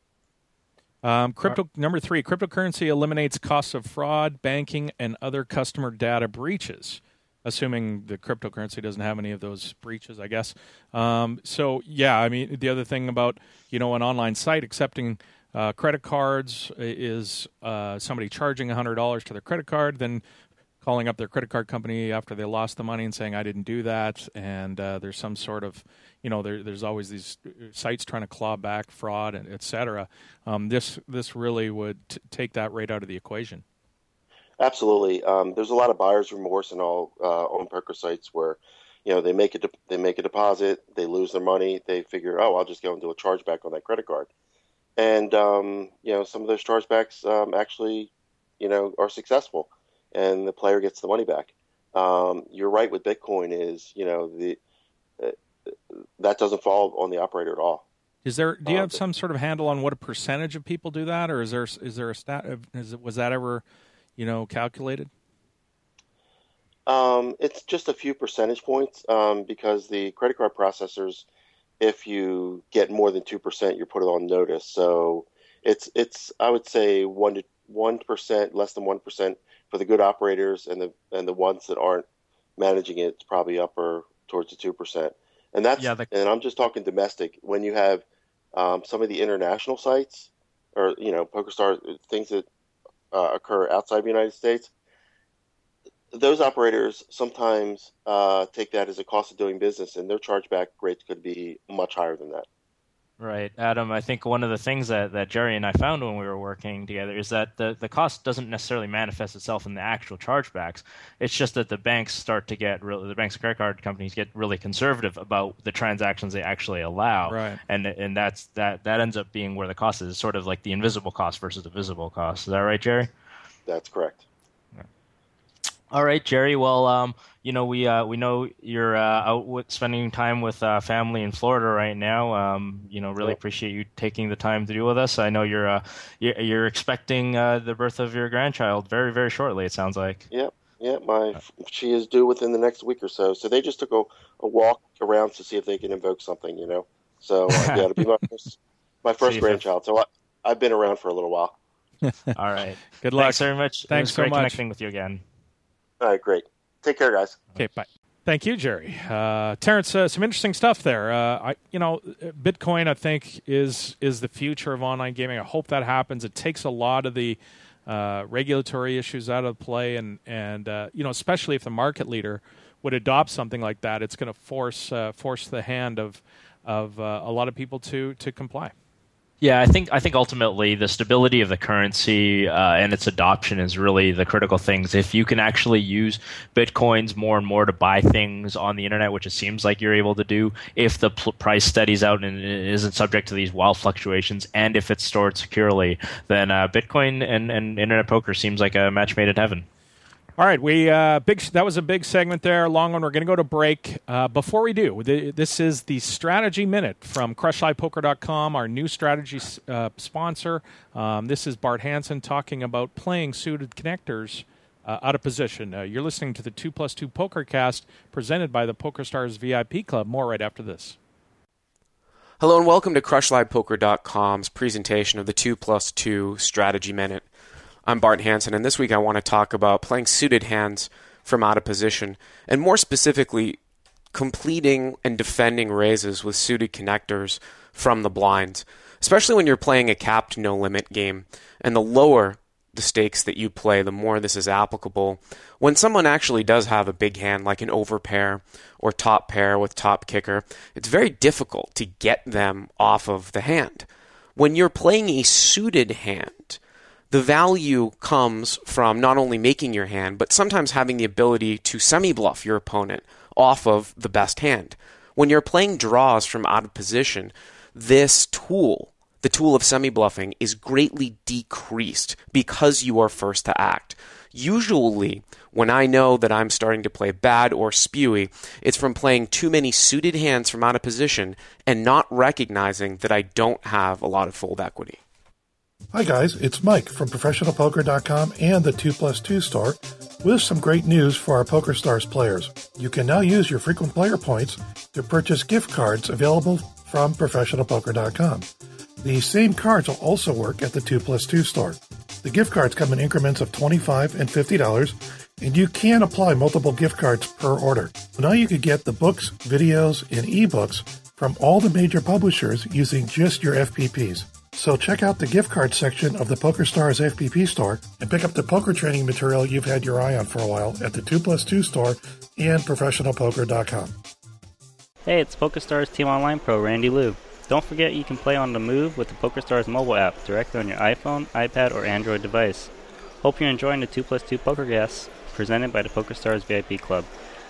C: Um, crypto number three, cryptocurrency eliminates costs of fraud, banking, and other customer data breaches, assuming the cryptocurrency doesn't have any of those breaches, I guess. Um, so, yeah, I mean, the other thing about, you know, an online site accepting uh, credit cards is uh, somebody charging one hundred dollars to their credit card, then calling up their credit card company after they lost the money and saying, I didn't do that, and uh, there's some sort of, you know, there, there's always these sites trying to claw back fraud, and et cetera. Um, this this really would t- take that right out of the equation.
L: Absolutely. Um, there's a lot of buyer's remorse in all uh, on poker sites where, you know, they make a de- they make a deposit, they lose their money, they figure, oh, I'll just go and do a chargeback on that credit card, and um, you know, some of those chargebacks um, actually, you know, are successful, and the player gets the money back. Um, you're right with Bitcoin is, you know, the uh, that doesn't fall on the operator at all.
C: Is there? Do you
L: um,
C: have some sort of handle on what a percentage of people do that, or is there is there a stat? Is it, was that ever, you know, calculated?
L: Um, it's just a few percentage points um, because the credit card processors, if you get more than two percent, you're put on notice. So it's it's I would say one to one percent, less than one percent for the good operators, and the and the ones that aren't managing it, it's probably upper towards the two percent. And that's
D: yeah, the...
L: and I'm just talking domestic. When you have um, some of the international sites, or you know, PokerStars, things that uh, occur outside the United States, those operators sometimes uh, take that as a cost of doing business, and their chargeback rates could be much higher than that.
D: Right, Adam, I think one of the things that, that Jerry and I found when we were working together is that the, the cost doesn't necessarily manifest itself in the actual chargebacks. It's just that the banks start to get, really, the banks and credit card companies get really conservative about the transactions they actually allow.
C: Right.
D: And and that's that, that ends up being where the cost is, sort of like the invisible cost versus the visible cost. Is that right, Jerry?
L: That's correct.
D: All right, Jerry. Well, um, you know, we uh, we know you're uh, out with spending time with uh, family in Florida right now. Um, you know, really appreciate you taking the time to do with us. I know you're uh, you're, you're expecting uh, the birth of your grandchild very, very shortly. It sounds like.
L: Yep, yeah. My she is due within the next week or so. So they just took a, a walk around to see if they can invoke something. You know, so uh, yeah, it'll be my first my first grandchild. So I, I've been around for a little while.
D: All right.
C: Good luck.
D: Thanks very much.
C: Thanks
D: it was
C: so
D: great
C: much.
D: Connecting with you again.
L: All right, great. Take care, guys.
C: Okay, bye. Thank you, Jerry. Uh, Terrence, uh, some interesting stuff there. Uh, I, you know, Bitcoin, I think, is is the future of online gaming. I hope that happens. It takes a lot of the uh, regulatory issues out of play, and and uh, you know, especially if the market leader would adopt something like that, it's going to force uh, force the hand of of uh, a lot of people to to comply.
D: Yeah, I think I think ultimately the stability of the currency uh, and its adoption is really the critical things. If you can actually use Bitcoins more and more to buy things on the internet, which it seems like you're able to do, if the pl- price steadies out and it isn't subject to these wild fluctuations, and if it's stored securely, then uh, Bitcoin and, and internet poker seems like a match made in heaven.
C: All right, we uh, big. That was a big segment there, long one. We're going to go to break. Uh, before we do, the, this is the Strategy Minute from crush live poker dot com, our new strategy uh, sponsor. Um, this is Bart Hansen talking about playing suited connectors uh, out of position. Uh, you're listening to the two plus two Pokercast presented by the PokerStars V I P Club. More right after this.
I: Hello and welcome to crush live poker dot com's presentation of the two plus two Strategy Minute. I'm Bart Hansen, and this week I want to talk about playing suited hands from out of position, and more specifically, completing and defending raises with suited connectors from the blinds. especially when you're playing a capped no-limit game. And the lower the stakes that you play, the more this is applicable. When someone actually does have a big hand, like an overpair or top pair with top kicker, it's very difficult to get them off of the hand. When you're playing a suited hand, the value comes from not only making your hand, but sometimes having the ability to semi-bluff your opponent off of the best hand. When you're playing draws from out of position, this tool, the tool of semi-bluffing, is greatly decreased because you are first to act. Usually, when I know that I'm starting to play bad or spewy, it's from playing too many suited hands from out of position and not recognizing that I don't have a lot of fold equity.
G: Hi guys, it's Mike from Professional Poker dot com and the two plus two store with some great news for our PokerStars players. You can now use your frequent player points to purchase gift cards available from Professional Poker dot com. The same cards will also work at the two plus two store. The gift cards come in increments of twenty-five dollars and fifty dollars, and you can apply multiple gift cards per order. Now you can get the books, videos, and ebooks from all the major publishers using just your F P Ps. So check out the gift card section of the PokerStars F P P store and pick up the poker training material you've had your eye on for a while at the two plus two store and Professional Poker dot com.
M: Hey, it's PokerStars Team Online Pro Randy Liu. Don't forget you can play on the move with the PokerStars mobile app directly on your iPhone, iPad, or Android device. Hope you're enjoying the two plus two Pokercast presented by the PokerStars V I P Club.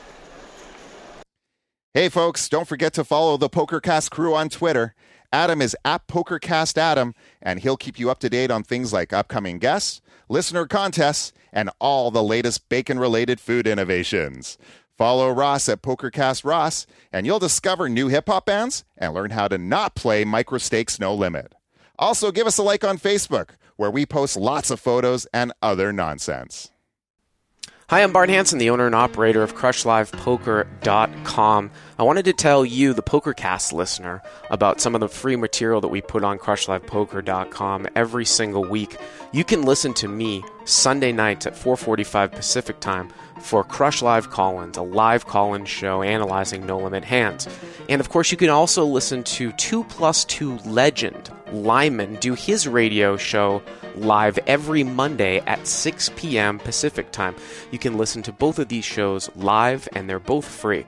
A: Hey folks, don't forget to follow the PokerCast crew on Twitter. Adam is at PokerCast Adam, and he'll keep you up to date on things like upcoming guests, listener contests, and all the latest bacon-related food innovations. Follow Ross at PokerCast Ross, and you'll discover new hip-hop bands and learn how to not play micro-stakes no limit. Also, give us a like on Facebook, where we post lots of photos and other nonsense.
I: Hi, I'm Bart Hansen, the owner and operator of Crush Live Poker dot com. I wanted to tell you, the PokerCast listener, about some of the free material that we put on Crush Live Poker dot com every single week. You can listen to me Sunday nights at four forty-five Pacific Time for Crush Live Call-Ins, a live call-in show analyzing no-limit hands. And of course, you can also listen to two plus two legend Lyman do his radio show live every Monday at six p.m. Pacific Time. You can listen to both of these shows live, and they're both free.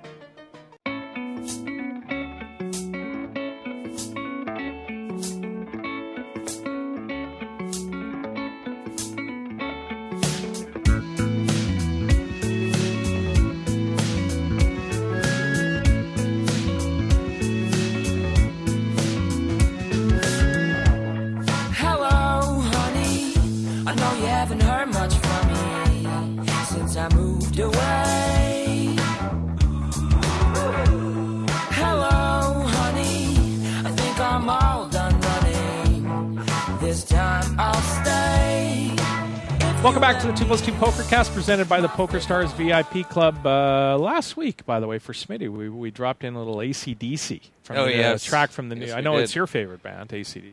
C: Welcome back to the two plus two Pokercast presented by the PokerStars V I P Club. Uh, last week, by the way, for Smitty, we, we dropped in a little A C D C from
B: oh,
C: the
B: yes.
C: uh, track from the new.
B: Yes,
C: I know
B: did.
C: It's your favorite band, A C D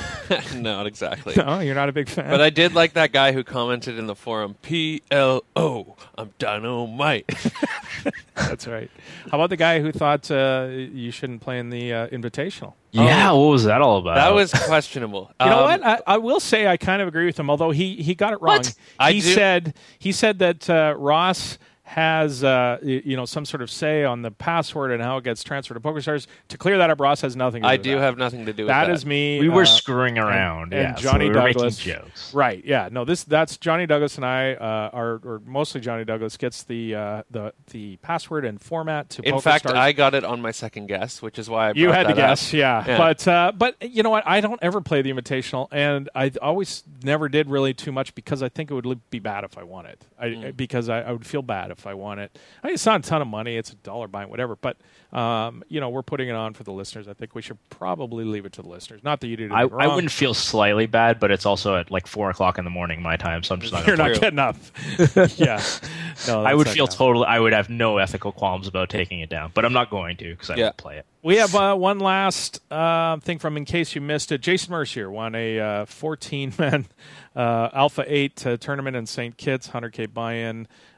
C: C.
B: Not exactly.
C: No, you're not a big fan.
B: But I did like that guy who commented in the forum, P L O, I'm dynamite.
C: That's right. How about the guy who thought uh, you shouldn't play in the uh, Invitational?
D: Yeah, oh. What was that all about?
B: That was questionable.
C: You know
B: um,
C: what? I, I will say I kind of agree with him, although he, he got it wrong.
B: What? I
C: he
B: do-
C: said he said that uh, Ross has uh, y- you know some sort of say on the password and how it gets transferred to PokerStars. To clear that up, Ross has nothing to do
B: I
C: with
B: do
C: that.
B: have nothing to do with
C: That
B: that.
C: is me.
D: We were
C: uh,
D: screwing around,
C: and,
D: yeah.
C: and
D: so
C: Johnny
D: we were
C: Douglas.
D: making jokes.
C: Right, yeah. No, this that's Johnny Douglas and I uh, are, or mostly Johnny Douglas gets the uh, the the password and format to
B: In
C: PokerStars.
B: fact, I got it on my second guess, which is why I
C: You
B: brought
C: had to
B: that
C: guess,
B: up.
C: yeah.
B: Yeah.
C: But uh, but you know what? I don't ever play the Invitational, and I always never did really too much because I think it would li- be bad if I won it. I,
B: Mm.
C: Because I, I would feel bad if I won it. I mean, it's not a ton of money; it's a dollar buying whatever. But um, you know, we're putting it on for the listeners. I think we should probably leave it to the listeners. Not that you did it
D: I,
C: wrong.
D: I wouldn't feel slightly bad, but it's also at like four o'clock in the morning my time, so I'm just not.
C: You're
D: gonna
C: not
D: play
C: getting up. yeah, no,
D: I
C: that's
D: would
C: not
D: feel
C: gonna-
D: totally. I would have no ethical qualms about taking it down, but I'm not going to because I
B: Yeah.
D: won't play it.
C: We have uh, one last uh, thing from, in case you missed it, Jason Mercier won a uh, fourteen-man uh, Alpha eight uh, tournament in Saint Kitts, one hundred K buy-in.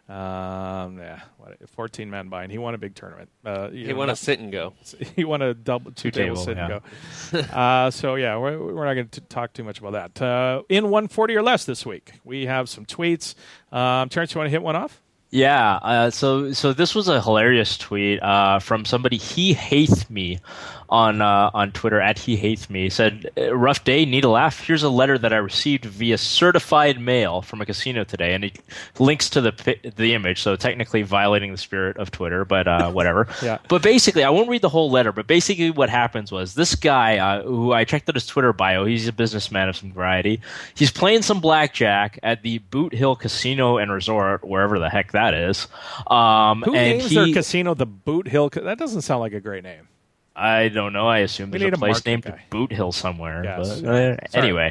C: Um, yeah, fourteen man buy-in. He won a big tournament. Uh,
K: he won a sit and go.
C: He won a double two, two table, table sit yeah. and go. uh, so yeah, we're, we're not going to talk too much about that. Uh, in one forty or less this week, we have some tweets. Um, Terrence, you want to hit one off?
D: Yeah, uh, so so this was a hilarious tweet uh, from somebody. He hates me on uh, on Twitter at he hates me. He said, "Rough day, need a laugh. Here's a letter that I received via certified mail from a casino today," and it links to the the image. So technically violating the spirit of Twitter, but uh, whatever.
C: yeah.
D: But basically, I won't read the whole letter. But basically, what happens was this guy uh, who I checked out his Twitter bio. He's a businessman of some variety. He's playing some blackjack at the Boot Hill Casino and Resort, wherever the heck that is. Um,
C: Who
D: and
C: names
D: he,
C: their casino the Boot Hill? That doesn't sound like a great name.
D: I don't know. I assume
C: we
D: there's a
C: a
D: place named
C: guy.
D: Boot Hill somewhere.
C: Yes.
D: But, uh, anyway,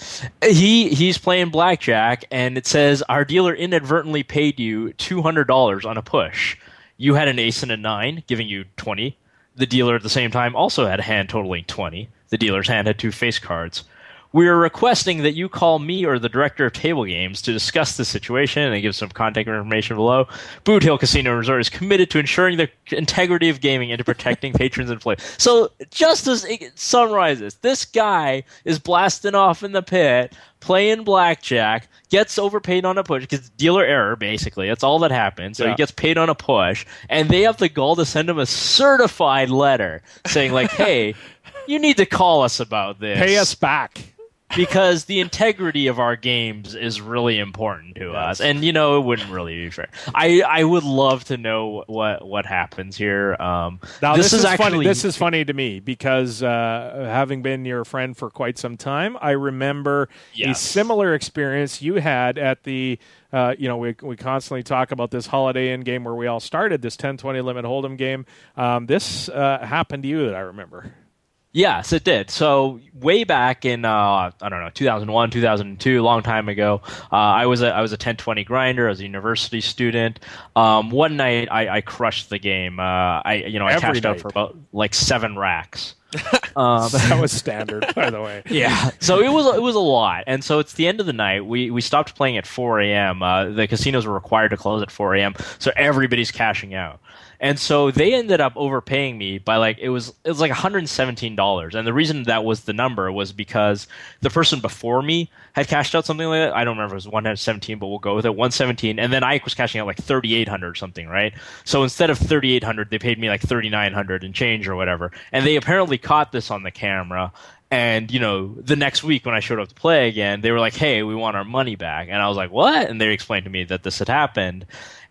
D: he he's playing blackjack, and it says our dealer inadvertently paid you two hundred dollars on a push. You had an ace and a nine, giving you twenty. The dealer at the same time also had a hand totaling twenty. The dealer's hand had two face cards. We are requesting that you call me or the director of table games to discuss the situation and give some contact information below. Boot Hill Casino and Resort is committed to ensuring the integrity of gaming and to protecting patrons and players. So just as it summarizes, this guy is blasting off in the pit, playing blackjack, gets overpaid on a push, because dealer error, basically. That's all that happened. So
C: yeah.
D: he gets paid on a push, and they have the gall to send him a certified letter saying, like, hey, you need to call us about this.
C: Pay us back.
D: Because the integrity of our games is really important to us, and you know it wouldn't really be fair. I, I would love to know what what happens here. Um,
C: now
D: this,
C: this
D: is,
C: is
D: actually
C: funny. This is funny to me because uh, having been your friend for quite some time, I remember
D: yes.
C: a similar experience you had at the. Uh, you know, we we constantly talk about this Holiday Inn game where we all started this ten twenty limit hold'em game. Um, this uh, happened to you that I remember.
D: Yes, it did. So way back in uh, I don't know two thousand one, two thousand two, a long time ago, uh, I was a I was a ten twenty grinder. I was a university student. Um, one night I, I crushed the game. Uh, I you know I
C: Every
D: cashed
C: night.
D: out for about like seven racks. um,
C: that was standard, by the way.
D: Yeah, so it was it was a lot, and so it's the end of the night. We we stopped playing at four a.m. Uh, the casinos were required to close at four a.m. So everybody's cashing out. And so they ended up overpaying me by like it was it was like one hundred seventeen dollars. And the reason that was the number was because the person before me had cashed out something like that. I don't remember if it was one hundred seventeen, but we'll go with it. one hundred seventeen, and then I was cashing out like thirty-eight hundred or something, right? So instead of thirty-eight hundred, they paid me like thirty-nine hundred and change or whatever. And they apparently caught this on the camera. And, you know, the next week when I showed up to play again, they were like, "Hey, we want our money back." And I was like, "What?" And they explained to me that this had happened.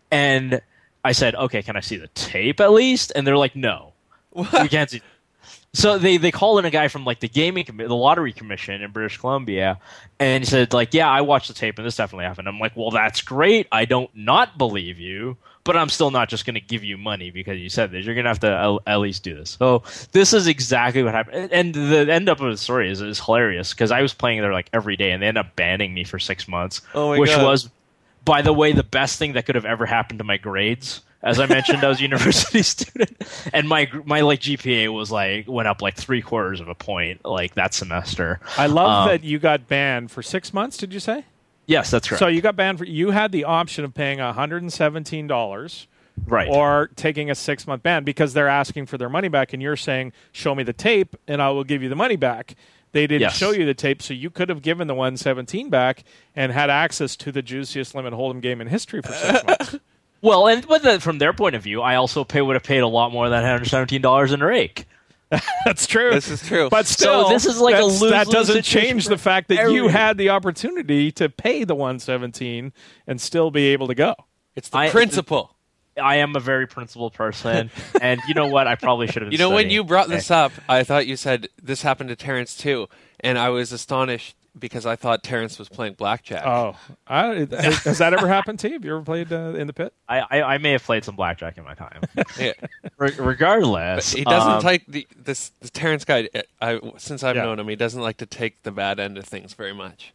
D: And I said, okay, can I see the tape at least? And they're like, no, what? We can't see. So they, they called in a guy from like the gaming, the lottery commission in British Columbia, and he said like, yeah, I watched the tape and this definitely happened. I'm like, well, that's great. I don't not believe you, but I'm still not just going to give you money because you said this. You're going to have to at least do this. So this is exactly what happened. And the end up of the story is, is hilarious because I was playing there like every day and they ended up banning me for six months,
K: oh my
D: which
K: God.
D: was, by the way, the best thing that could have ever happened to my grades. As I mentioned, I was a university student, and my my like G P A was like went up like three quarters of a point like that semester.
C: I love
D: um,
C: that you got banned for six months. Did you say?
D: Yes, that's correct.
C: So you got banned for you had the option of paying one hundred seventeen dollars,
D: right,
C: or taking a six month ban because they're asking for their money back, and you're saying, "Show me the tape, and I will give you the money back." They didn't
D: yes.
C: show you the tape, so you could have given the one hundred seventeen back and had access to the juiciest limit hold'em game in history for six months.
D: Well, and but the, from their point of view, I also pay, would have paid a lot more than one hundred seventeen dollars in a rake.
C: That's true.
K: This is true.
C: But still,
D: so this is like a
C: lose,
D: lose,
C: that doesn't
D: lose
C: change the fact that
D: every...
C: you had the opportunity to pay the one hundred seventeen and still be able to go.
K: It's the
D: I,
K: principle.
D: I am a very principled person, and you know what? I probably should have.
K: You know,
D: studying.
K: when you brought this up, I thought you said this happened to Terrence too, and I was astonished because I thought Terrence was playing blackjack.
C: Oh, I, has, has that ever happened to you? Have you ever played uh, in the pit?
D: I, I, I may have played some blackjack in my time.
K: Yeah.
D: Re- regardless,
K: but he doesn't
D: um,
K: take the this, this Terrence guy. I, since I've
C: Yeah.
K: known him, he doesn't like to take the bad end of things very much.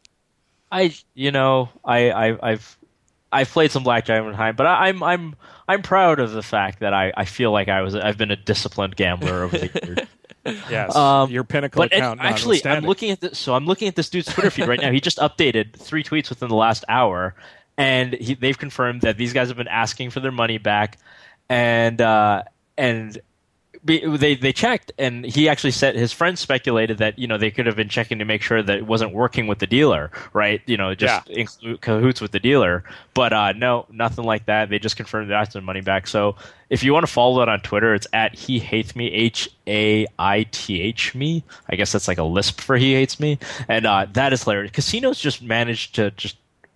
D: I, you know, I, I, I've, I've played some blackjack in my time, but I, I'm, I'm, I'm proud of the fact that I, I feel like I was, I've been a disciplined gambler over the years.
C: Yes,
D: um,
C: your pinnacle
D: but
C: account.
D: It, actually, I'm looking at this. So I'm looking at this dude's Twitter feed right now. He just updated three tweets within the last hour, and he, they've confirmed that these guys have been asking for their money back, and uh, and. They they checked, and he actually said his friends speculated that you know they could have been checking to make sure that it wasn't working with the dealer, right? You know, just
C: Yeah.
D: in cahoots with the dealer. But uh, no, nothing like that. They just confirmed they asked their money back. So if you want to follow it on Twitter, it's at he hates me, H A I T H me. I guess that's like a lisp for he hates me, and uh, that is hilarious. Casinos just managed to just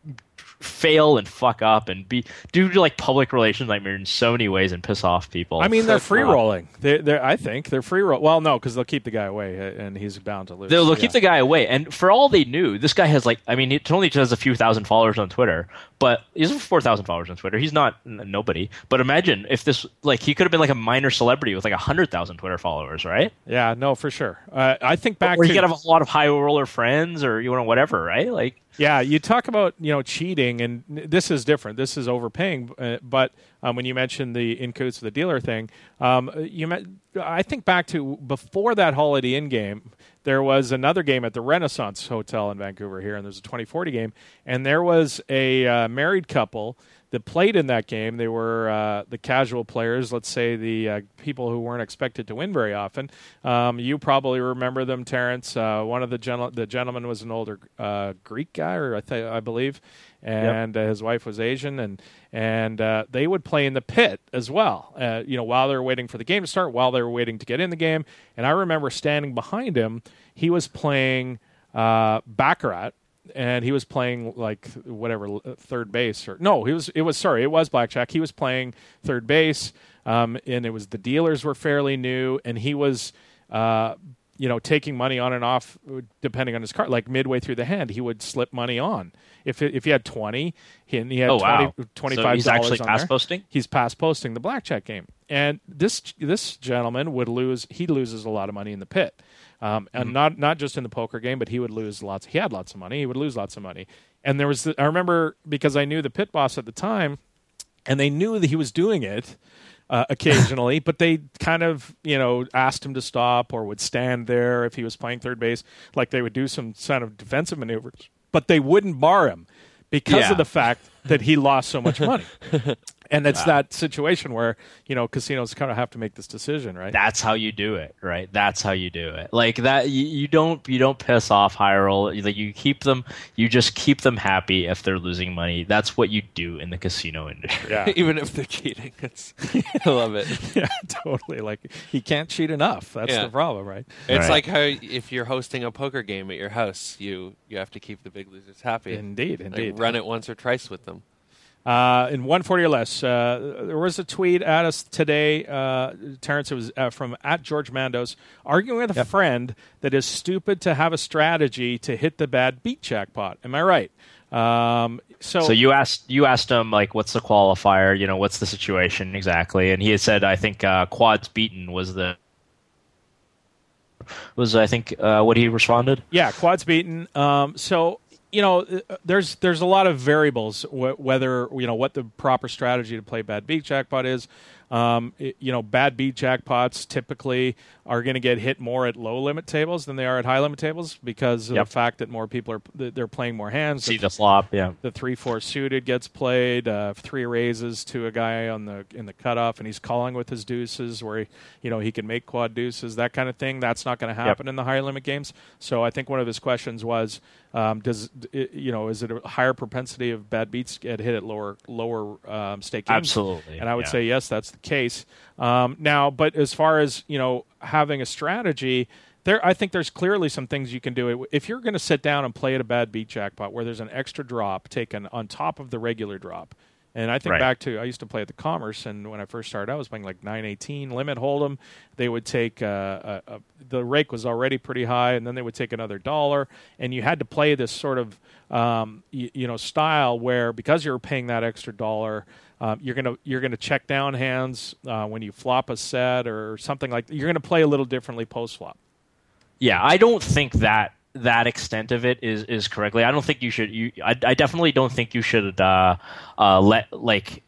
D: fail and fuck up and be do like public relations nightmare in so many ways and piss off people.
C: I mean, they're free
D: Uh,
C: rolling. They're, they're, I think they're free roll. Well, no, because they'll keep the guy away, uh, and he's bound to lose.
D: They'll, they'll
C: Yeah.
D: keep the guy away. And for all they knew, this guy has like, I mean, he only has a few thousand followers on Twitter, but he has four thousand followers on Twitter. He's not n- nobody. But imagine if this, like, he could have been like a minor celebrity with like one hundred thousand Twitter followers, right?
C: Yeah, no, for sure. Uh, I think back
D: Or
C: to
D: he could have a lot of high roller friends or, you know, whatever, right? Like,
C: yeah, you talk about you know cheating, and this is different. This is overpaying. Uh, but um, when you mentioned the in cahoots with the dealer thing, um, you met, I think back to before that Holiday Inn game, there was another game at the Renaissance Hotel in Vancouver here, and there's a twenty forty game, and there was a uh, married couple that played in that game. They were uh, the casual players, let's say the uh, people who weren't expected to win very often. Um, you probably remember them, Terrence. Uh, one of the gentle- the gentleman was an older uh, Greek guy, or I, th- I believe, and uh, his wife was Asian, and and uh, they would play in the pit as well. Uh, you know, while they were waiting for the game to start, while they were waiting to get in the game. And I remember standing behind him. He was playing uh, baccarat. And he was playing like whatever third base or no, he was it was sorry it was blackjack. He was playing third base, um, and it was the dealers were fairly new, and he was uh, you know taking money on and off depending on his card. Like midway through the hand, he would slip money on. If it, if he had twenty, he, and he had
D: Oh, wow.
C: twenty, twenty-five dollars
D: So he's actually
C: on
D: pass
C: there.
D: posting?
C: He's pass posting the blackjack game, and this this gentleman would lose. He loses a lot of money in the pit. Um, and
D: Mm-hmm.
C: not not just in the poker game, but he would lose lots. He had lots of money. He would lose lots of money. And there was, the, I remember because I knew the pit boss at the time, and they knew that he was doing it uh, occasionally, but they kind of you know asked him to stop or would stand there if he was playing third base, like they would do some kind of defensive maneuvers, but they wouldn't bar him because
D: Yeah.
C: of the fact that he lost so much money. And it's
D: Wow.
C: that situation where, you know, casinos kind of have to make this decision, right?
D: that's how you do it, right? That's how you do it. Like that, you, you don't you don't piss off high roll. Like you keep them, you just keep them happy if they're losing money. That's what you do in the casino industry.
C: Yeah.
K: Even if they're cheating. It's, I love it.
C: Yeah, totally. Like he can't cheat enough. That's
K: Yeah.
C: the problem, right?
K: It's
D: Right.
K: like how if you're hosting a poker game at your house, you, you have to keep the big losers happy.
C: Indeed,
K: Like,
C: indeed.
K: run it once or twice with them.
C: Uh, in one forty or less, uh, there was a tweet at us today, uh, Terrence. It was uh, from at George Mandos, arguing with a friend that is stupid to have a strategy to hit the bad beat jackpot. Am I right? Um, so,
D: So you asked you asked him like, what's the qualifier? You know, what's the situation exactly? And he had said, I think uh, quads beaten was the was I think uh, what he responded.
C: yeah, quads beaten. Um, so. You know, uh, there's there's a lot of variables wh- whether you know what the proper strategy to play bad beat jackpot is. Um, it- you know, bad beat jackpots typically are going to get hit more at low limit tables than they are at high limit tables because of
D: Yep.
C: the fact that more people are they're playing more hands.
D: See the flop, yeah.
C: The three four suited gets played, uh, three raises to a guy on the in the cutoff, and he's calling with his deuces, where he, you know he can make quad deuces, that kind of thing. That's not going to happen in the higher limit games. So I think one of his questions was, um, does it, you know is it a higher propensity of bad beats get hit at lower lower um, stake games?
D: Absolutely,
C: And I would
D: yeah.
C: say yes, that's the case. Um, now, but as far as you know, having a strategy. There, I think there's clearly some things you can do. If you're going to sit down and play at a bad beat jackpot where there's an extra drop taken on top of the regular drop, and I think
D: Right.
C: back to I used to play at the Commerce, and when I first started, I was playing like nine eighteen limit hold'em. They would take uh, a, a, the rake was already pretty high, and then they would take another dollar, and you had to play this sort of um, you, you know style where because you were paying that extra dollar. Um, you're gonna you're gonna check down hands uh, when you flop a set or something like that. You're gonna play a little differently post flop.
D: Yeah, I don't think that that extent of it is, is correctly. I don't think you should. You, I, I definitely don't think you should uh, uh, let like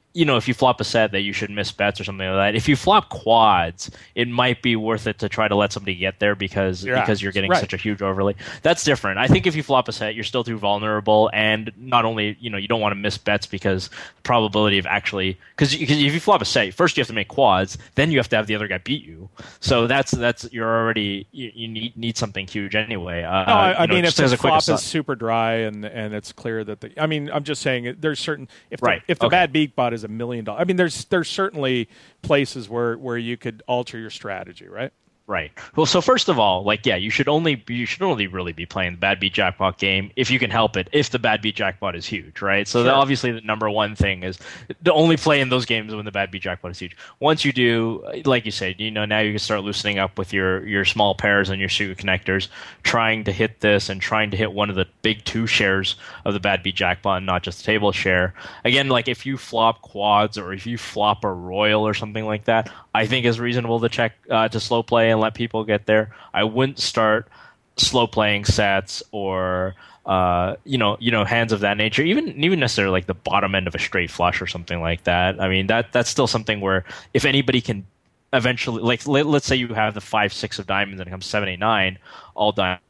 D: you know, if you flop a set that you should miss bets or something like that. If you flop quads, it might be worth it to try to let somebody get there because
C: Yeah,
D: because you're getting
C: right.
D: such a huge overlay. That's different. I think if you flop a set, you're still too vulnerable, and not only, you know, you don't want to miss bets because the probability of actually because if you flop a set, first you have to make quads, then you have to have the other guy beat you. So that's that's you're already you, you need need something huge anyway. Uh,
C: No, I, I
D: you know,
C: mean, if
D: just as
C: the
D: a quick
C: flop
D: aside-
C: is super dry and and it's clear that the, I mean, I'm just saying it- there's certain if the,
D: Right,
C: if the
D: okay.
C: bad beat bot is a million dollars. I mean, there's there's certainly places where where you could alter your strategy, right?
D: Right. Well, so first of all, like, yeah, you should only be, you should only really be playing the bad beat jackpot game if you can help it. If the bad beat jackpot is huge, right? So the,
C: Sure.
D: obviously, the number one thing is to only play in those games when the bad beat jackpot is huge. Once you do, like you said, you know, now you can start loosening up with your your small pairs and your suited connectors, trying to hit this and trying to hit one of the big two shares of the bad beat jackpot, and not just the table share. Again, like if you flop quads or if you flop a royal or something like that, I think is reasonable to check uh, to slow play and let people get there. I wouldn't start slow playing sets or uh, you know you know hands of that nature. Even even necessarily like the bottom end of a straight flush or something like that. I mean that that's still something where if anybody can eventually, like let, let's say you have the five six of diamonds and it comes seven eight nine all diamonds,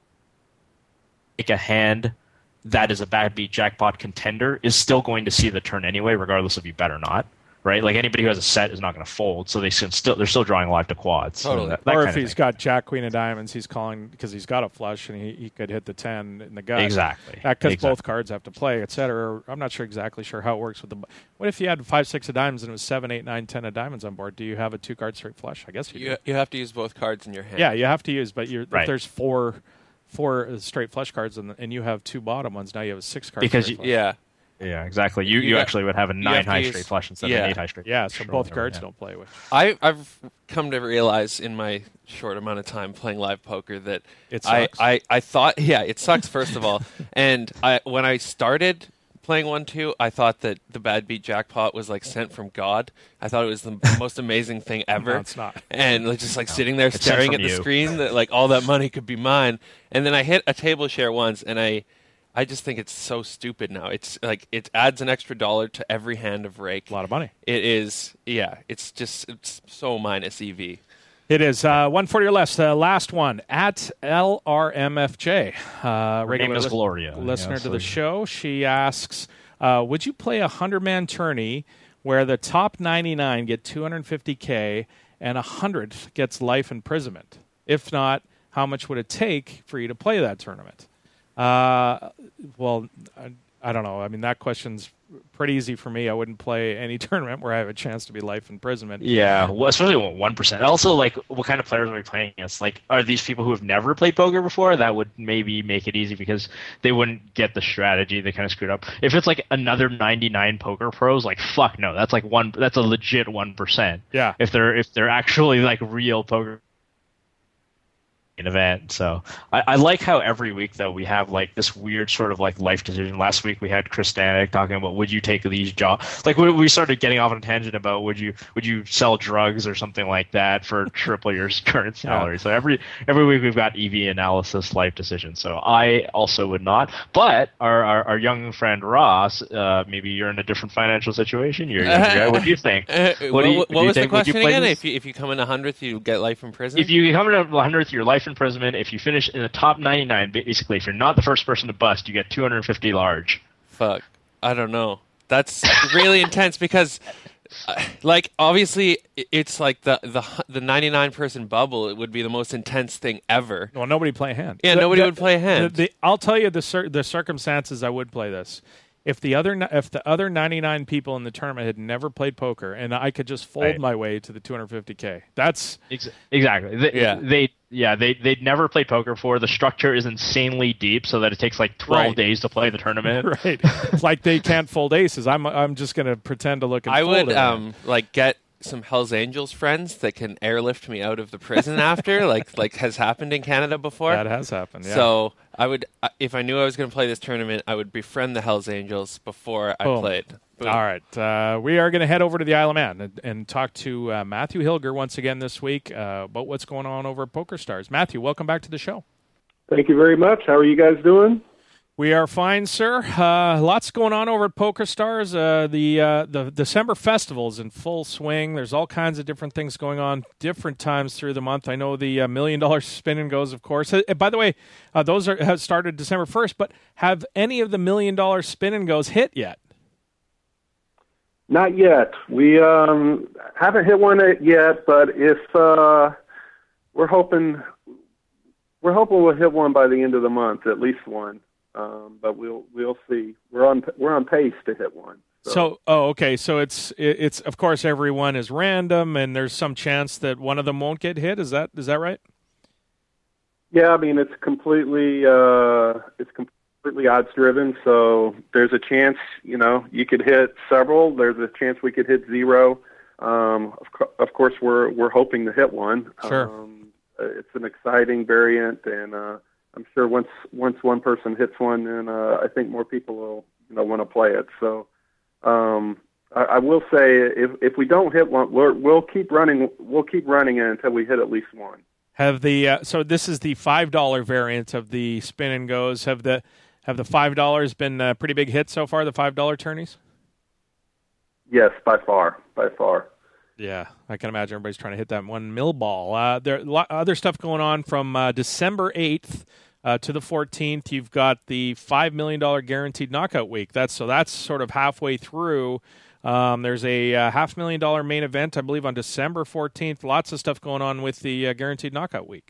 D: make a hand that is a bad beat jackpot contender is still going to see the turn anyway, regardless if you bet or not. Right, like anybody who has a set is not going to fold, so they can still they're still drawing live to quads. So
K: Totally.
D: that, that
C: Or
D: kind
C: if
D: of
C: he's
D: thing.
C: got Jack Queen of Diamonds, he's calling because he's got a flush and he, he could hit the ten in the gut.
D: Exactly.
C: Because
D: Exactly.
C: both cards have to play, et cetera. I'm not sure exactly sure how it works with the. What if you had five six of diamonds and it was seven eight nine ten of diamonds on board? Do you have a two card straight flush? I guess you do.
K: You, you have to use both cards in your hand.
C: Yeah, you have to use, but you're,
D: Right.
C: if there's four four uh, straight flush cards and, and you have two bottom ones, now you have a six card.
D: Because
C: straight
D: you-
C: flush.
K: Yeah.
D: Yeah, exactly. You
K: You
D: you
K: got-
D: actually would have a
K: you
D: nine
K: have to
D: high
K: use-
D: straight flush instead
K: yeah.
D: of an eight high straight.
C: Yeah, so
D: Sure,
C: both
D: whatever,
C: cards
D: yeah.
C: don't play with.
K: I, I've come to realize in my short amount of time playing live poker that
C: It
K: I,
C: sucks.
K: I, I thought, yeah, it sucks, first of all. And I when I started playing one two, I thought that the bad beat jackpot was like sent from God. I thought it was the most amazing thing ever.
C: No, it's not.
K: And like, just like sitting there
D: It's sent
K: staring
D: from
K: at the
D: you.
K: screen that like all that money could be mine. And then I hit a table share once, and I. I just think it's so stupid now. It's like it adds an extra dollar to every hand of rake.
C: A lot of money.
K: It is, yeah. It's just it's so minus E V.
C: It is uh, one forty or less. The last one at L R M F J. Uh,
D: Her name is
C: lis-
D: Gloria.
C: Listener
D: Yeah,
C: to
D: so-
C: the show. She asks, uh, "Would you play a hundred man tourney where the top ninety nine get two hundred fifty k and a hundred gets life imprisonment? If not, how much would it take for you to play that tournament?" Uh, well, I, I don't know. I mean, that question's pretty easy for me. I wouldn't play any tournament where I have a chance to be life imprisonment.
D: Yeah, well, especially one percent. Also, like, what kind of players are we playing against? Like, are these people who have never played poker before? That would maybe make it easy because they wouldn't get the strategy. They kind of screwed up. If it's like another ninety-nine poker pros, like, fuck no, that's like one. That's a legit one percent.
C: Yeah.
D: If they're if they're actually like real poker an event. So I, I like how every week though we have like this weird sort of like life decision. Last week we had Chris Stanek talking about would you take these jobs? Like we, we started getting off on a tangent about would you would you sell drugs or something like that for triple your current salary.
C: Yeah.
D: So every every week we've got E V analysis life decisions. So I also would not. But our our, our young friend Ross, uh, maybe you're in a different financial situation. You're a younger guy. What do you think?
K: Uh,
D: What
K: what
D: do you-
K: what
D: do you
K: was the
D: think- would you
K: question
D: play
K: again?
D: this?
K: If you if you come in a hundredth, you get life in prison.
D: If you come in at one hundredth, you're life imprisonment. If you finish in the top ninety-nine, basically, if you're not the first person to bust, you get two hundred fifty large.
K: Fuck, I don't know. That's really intense because, uh, like, obviously, i- it's like the the hu- the ninety-nine person bubble. It would be the most intense thing ever.
C: Well, nobody play a hand.
K: Yeah,
C: The-
K: nobody
C: the-
K: would play a hand.
C: the- the- I'll tell you the cir- the circumstances I would play this. If the other ni- if the other ninety-nine people in the tournament had never played poker, and I could just fold
D: Right.
C: my way to the two hundred fifty k, that's
D: Ex- Exactly. They,
K: Yeah.
D: They yeah they they'd never played poker before. The structure is insanely deep, so that it takes like twelve
C: Right.
D: days to play the tournament.
C: right. It's like they can't fold aces. I'm I'm just going to pretend to look. And
K: I
C: fold
K: would
C: it.
K: um like get some Hell's Angels friends that can airlift me out of the prison after, like like has happened in Canada before.
C: that has happened. Yeah.
K: So I would, uh, if I knew I was going to play this tournament, I would befriend the Hell's Angels before I
C: Boom.
K: played. Boom.
C: All right. Uh, we are going to head over to the Isle of Man and, and talk to uh, Matthew Hilger once again this week uh, about what's going on over at Poker Stars. Matthew, welcome back to the show.
N: Thank you very much. How are you guys doing?
C: We are fine, sir. Uh, lots going on over at PokerStars. Uh, the uh, the December festival is in full swing. There's all kinds of different things going on, different times through the month. I know the uh, million dollar spin and goes, of course. Uh, by the way, uh, those are have started December first. But have any of the million dollar spin and goes hit yet?
N: Not yet. We um, haven't hit one yet, but if uh, we're hoping we're hoping we'll hit one by the end of the month, at least one. Um, but we'll we'll see. We're on we're on pace to hit one. So,
C: so oh, okay. So it's it's of course everyone is random, and there's some chance that one of them won't get hit. Is that is that right?
N: Yeah, I mean it's completely uh, it's completely odds driven. So there's a chance, you know, you could hit several. There's a chance we could hit zero. Um, of, co- of course, we're we're hoping to hit one.
C: Sure.
N: Um, it's an exciting variant, and uh, I'm sure once once one person hits one, then uh, I think more people will you know want to play it. So um, I, I will say if if we don't hit one, we're, we'll keep running. We'll keep running it until we hit at least one.
C: Have the uh, so this is the five dollar variant of the spin and goes. Have the have the five dollars been a pretty big hit so far? The five dollar tourneys.
N: Yes, by far, by far.
C: Yeah, I can imagine everybody's trying to hit that one mill ball. Uh, there a lot other stuff going on from uh, December eighth. Uh, to the fourteenth, you've got the five million dollars guaranteed knockout week. That's so that's sort of halfway through. Um, there's a uh, half million dollar main event, I believe, on December fourteenth. Lots of stuff going on with the uh, guaranteed knockout week.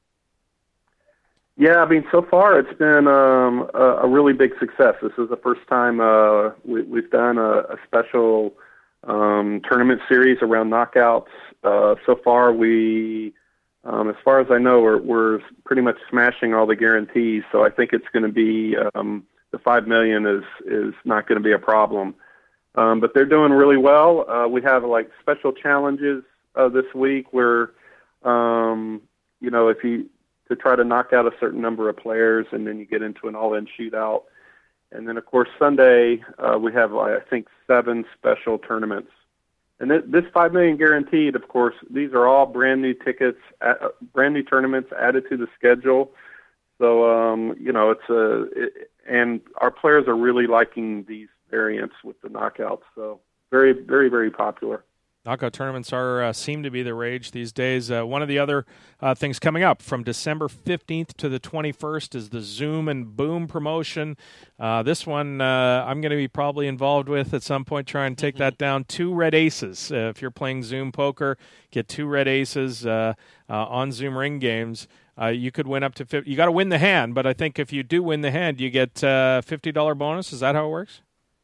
N: Yeah, I mean, so far it's been um, a, a really big success. This is the first time uh, we, we've done a, a special um, tournament series around knockouts. Uh, so far, we Um, as far as I know, we're, we're pretty much smashing all the guarantees. So I think it's going to be um, the five million is is not going to be a problem. Um, but they're doing really well. Uh, we have like special challenges uh, this week where um, you know if you to try to knock out a certain number of players, and then you get into an all-in shootout. And then of course Sunday uh, we have I think seven special tournaments. And this five million guaranteed, of course, these are all brand new tickets, brand new tournaments added to the schedule. So, um, you know, it's a, it, and our players are really liking these variants with the knockouts. So very, very, very popular.
C: Knockout tournaments are uh, seem to be the rage these days. Uh, one of the other uh, things coming up from December fifteenth to the twenty-first is the Zoom and Boom promotion. Uh, this one uh, I'm going to be probably involved with at some point, try and take mm-hmm. that down. Two red aces. Uh, if you're playing Zoom poker, get two red aces uh, uh, on Zoom ring games. Uh, you could win up to fifty. You got to win the hand, but I think if you do win the hand, you get uh, fifty dollars bonus. Is that how it works?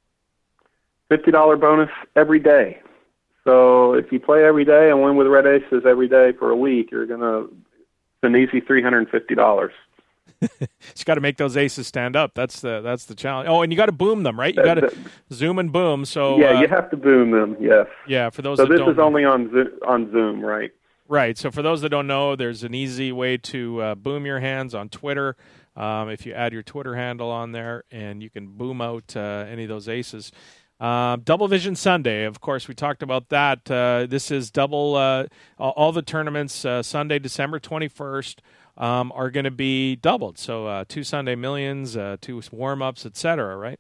N: fifty dollars bonus every day. So if you play every day and win with red aces every day for a week, you're going to it's an easy three hundred fifty dollars.
C: Just got to make those aces stand up. That's the that's the challenge. Oh, and you got to boom them, right? You got to zoom and boom. So
N: yeah,
C: uh,
N: you have to boom them. Yes.
C: Yeah, for those.
N: So
C: that
N: this
C: don't
N: is only on Zo- on Zoom, right?
C: Right. So for those that don't know, there's an easy way to uh, boom your hands on Twitter. Um, if you add your Twitter handle on there, and you can boom out uh, any of those aces. Uh, Double Vision Sunday, of course, we talked about that. Uh, this is double, uh, all the tournaments, uh, Sunday, December twenty-first, um, are going to be doubled. So uh, two Sunday Millions, uh, two warm-ups, et cetera, right?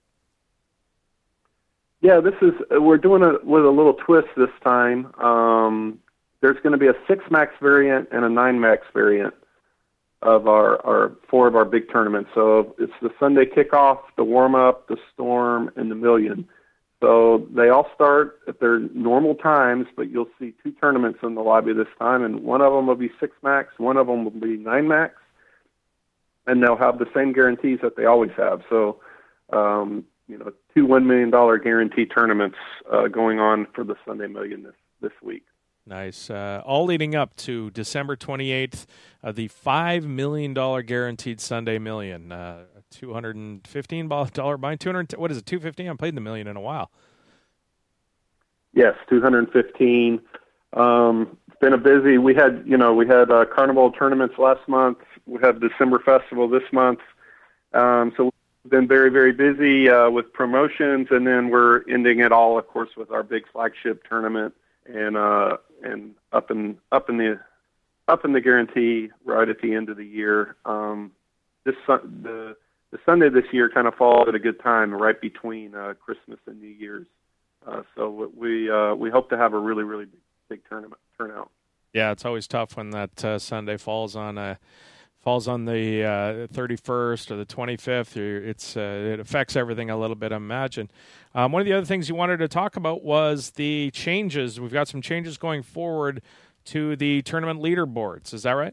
N: Yeah, this is, we're doing it with a little twist this time. Um, there's going to be a six max variant and a nine max variant of our, our four of our big tournaments. So it's the Sunday kickoff, the warm-up, the storm, and the million. So they all start at their normal times, but you'll see two tournaments in the lobby this time, and one of them will be six max, one of them will be nine max, and they'll have the same guarantees that they always have. So, um, you know, two one million dollars guarantee tournaments uh, going on for the Sunday Million this, this week.
C: Nice. Uh, all leading up to December twenty-eighth, uh, the five million dollars guaranteed Sunday Million. Uh, two hundred fifteen dollars buy. two hundred, what is it, two hundred fifteen? I haven't played the Million in a while.
N: Yes, two hundred fifteen. Um, it's been a busy, we had, you know, we had uh, Carnival tournaments last month. We had December Festival this month. Um, so we've been very, very busy uh, with promotions, and then we're ending it all, of course, with our big flagship tournament. And uh, and up in up in the up in the guarantee right at the end of the year. Um, this the the Sunday this year kind of falls at a good time, right between uh, Christmas and New Year's. Uh, so we uh, we hope to have a really really big, big tournament turnout.
C: Yeah, it's always tough when that uh, Sunday falls on a falls on the uh, thirty-first or the twenty-fifth. It's uh, it affects everything a little bit, I imagine. Um, one of the other things you wanted to talk about was the changes. We've got some changes going forward to the tournament leaderboards. Is that right?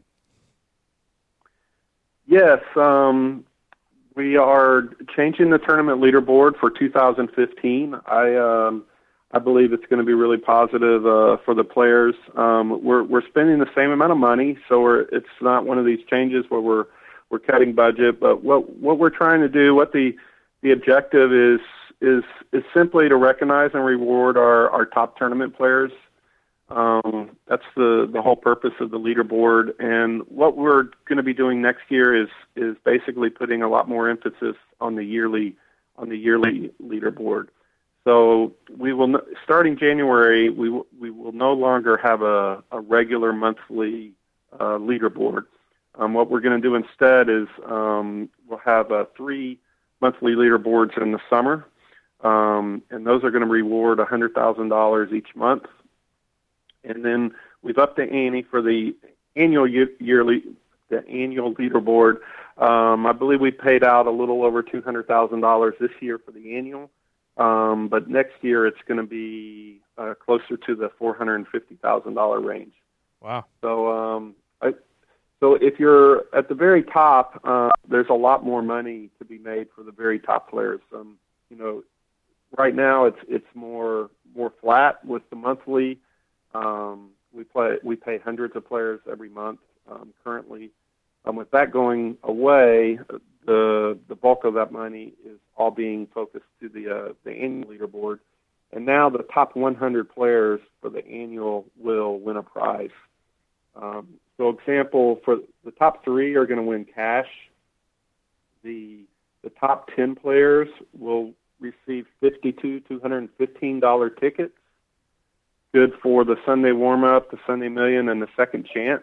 N: Yes, um, we are changing the tournament leaderboard for two thousand fifteen. I um, I believe it's going to be really positive uh, for the players. Um, we're we're spending the same amount of money, so we're, it's not one of these changes where we're we're cutting budget. But what what we're trying to do, what the the objective is is is simply to recognize and reward our, our top tournament players. Um, that's the, the whole purpose of the leaderboard. And what we're going to be doing next year is is basically putting a lot more emphasis on the yearly on the yearly leaderboard. So we will, starting January, we w- we will no longer have a, a regular monthly uh, leaderboard. Um, what we're going to do instead is um, we'll have uh, three monthly leaderboards in the summer, um, and those are going to reward one hundred thousand dollars each month. And then we've upped the ante for the annual yearly, the annual leaderboard. Um, I believe we paid out a little over two hundred thousand dollars this year for the annual, um, but next year it's going to be uh, closer to the four hundred fifty thousand dollars range.
C: Wow!
N: So, um, I, so if you're at the very top, uh, there's a lot more money to be made for the very top players. Um, you know, right now it's it's more more flat with the monthly. Um, we play, we pay hundreds of players every month um, currently. Um, with that going away, the the bulk of that money is all being focused to the uh, the annual leaderboard, and now the top one hundred players for the annual will win a prize. Um, so, example, for the top three are going to win cash. The the top ten players will receive fifty-two two hundred fifteen dollars tickets. Good for the Sunday warm-up, the Sunday Million, and the Second Chance.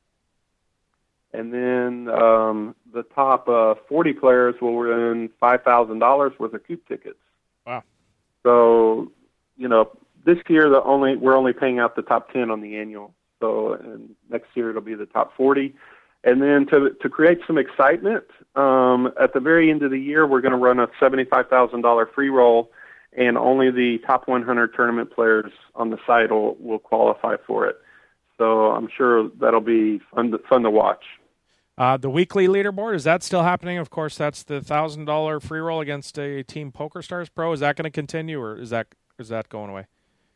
N: And then um, the top uh, forty players will win five thousand dollars worth of Coop tickets.
C: Wow.
N: So, you know, this year the only we're only paying out the top ten on the annual. So, and next year it'll be the top forty. And then to to create some excitement, um, at the very end of the year, we're going to run a seventy-five thousand dollars free roll, and only the top one hundred tournament players on the site will, will qualify for it. So I'm sure that'll be fun to, fun to watch.
C: Uh, the weekly leaderboard, is that still happening? Of course, that's the one thousand dollars free roll against a Team PokerStars Pro. Is that going to continue, or is that is that going away?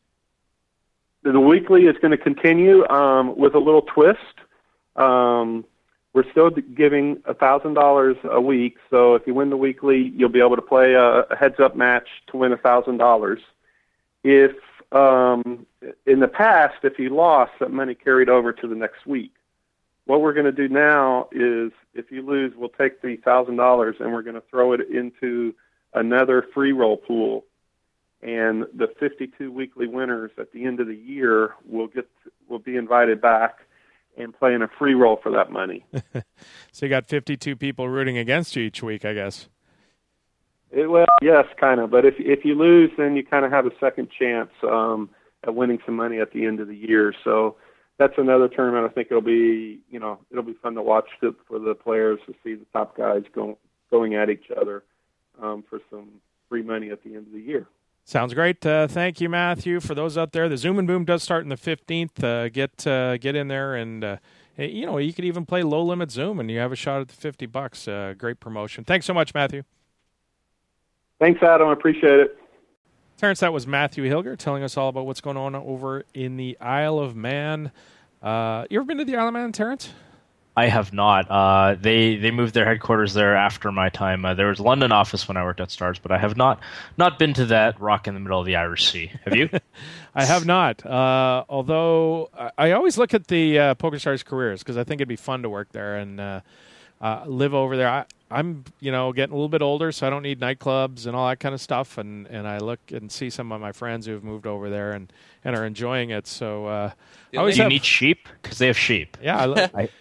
N: The weekly is going to continue um, with a little twist. Um, we're still giving one thousand dollars a week, so if you win the weekly, you'll be able to play a, a heads-up match to win one thousand dollars. If um, in the past, if you lost, that money carried over to the next week. What we're going to do now is, if you lose, we'll take the one thousand dollars and we're going to throw it into another free roll pool. And the fifty-two weekly winners at the end of the year will get will be invited back and play in a free roll for that money.
C: So you got fifty-two people rooting against you each week, I guess.
N: It, well, yes, kind of. But if if you lose, then you kind of have a second chance um, at winning some money at the end of the year. So that's another tournament. I think it'll be, you know, it'll be fun to watch to, for the players to see the top guys go, going at each other um, for some free money at the end of the year.
C: Sounds great. Uh, thank you, Matthew. For those out there, the Zoom and Boom does start on the fifteenth. Uh, get uh, get in there, and uh, you know, you could even play low limit Zoom, and you have a shot at the fifty bucks. Uh, great promotion. Thanks so much, Matthew.
N: Thanks, Adam. I appreciate it.
C: Terrence, that was Matthew Hilger telling us all about what's going on over in the Isle of Man. Uh, you ever been to the Isle of Man, Terrence?
D: I have not. Uh, they they moved their headquarters there after my time. Uh, there was a London office when I worked at Stars, but I have not not been to that rock in the middle of the Irish Sea. Have you?
C: I have not. Uh, although I always look at the uh, PokerStars careers because I think it'd be fun to work there and uh, uh, live over there. I, I'm you know getting a little bit older, so I don't need nightclubs and all that kind of stuff. And, and I look and see some of my friends who have moved over there and, and are enjoying it. So uh, I always
D: do you
C: have,
D: need sheep? Because they have sheep.
C: Yeah. I, lo-
D: I,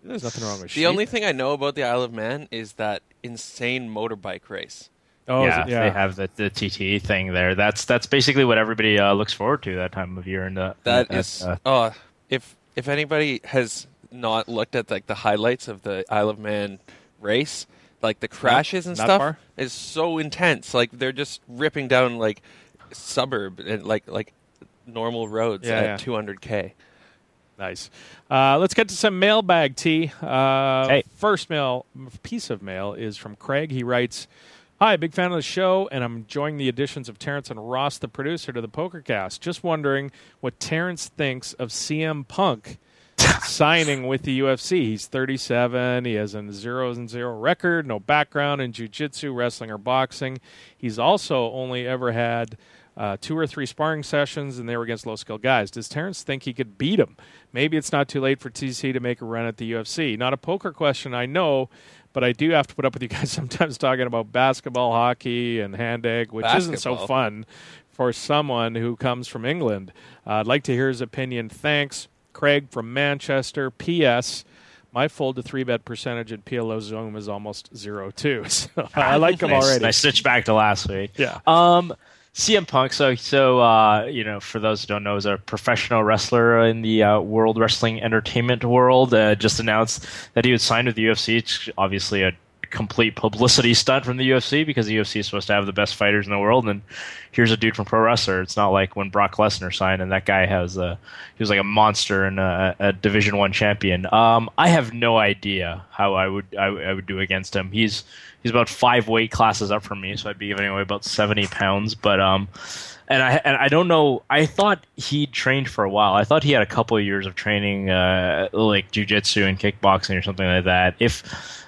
C: There's nothing wrong with
K: The
C: sheep.
K: only thing I know about the Isle of Man is that insane motorbike race.
C: Oh,
D: yeah,
C: is it- yeah.
D: they have the, the T T thing there. That's that's basically what everybody uh, looks forward to that time of year. And uh,
K: That
D: uh,
K: is,
D: uh,
K: oh, if if anybody has not looked at like the highlights of the Isle of Man race, like the crashes and
C: not
K: stuff
C: far?
K: is so intense. Like they're just ripping down like suburb and like like normal roads
C: Yeah,
K: at
C: yeah.
K: two hundred k.
C: Nice. Uh, let's get to some mailbag tea. Uh,
D: Hey.
C: First mail piece of mail is from Craig. He writes, "Hi, big fan of the show, and I'm enjoying the additions of Terrence and Ross, the producer, to the Pokercast. Just wondering what Terrence thinks of C M Punk signing with the U F C. He's thirty-seven. He has a zero and zero record, no background in jiu-jitsu, wrestling, or boxing. He's also only ever had uh, two or three sparring sessions, and they were against low-skill guys. Does Terrence think he could beat him? Maybe it's not too late for T C to make a run at the U F C. Not a poker question, I know, but I do have to put up with you guys sometimes talking about basketball, hockey, and hand egg, which isn't so
K: Basketball.
C: fun for someone who comes from England. Uh, I'd like to hear his opinion. Thanks, Craig from Manchester. P S. My fold to three bet percentage at P L O Zoom is almost zero too. So I like him
D: nice,
C: already.
D: Nice switch back to last week.
C: Yeah.
D: Um, C M Punk. So, so uh, you know, for those who don't know, is a professional wrestler in the uh, World Wrestling Entertainment world. Uh, just announced that he would sign with the U F C. It's obviously a complete publicity stunt from the U F C because the U F C is supposed to have the best fighters in the world, and here's a dude from pro wrestler. It's not like when Brock Lesnar signed, and that guy has a he was like a monster and a, a Division One champion. Um, I have no idea how I would I, I would do against him. He's he's about five weight classes up from me, so I'd be giving away about seventy pounds. But um, and I and I don't know. I thought he trained for a while. I thought he had a couple of years of training, uh, like jiu-jitsu and kickboxing or something like that. If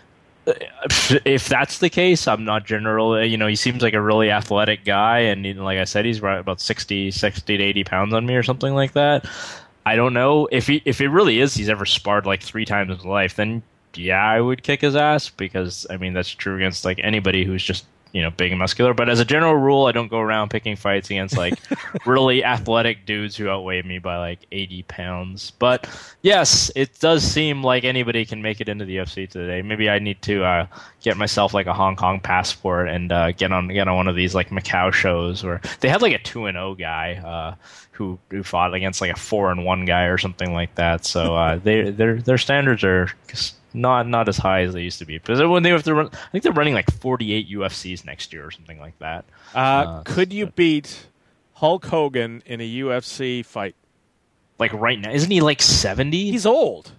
D: If that's the case, I'm not general. You know, he seems like a really athletic guy, and he, like I said, he's right about sixty, sixty to eighty pounds on me or something like that. I don't know if he if it really is. He's ever sparred like three times in his life. Then yeah, I would kick his ass because I mean that's true against like anybody who's just you know big and muscular. But as a general rule, I don't go around picking fights against like really athletic dudes who outweigh me by like eighty pounds. But yes, it does seem like anybody can make it into the U F C today. Maybe I need to uh, get myself like a Hong Kong passport and uh, get on get on one of these like Macau shows where they had like a two and zero guy uh, who who fought against like a four and one guy or something like that. So uh, they their their standards are not not as high as they used to be. Because when they have to run, I think they're running like forty-eight U F Cs next year or something like that.
C: Uh,
D: Uh,
C: could you beat Hulk Hogan in a U F C fight?
D: Like right now, isn't he like seventy?
C: He's old.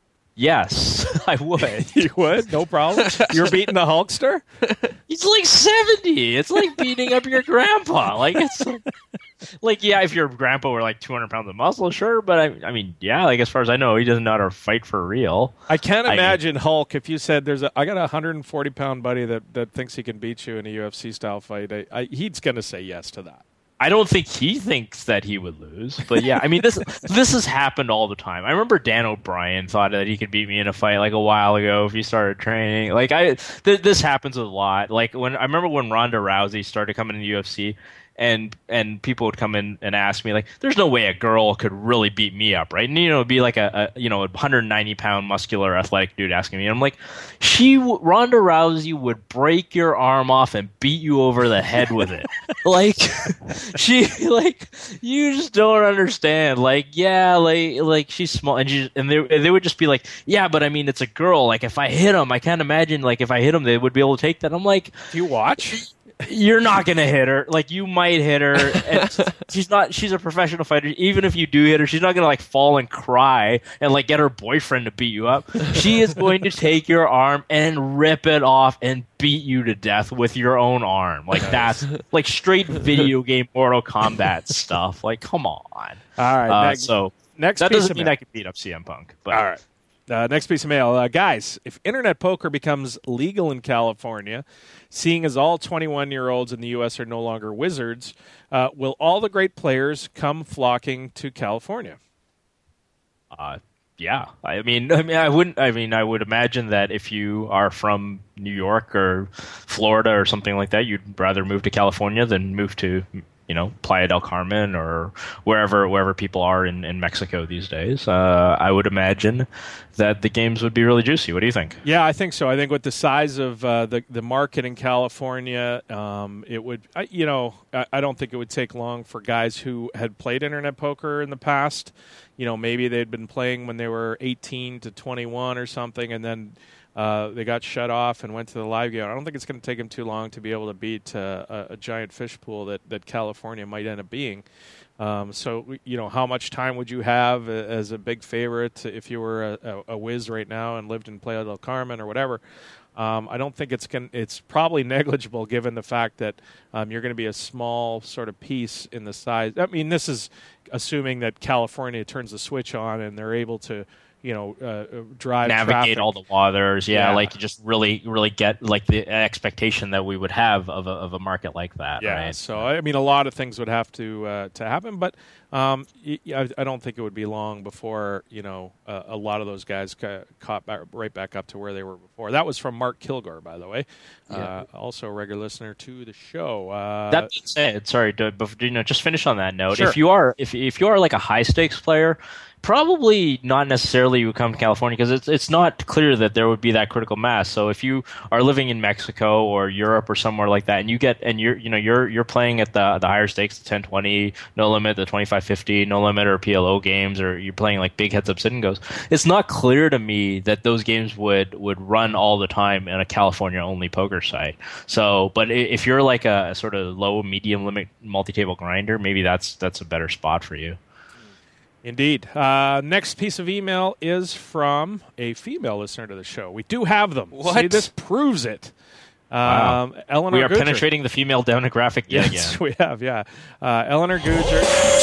D: Yes, I would.
C: You would? No problem. You're beating the Hulkster?
D: He's like seventy. It's like beating up your grandpa. Like it's like, like yeah, if your grandpa were like two hundred pounds of muscle, sure. But I, I mean, yeah, like as far as I know, he doesn't know how to fight for real.
C: I can't
D: I-
C: imagine Hulk if you said there's a I got a one hundred forty pound buddy that, that thinks he can beat you in a U F C style fight. I, I, he's going to say yes to that.
D: I don't think he thinks that he would lose, but yeah, I mean this this has happened all the time. I remember Dan O'Brien thought that he could beat me in a fight like a while ago if he started training. Like I, th- this happens a lot. Like when I remember when Ronda Rousey started coming in the U F C, and and people would come in and ask me like, "There's no way a girl could really beat me up, right?" And you know, it'd be like a, a you know a one hundred ninety pound muscular athletic dude asking me, and I'm like, "She w- Ronda Rousey would break your arm off and beat you over the head with it." Like she like you just don't understand. Like yeah, like like she's small, and she and they they would just be like, "Yeah, but I mean it's a girl. Like if I hit them, I can't imagine like if I hit them, they would be able to take that." I'm like,
C: do you watch?
D: You're not gonna hit her. Like you might hit her. And she's not. She's a professional fighter. Even if you do hit her, she's not gonna like fall and cry and like get her boyfriend to beat you up. She is going to take your arm and rip it off and beat you to death with your own arm. Like that's like straight video game Mortal Kombat stuff. Like come on.
C: All right.
D: Uh,
C: next,
D: so
C: next
D: that
C: piece
D: doesn't
C: of
D: mean
C: mail.
D: I can beat up C M Punk. But
C: All right. Uh, next piece of mail. Uh, guys, if internet poker becomes legal in California, seeing as all twenty-one-year-olds in the U S are no longer wizards, uh, will all the great players come flocking to California?
D: Uh, yeah, I mean, I mean, I wouldn't. I mean, I would imagine that if you are from New York or Florida or something like that, you'd rather move to California than move to you know, Playa del Carmen or wherever wherever people are in, in Mexico these days. Uh, I would imagine that the games would be really juicy. What do you think?
C: Yeah, I think so. I think with the size of uh, the the market in California, um, it would, I, you know, I, I don't think it would take long for guys who had played internet poker in the past. You know, maybe they'd been playing when they were eighteen to twenty-one or something, and then Uh, they got shut off and went to the live game. I don't think it's going to take them too long to be able to beat uh, a, a giant fish pool that, that California might end up being. Um, so, you know, how much time would you have as a big favorite if you were a, a, a whiz right now and lived in Playa del Carmen or whatever? Um, I don't think it's going it's probably negligible given the fact that um, you're going to be a small sort of piece in the size. I mean, this is assuming that California turns the switch on and they're able to, you know, uh, drive
D: navigate
C: traffic.
D: all the waters, yeah,
C: Yeah.
D: like just really, really get like the expectation that we would have of a, of a market like that,
C: Yeah,
D: right?
C: so I mean, a lot of things would have to uh, to happen, but um, y- I, I don't think it would be long before you know uh, a lot of those guys ca- caught back, right back up to where they were before. That was from Mark Kilgore, by the way, uh, also a regular listener to the show. Uh,
D: That being said, sorry, to, but, you know, just finish on that note.
C: Sure.
D: If you are, if if you are like a high stakes player, probably not necessarily you would come to California because it's it's not clear that there would be that critical mass. So if you are living in Mexico or Europe or somewhere like that, and you get and you're you know you're you're playing at the the higher stakes, the ten twenty no limit, the twenty-five fifty no limit, or P L O games, or you're playing like big heads up sit and goes, it's not clear to me that those games would would run all the time in a California only poker site. So, but i- if you're like a sort of low medium limit multi table grinder, maybe that's that's a better spot for you.
C: Indeed. Uh, next piece of email is from a female listener to the show. We do have them.
K: What?
C: See, this proves it. Um,
D: Wow.
C: Eleanor
D: We are
C: Gujar.
D: penetrating the female demographic yet
C: Yes,
D: again.
C: we have, yeah. Uh, Eleanor Gujar.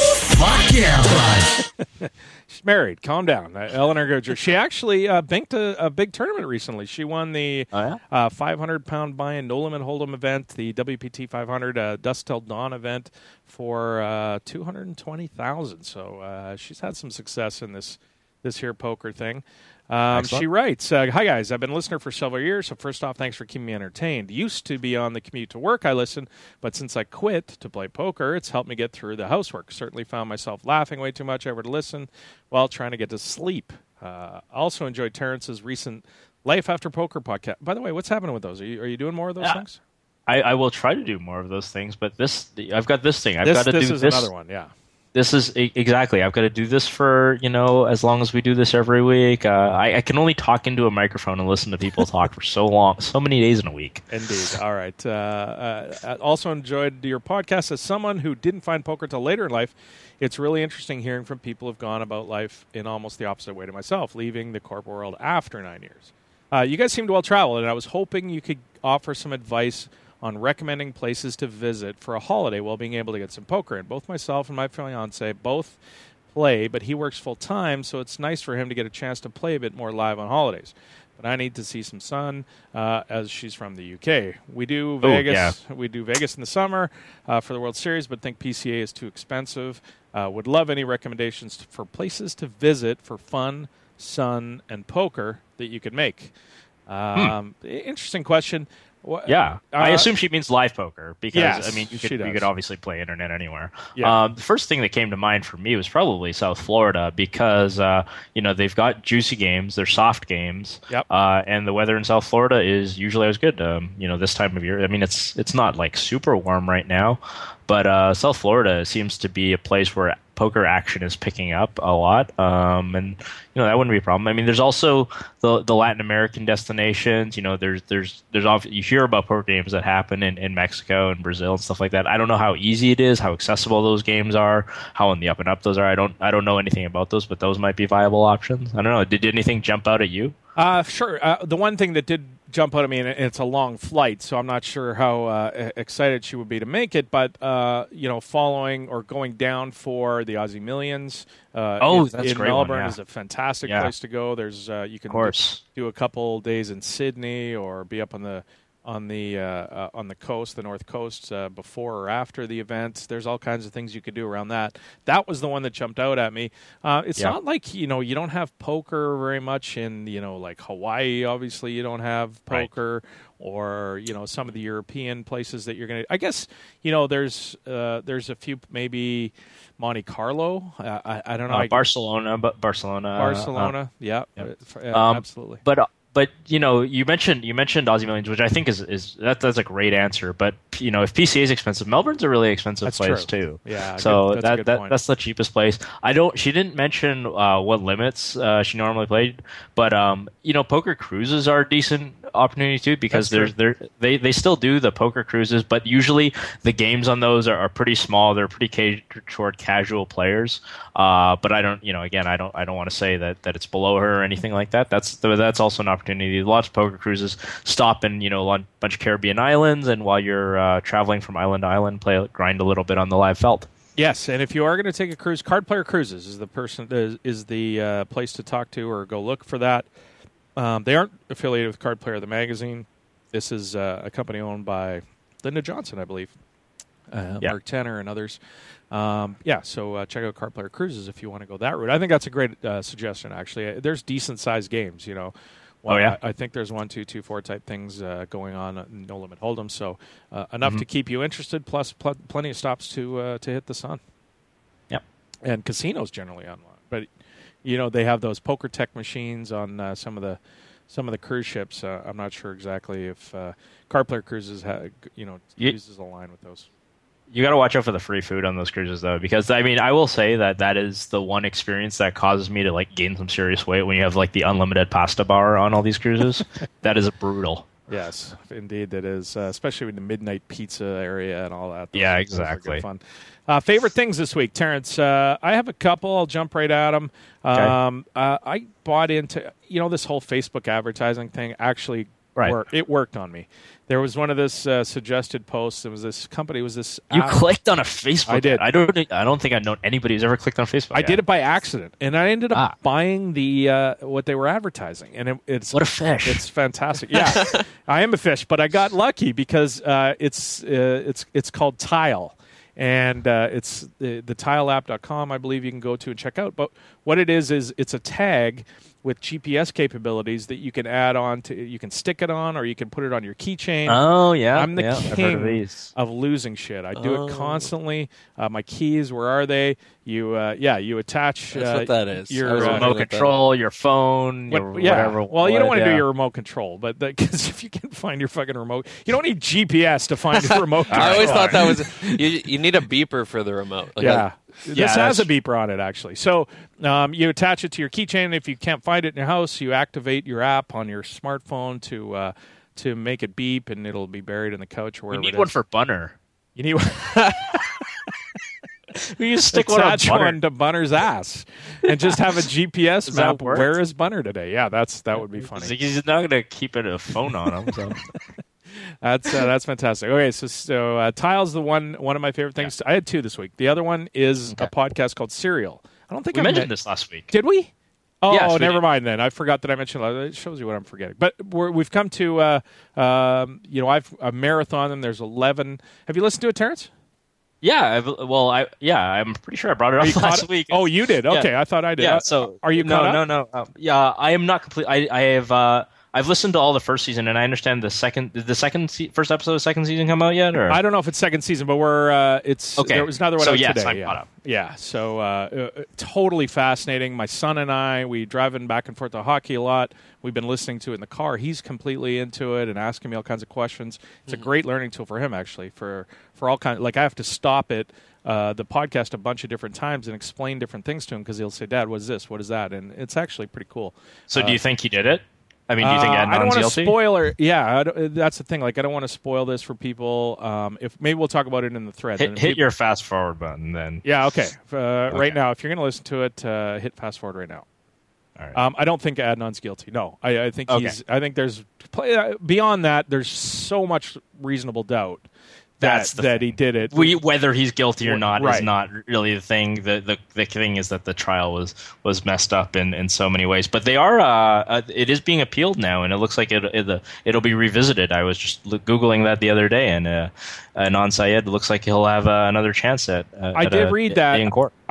O: Fuck yeah, bud.
C: She's married. Calm down. Uh, Eleanor Gujar. She actually uh, banked a, a big tournament recently. She won the
D: Oh, yeah?
C: uh, five hundred pound buy-in no limit hold'em event, the W P T five hundred uh, Dusk Till Dawn event for uh, two hundred twenty thousand dollars. So uh, she's had some success in this this here poker thing. Um,
D: Excellent.
C: she writes, uh, hi, guys. I've been a listener for several years, so first off, thanks for keeping me entertained. Used to be on the commute to work, I listen, but since I quit to play poker, it's helped me get through the housework. Certainly found myself laughing way too much ever to listen while trying to get to sleep. Uh, also enjoyed Terrence's recent Life After Poker podcast. By the way, what's happening with those? Are you, are you doing more of those
D: Yeah.
C: things?
D: I, I will try to do more of those things, but this I've got this thing. I've
C: This,
D: got to
C: this
D: do
C: is
D: this.
C: another one, yeah.
D: This is e- exactly. I've got to do this for you know as long as we do this every week. Uh, I, I can only talk into a microphone and listen to people talk for so long, so many days in a week.
C: Indeed. All right. Uh, uh, also enjoyed your podcast. As someone who didn't find poker till later in life, it's really interesting hearing from people who've gone about life in almost the opposite way to myself, leaving the corporate world after nine years. Uh, you guys seem to well traveled, and I was hoping you could offer some advice on recommending places to visit for a holiday while being able to get some poker in. Both myself and my fiance both play, but he works full time, so it's nice for him to get a chance to play a bit more live on holidays. But I need to see some sun, uh, as she's from the U K. We do Vegas.
D: yeah.
C: We do Vegas in the summer uh, for the World Series, but think P C A is too expensive. Uh, would love any recommendations for places to visit for fun, sun, and poker that you could make. Um, Interesting question. Wha-
D: Yeah, I
C: uh,
D: assume she means live poker because
C: yes,
D: I mean you
C: she
D: could you
C: does.
D: could obviously play internet anywhere.
C: Yeah.
D: Um, the first thing that came to mind for me was probably South Florida because uh, you know they've got juicy games, they're soft games,
C: Yep.
D: uh, and the weather in South Florida is usually always good. Um, you know this time of year. I mean it's it's not like super warm right now, but uh, South Florida seems to be a place where poker action is picking up a lot, um, and you know that wouldn't be a problem. I mean, there's also the the Latin American destinations. You know, there's there's there's off, you hear about poker games that happen in, in Mexico and Brazil and stuff like that. I don't know how easy it is, how accessible those games are, how on the up and up those are. I don't I don't know anything about those, but those might be viable options. I don't know. Did, did anything jump out at you?
C: Uh, sure. Uh, the one thing that did jump out at me, and it's a long flight, so I'm not sure how uh, excited she would be to make it, but, uh, you know, following or going down for the Aussie Millions uh,
D: Oh,
C: in,
D: that's a
C: in
D: great one,
C: Melbourne
D: yeah.
C: is a fantastic
D: Yeah.
C: place to go. There's uh, You can
D: Of course.
C: do a couple days in Sydney or be up on the on the uh, uh, on the coast, the north coast, uh, before or after the event. There's all kinds of things you could do around that. That was the one that jumped out at me. Uh, it's
D: Yeah.
C: not like, you know, you don't have poker very much in, you know, like Hawaii. Obviously, you don't have
D: Right.
C: poker, or you know some of the European places that you're going to. I guess you know there's uh, there's a few maybe Monte Carlo. Uh, I I don't know.
D: Uh,
C: I,
D: Barcelona, but Barcelona,
C: Barcelona,
D: uh,
C: yeah,
D: yeah.
C: Uh,
D: Um,
C: absolutely.
D: But uh, but you know, you mentioned you mentioned Aussie Millions, which I think is is that that's a great answer. But you know, if P C A is expensive, Melbourne's a really expensive
C: That's
D: place
C: true.
D: too.
C: Yeah,
D: so
C: good- that's a
D: that
C: good
D: that
C: point.
D: that's the cheapest place. I don't. She didn't mention uh, what limits uh, she normally played, but um, you know, poker cruises are a decent opportunity too because
C: That's
D: there's there they they still do the poker cruises, but usually the games on those are, are pretty small. They're pretty catered toward casual players. Uh, but I don't, you know, again, I don't I don't want to say that, that it's below her or anything like that. That's that's also an opportunity. Lots of poker cruises stop in you know a bunch of Caribbean islands, and while you're uh, traveling from island to island, play grind a little bit on the live felt.
C: Yes, and if you are going to take a cruise, Card Player Cruises is the person is, is the uh, place to talk to or go look for that. Um, they aren't affiliated with Card Player the magazine. This is uh, a company owned by Linda Johnson, I believe, uh,
D: Yeah.
C: Mark Tanner, and others. Um, yeah, so uh, check out Card Player Cruises if you want to go that route. I think that's a great uh, suggestion. Actually, there's decent sized games. You know,
D: Oh, yeah?
C: I, I think there's one, two, two, four type things uh, going on. uh, No Limit Hold'em, so uh, enough
D: Mhm.
C: to keep you interested. Plus, pl- plenty of stops to uh, to hit the sun.
D: Yep.
C: And casinos generally on one, but you know they have those poker tech machines on uh, some of the some of the cruise ships. Uh, I'm not sure exactly if uh, Card Player Cruises ha- you know
D: Ye-
C: uses a line with those.
D: You got to watch out for the free food on those cruises, though, because I mean, I will say that that is the one experience that causes me to like gain some serious weight when you have like the unlimited pasta bar on all these cruises. That is brutal.
C: Yes, indeed, that is, uh, especially with the midnight pizza area and all that. Those
D: Yeah,
C: are- those are good
D: exactly.
C: fun. Uh, favorite things this week, Terrence? Uh, I have a couple. I'll jump right at them. Um, uh, I bought into you know this whole Facebook advertising thing. Actually,
D: Right.
C: worked. It worked on me. There was one of this uh, suggested posts. It was this company. It was this.
D: You
C: app.
D: clicked on a Facebook.
C: I did.
D: ad. I don't. I don't think I've known anybody who's ever clicked on Facebook.
C: I
D: ad.
C: did it by accident, and I ended up
D: Ah.
C: buying the uh, what they were advertising, and it, it's
D: What a fish!
C: It's fantastic. Yeah, I am a fish, but I got lucky because uh, it's uh, it's it's called Tile, and uh, it's the, the tile app dot com, I believe you can go to and check out. But what it is is it's a tag with G P S capabilities that you can add on to. You can stick it on, or you can put it on your keychain.
D: Oh yeah,
C: I'm the
D: yeah, I've heard of
C: king
D: these.
C: of losing shit. I do
K: Oh.
C: it constantly. Uh, my keys, where are they? You, uh, yeah, you attach.
K: That's
C: uh,
K: what that is.
C: Your
K: I was
C: uh,
K: wondering
D: Remote
K: what that-
D: control, your phone,
C: what-
D: your
C: yeah.
D: whatever.
C: Well, you don't want to
D: yeah.
C: do your remote control, but because if you can find your fucking remote, you don't need G P S to find your remote control.
K: I always thought that was you. You need a beeper for the remote. Like
C: yeah.
K: I-
C: This has a
D: that's-
C: beeper on it, actually. So um, you attach it to your keychain. If you can't find it in your house, you activate your app on your smartphone to uh, to make it beep, and it'll be buried in the couch or
D: You
C: wherever
D: need
C: it
D: one
C: is.
D: for Bunner.
C: You need one.
D: You just stick one on
C: Attach
D: Bunner.
C: one to Bunner's ass and just have a G P S
D: Does that
C: map.
D: work?
C: Where is Bunner today? Yeah, that's that would be funny.
D: He's not going to keep it a phone on him. So.
C: That's uh, that's fantastic. Okay, so so uh, Tile's the one one of my favorite things. I had two this week. The other one is
D: Okay.
C: a podcast called Serial. I don't think
D: We
C: I
D: mentioned
C: met-
D: this last week.
C: Did we? Oh,
D: Yes, we
C: never
D: did.
C: mind then. I forgot that I mentioned. It shows you what I'm forgetting. But we're, we've come to, uh, um, you know, I've a marathon them. There's eleven. Have you listened to it, Terrence?
D: Yeah, I've, well, I yeah, I'm pretty sure I brought it
C: Are you
D: up
C: caught
D: last
C: it?
D: week.
C: Oh, you did.
D: Yeah.
C: Okay, I thought I did.
D: Yeah,
C: Uh,
D: so
C: are you
D: no,
C: caught up?
D: no, no, no. Yeah, I am not complete. I, I have. Uh, I've listened to all the first season, and I understand the second, did the second, se- first episode of the second season come out yet? Or
C: I don't know if it's second season, but we're uh, it's
D: Okay.
C: there was another one
D: So
C: out
D: yes,
C: today.
D: I'm
C: yeah.
D: caught up.
C: Yeah, so uh, uh, totally fascinating. My son and I, we driving back and forth to hockey a lot. We've been listening to it in the car. He's completely into it and asking me all kinds of questions. It's
K: Mm-hmm.
C: a great learning tool for him, actually. For for all kinds, like I have to stop it. Uh, the podcast a bunch of different times and explain different things to him because he'll say, "Dad, what is this? What is that?" And it's actually pretty cool.
D: So,
C: Uh,
D: do you think he did it? I mean, do you think
C: uh, I don't
D: Adnan's
C: want to
D: guilty?
C: spoil her. Yeah, I don't- that's the thing. Like, I don't want to spoil this for people. Um, if maybe we'll talk about it in the thread.
D: Hit,
C: And
D: hit
C: people-
D: your fast forward button, then.
C: Yeah. Okay. Uh,
D: Okay.
C: Right now, if you're going to listen to it, uh, hit fast forward right now.
D: All right.
C: Um, I don't think Adnan's guilty. No, I, I think
D: Okay.
C: he's. I think there's play, uh, beyond that. There's so much reasonable doubt that
D: That's the
C: that
D: thing.
C: he did it.
D: We, whether he's guilty or not
C: Right.
D: is not really the thing. The, the the thing is that the trial was was messed up in, in so many ways. But they are uh, uh, it is being appealed now, and it looks like it, it it'll be revisited. I was just lo- googling that the other day, and uh, Anon Syed looks like he'll have uh, another chance at. Uh,
C: I
D: at
C: did
D: a,
C: read that.
D: in court.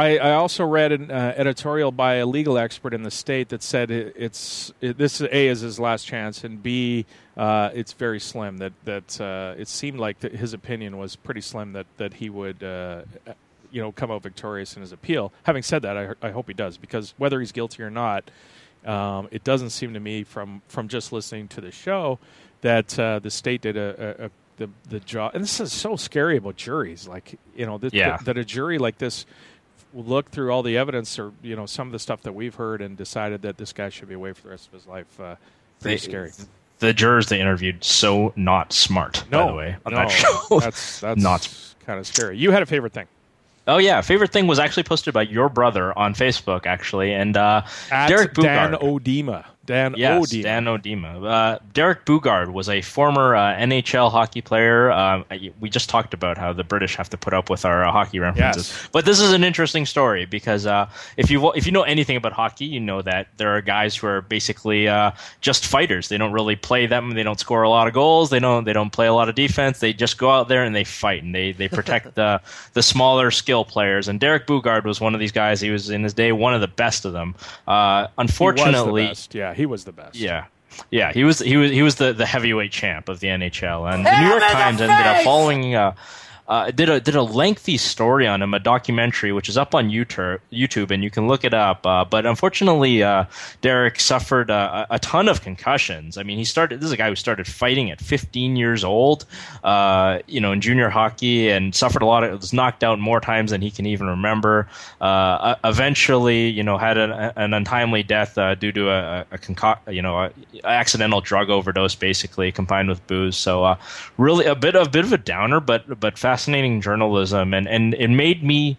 C: I, I also read an uh, editorial by a legal expert in the state that said it, it's it, this A is his last chance, and B uh, it's very slim. That that uh, it seemed like that his opinion was pretty slim that that he would uh, you know come out victorious in his appeal. Having said that, I, I hope he does, because whether he's guilty or not, um, it doesn't seem to me from from just listening to the show that uh, the state did a, a, a the the job. And this is so scary about juries, like you know th-
D: yeah.
C: th- that a jury like this look through all the evidence, or you know some of the stuff that we've heard, and decided that this guy should be away for the rest of his life. Uh, pretty
D: they,
C: scary.
D: The jurors they interviewed, so not smart.
C: No,
D: by the way, on
C: no,
D: that show.
C: that's that's
D: not
C: kind of scary. You had a favorite thing?
D: Oh yeah, favorite thing was actually posted by your brother on Facebook, actually, and uh,
C: At
D: Derek Bugard.
C: Dan O'Dima. Dan
D: yes,
C: O'Dima.
D: Dan O'Dima. Uh, Derek Bugard was a former uh, N H L hockey player. Uh, we just talked about how the British have to put up with our uh, hockey references.
C: Yes.
D: But this is an interesting story, because uh, if you if you know anything about hockey, you know that there are guys who are basically uh, just fighters. They don't really play them. They don't score a lot of goals. They don't they don't play a lot of defense. They just go out there and they fight, and they they protect the the smaller skill players. And Derek Bugard was one of these guys. He was in his day one of the best of them. Uh, unfortunately,
C: he was the best. Yeah, he was the best.
D: Yeah. Yeah, he was he was he was the, the heavyweight champ of the N H L, and the New York Times ended up following uh, uh, did a did a lengthy story on him, a documentary which is up on YouTube, YouTube, and you can look it up. Uh, but unfortunately, uh, Derek suffered a, a ton of concussions. I mean, he started. This is a guy who started fighting at fifteen years old, uh, you know, in junior hockey, and suffered a lot of. Was knocked out more times than he can even remember. Uh, eventually, you know, had an, an untimely death uh, due to a, a conco- you know, a accidental drug overdose, basically combined with booze. So, uh, really, a bit of a bit of a downer, but but fascinating journalism, and, and it made me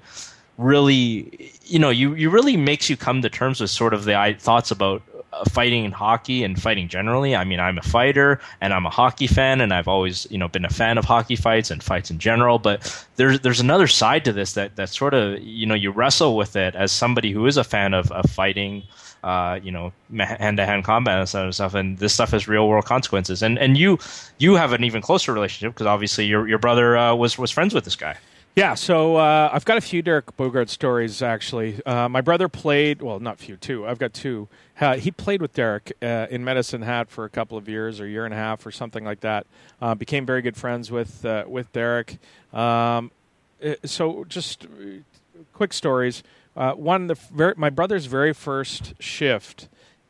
D: really, you know, you, you really makes you come to terms with sort of the I, thoughts about uh, fighting in hockey and fighting generally. I mean, I'm a fighter and I'm a hockey fan, and I've always, you know, been a fan of hockey fights and fights in general. But there's there's another side to this that that sort of, you know, you wrestle with it as somebody who is a fan of, of fighting. Uh, you know, hand-to-hand combat and sort of stuff, and this stuff has real-world consequences. And and you you have an even closer relationship, because obviously your your brother uh, was was friends with this guy.
C: Yeah, so uh, I've got a few Derek Bugard stories, actually. Uh, my brother played, well, not few, two. I've got two. Uh, he played with Derek uh, in Medicine Hat for a couple of years, or a year and a half, or something like that. Uh, became very good friends with uh, with Derek. Um, so just quick stories. Uh, one, the very, my brother's very first shift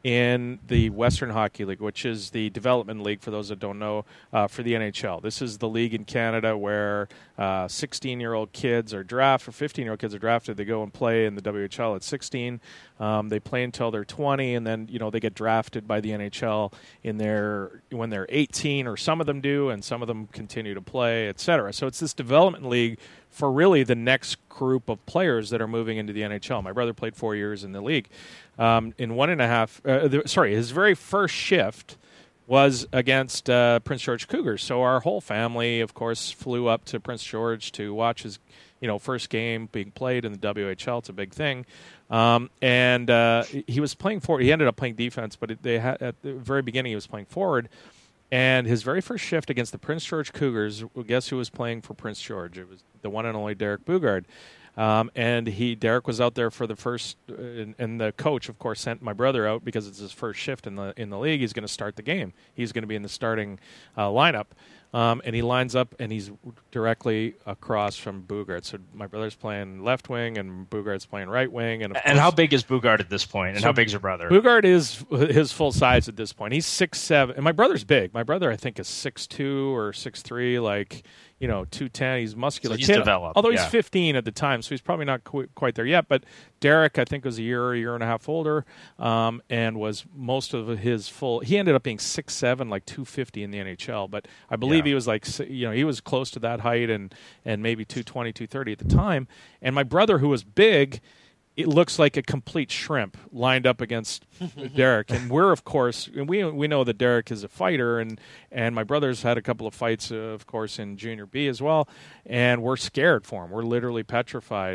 C: in the Western Hockey League, which is the development league, for those that don't know, uh, for the N H L. This is the league in Canada where uh, sixteen-year-old kids are drafted, or fifteen-year-old kids are drafted. They go and play in the W H L at sixteen. Um, they play until they're twenty, and then you know they get drafted by the N H L in their when they're eighteen, or some of them do, and some of them continue to play, et cetera. So it's this development league for really the next group of players that are moving into the N H L. My brother played four years in the league. Um, in one and a half, uh, the, sorry, his very first shift was against uh, Prince George Cougars. So our whole family, of course, flew up to Prince George to watch his, you know, first game being played in the W H L. It's a big thing. Um, and uh, he was playing forward. He ended up playing defense, but it, they had, at the very beginning he was playing forward. And his very first shift against the Prince George Cougars, guess who was playing for Prince George? It was the one and only Derek Bugard. Um, and he, Derek was out there for the first, uh, and, and the coach, of course, sent my brother out because it's his first shift in the in the league. He's going to start the game. He's going to be in the starting uh, lineup. Um, and he lines up, and he's directly across from Bugard. So my brother's playing left wing, and Bugard's playing right wing. And of
D: and
C: course,
D: how big is Bugard at this point? And
C: so
D: how big's your brother?
C: Bugard is his full size at this point. He's six seven, and my brother's big. My brother, I think, is six two or six three, like you know, two ten. He's muscular.
D: So he's
C: kid,
D: developed,
C: although
D: yeah.
C: he's fifteen at the time, so he's probably not qu- quite there yet. But Derek, I think, was a year, a year and a half older, um, and was most of his full. He ended up being six seven, like two fifty in the N H L. But I believe
D: Yeah.
C: he was like, you know, he was close to that height, and and maybe two twenty, two thirty at the time. And my brother, who was big, it looks like a complete shrimp lined up against Derek. And we're, of course, and we we know that Derek is a fighter, and, and my brother's had a couple of fights, uh, of course, in Junior B as well, and we're scared for him. We're literally petrified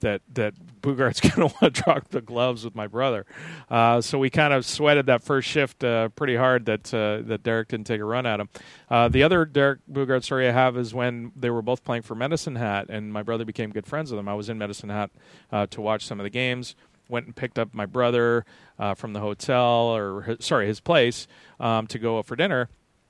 C: that that Bogart's going to want to drop the gloves with my brother. Uh, so we kind of sweated that first shift uh, pretty hard that uh, that Derek didn't take a run at him. Uh, the other Derek Bugart story I have is when they were both playing for Medicine Hat, and my brother became good friends with them. I was in Medicine Hat uh, to watch some of the games. Went and picked up my brother uh, from the hotel, or his, sorry, his place, um, to go out for dinner.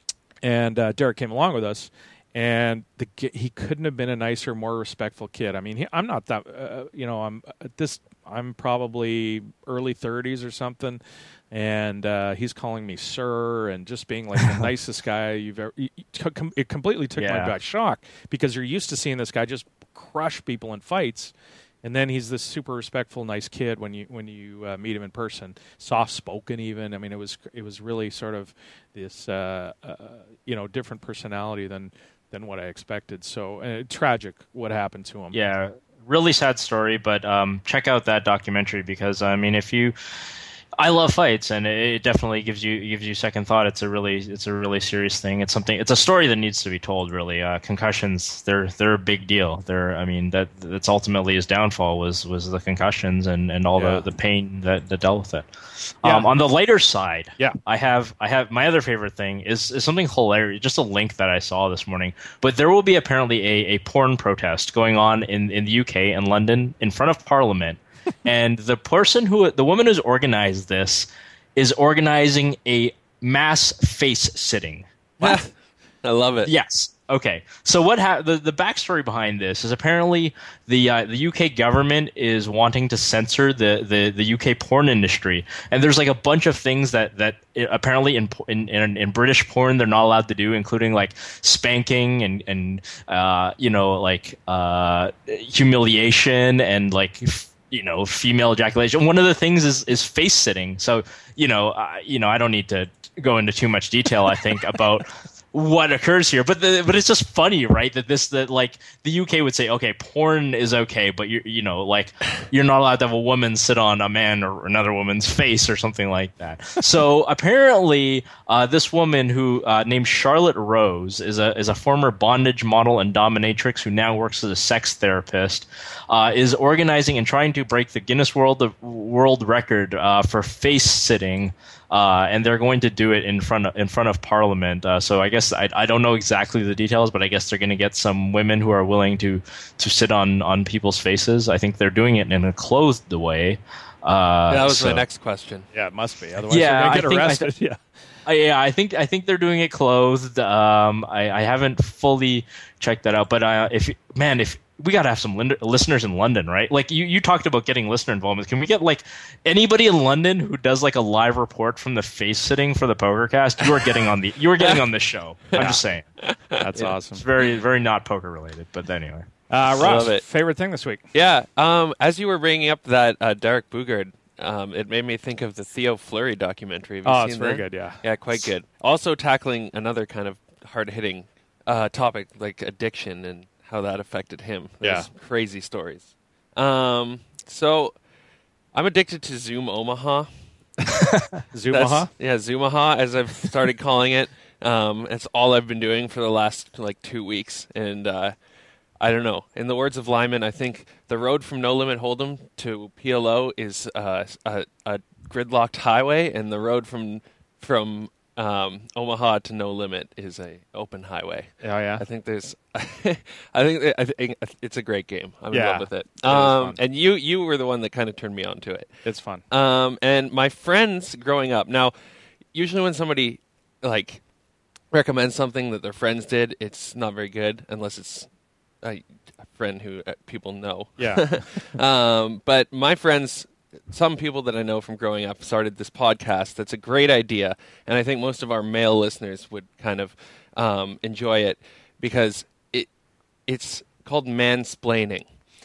C: And uh, Derek came along with us. And the, he couldn't have been a nicer, more respectful kid. I mean, he, I'm not that, uh, you know, I'm at this, I'm probably early thirties or something, and uh, he's calling me sir and just being like the nicest guy you've ever. It completely took
D: Yeah.
C: my back shock because you're used to seeing this guy just crush people in fights, and then he's this super respectful, nice kid when you when you uh, meet him in person, soft spoken even. I mean, it was it was really sort of this, uh, uh, you know, different personality than. than what I expected. So uh, tragic what happened to him.
D: Yeah, really sad story, but um, check out that documentary because, I mean, if you... I love fights, and it definitely gives you gives you second thought. It's a really it's a really serious thing. It's something. It's a story that needs to be told. Really, uh, concussions they're they're a big deal. They're I mean that that's ultimately his downfall was was the concussions and, and all
C: Yeah.
D: the, the pain that, that dealt with it.
C: Yeah.
D: Um, on the lighter side,
C: yeah,
D: I have I have my other favorite thing is, is something hilarious. Just a link that I saw this morning. But there will be apparently a, a porn protest going on in, in the U K and London in front of Parliament. And the person who, the woman who's organized this, is organizing a mass face sitting.
K: What? I love it.
D: Yes. Okay. So what ha- the the backstory behind this is apparently the uh, the U K government is wanting to censor the, the, the U K porn industry, and there's like a bunch of things that that apparently in in, in in British porn they're not allowed to do, including like spanking and and uh, you know like uh, humiliation and like. F- you know, female ejaculation. One of the things is, is face sitting. So, you know, uh, you know, I don't need to go into too much detail, I think, about what occurs here. But the, but it's just funny, right? That this, that like the U K would say, okay, porn is okay, but you you know, like you're not allowed to have a woman sit on a man or another woman's face or something like that. So apparently, uh, this woman who uh, named Charlotte Rose is a is a former bondage model and dominatrix who now works as a sex therapist. Uh, is organizing and trying to break the Guinness World of, World Record uh, for face sitting, uh, and they're going to do it in front of, in front of Parliament. Uh, so I guess I, I don't know exactly the details, but I guess they're going to get some women who are willing to to sit on, on people's faces. I think they're doing it in a clothed way. Uh,
K: that was
D: so.
K: my next question.
C: Yeah, it must be. Otherwise,
D: Yeah,
C: they're going to get
D: I think- I
C: arrested.
D: th-
C: yeah.
D: Uh, yeah, I think I think they're doing it clothed. Um, I, I haven't fully checked that out, but uh, if man, if we gotta have some lin- listeners in London, right? Like you, you talked about getting listener involvement. Can we get like anybody in London who does like a live report from the face sitting for the Pokercast? You are getting on the you are getting on the show. I'm just saying.
C: That's
D: Yeah,
C: awesome.
D: It's very very not poker related, but anyway.
C: Uh, Ross,
K: Love it.
C: favorite thing this week?
K: Yeah. Um, as you were bringing up that uh, Derek Bugard, um, it made me think of the Theo Fleury documentary. Have you
C: Oh,
K: seen
C: it's very
K: that?
C: good, yeah.
K: Yeah, quite good. Also tackling another kind of hard-hitting uh, topic like addiction and how that affected him. There's
C: Yeah.
K: crazy stories. Um, so I'm addicted to Zoom Omaha.
C: Zoomaha?
K: That's- Yeah, Zoomaha, as I've started calling it. Um, it's all I've been doing for the last like two weeks, and uh, I don't know. In the words of Lyman, I think the road from No Limit Hold'em to P L O is uh, a, a gridlocked highway, and the road from from um, Omaha to No Limit is a open highway.
C: Oh, yeah?
K: I think there's. I think I think it's a great game. I'm in
C: Yeah,
K: love with it.
C: it is
K: Um,
C: fun.
K: and you you were the one that kind of turned me on to it.
C: It's fun.
K: Um, and my friends growing up. Now, usually when somebody like recommends something that their friends did, it's not very good unless it's a, a friend who uh, people know.
C: Yeah.
K: um, but my friends, some people that I know from growing up, started this podcast. That's a great idea, and I think most of our male listeners would kind of um, enjoy it because it it's called Mansplaining,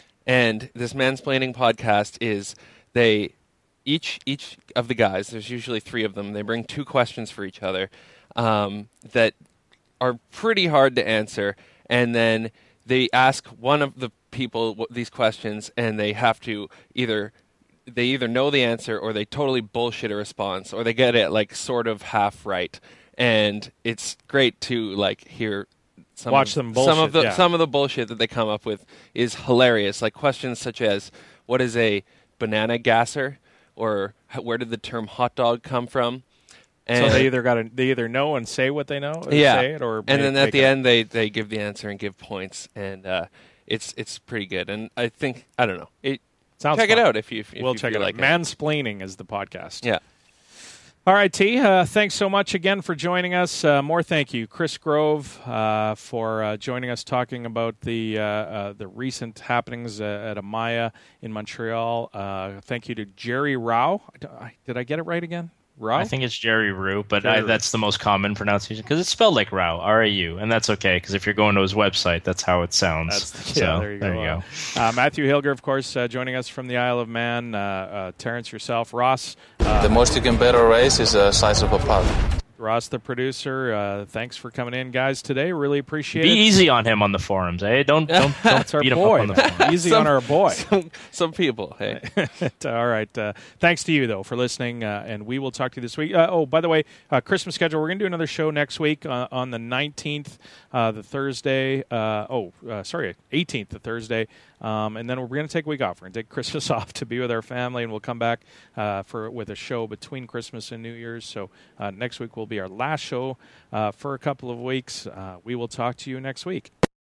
K: and this Mansplaining podcast is they each each of the guys. There's usually three of them. They bring two questions for each other um, that are pretty hard to answer, and then they ask one of the people w- these questions, and they have to either they either know the answer or they totally bullshit a response, or they get it like sort of half right. And it's great to like hear some
C: Watch
K: of,
C: some bullshit.
K: Some of the
C: yeah.
K: some of the bullshit that they come up with is hilarious. Like questions such as, "What is a banana gasser?" or "Where did the term hot dog come from?" And
C: so they either got to they either know and say what they know, or
K: yeah,
C: say it, or
K: and
C: make,
K: then at
C: make
K: the
C: it
K: end they, they give the answer and give points, and uh, it's it's pretty good. And I think I don't know. It,
C: Sounds
K: check
C: fun.
K: it out if you if
C: we'll
K: you
C: check
K: feel
C: it
K: like
C: out. Mansplaining is the podcast.
K: Yeah.
C: All right, T. Uh, thanks so much again for joining us. Uh, more thank you, Chris Grove, uh, for uh, joining us, talking about the uh, uh, the recent happenings uh, at Amaya in Montreal. Uh, thank you to Jerry Rao. Did I get it right again? Rao?
D: I think it's Jerry Rue, but
C: Jerry
D: I,
C: Rue.
D: that's the most common pronunciation because it's spelled like Rao, R A U, and that's okay because if you're going to his website, that's how it sounds.
C: That's,
D: so,
C: yeah, there you go.
D: There you go.
C: Uh, Matthew Hilger, of course, uh, joining us from the Isle of Man. Uh, uh, Terrence, yourself, Ross. Uh,
P: the most you can bet or raise is the size of a pot.
C: Ross, the producer. Uh, thanks for coming in, guys, today. Really appreciate
D: Be
C: it.
D: Be easy on him on the forums, eh? Don't don't don't
C: our
D: beat him
C: boy,
D: up on the forums.
C: Easy
K: some,
C: on our boy.
K: Some, some people, hey.
C: All right. Uh, thanks to you, though, for listening, uh, and we will talk to you this week. Uh, oh, by the way, uh, Christmas schedule, we're going to do another show next week uh, on the nineteenth, uh, the Thursday. Uh, oh, uh, sorry, eighteenth, the Thursday. Um, and then we're going to take a week off. We're going to take Christmas off to be with our family, and we'll come back uh, for with a show between Christmas and New Year's. So uh, next week will be our last show uh, for a couple of weeks. Uh, we will talk to you next week.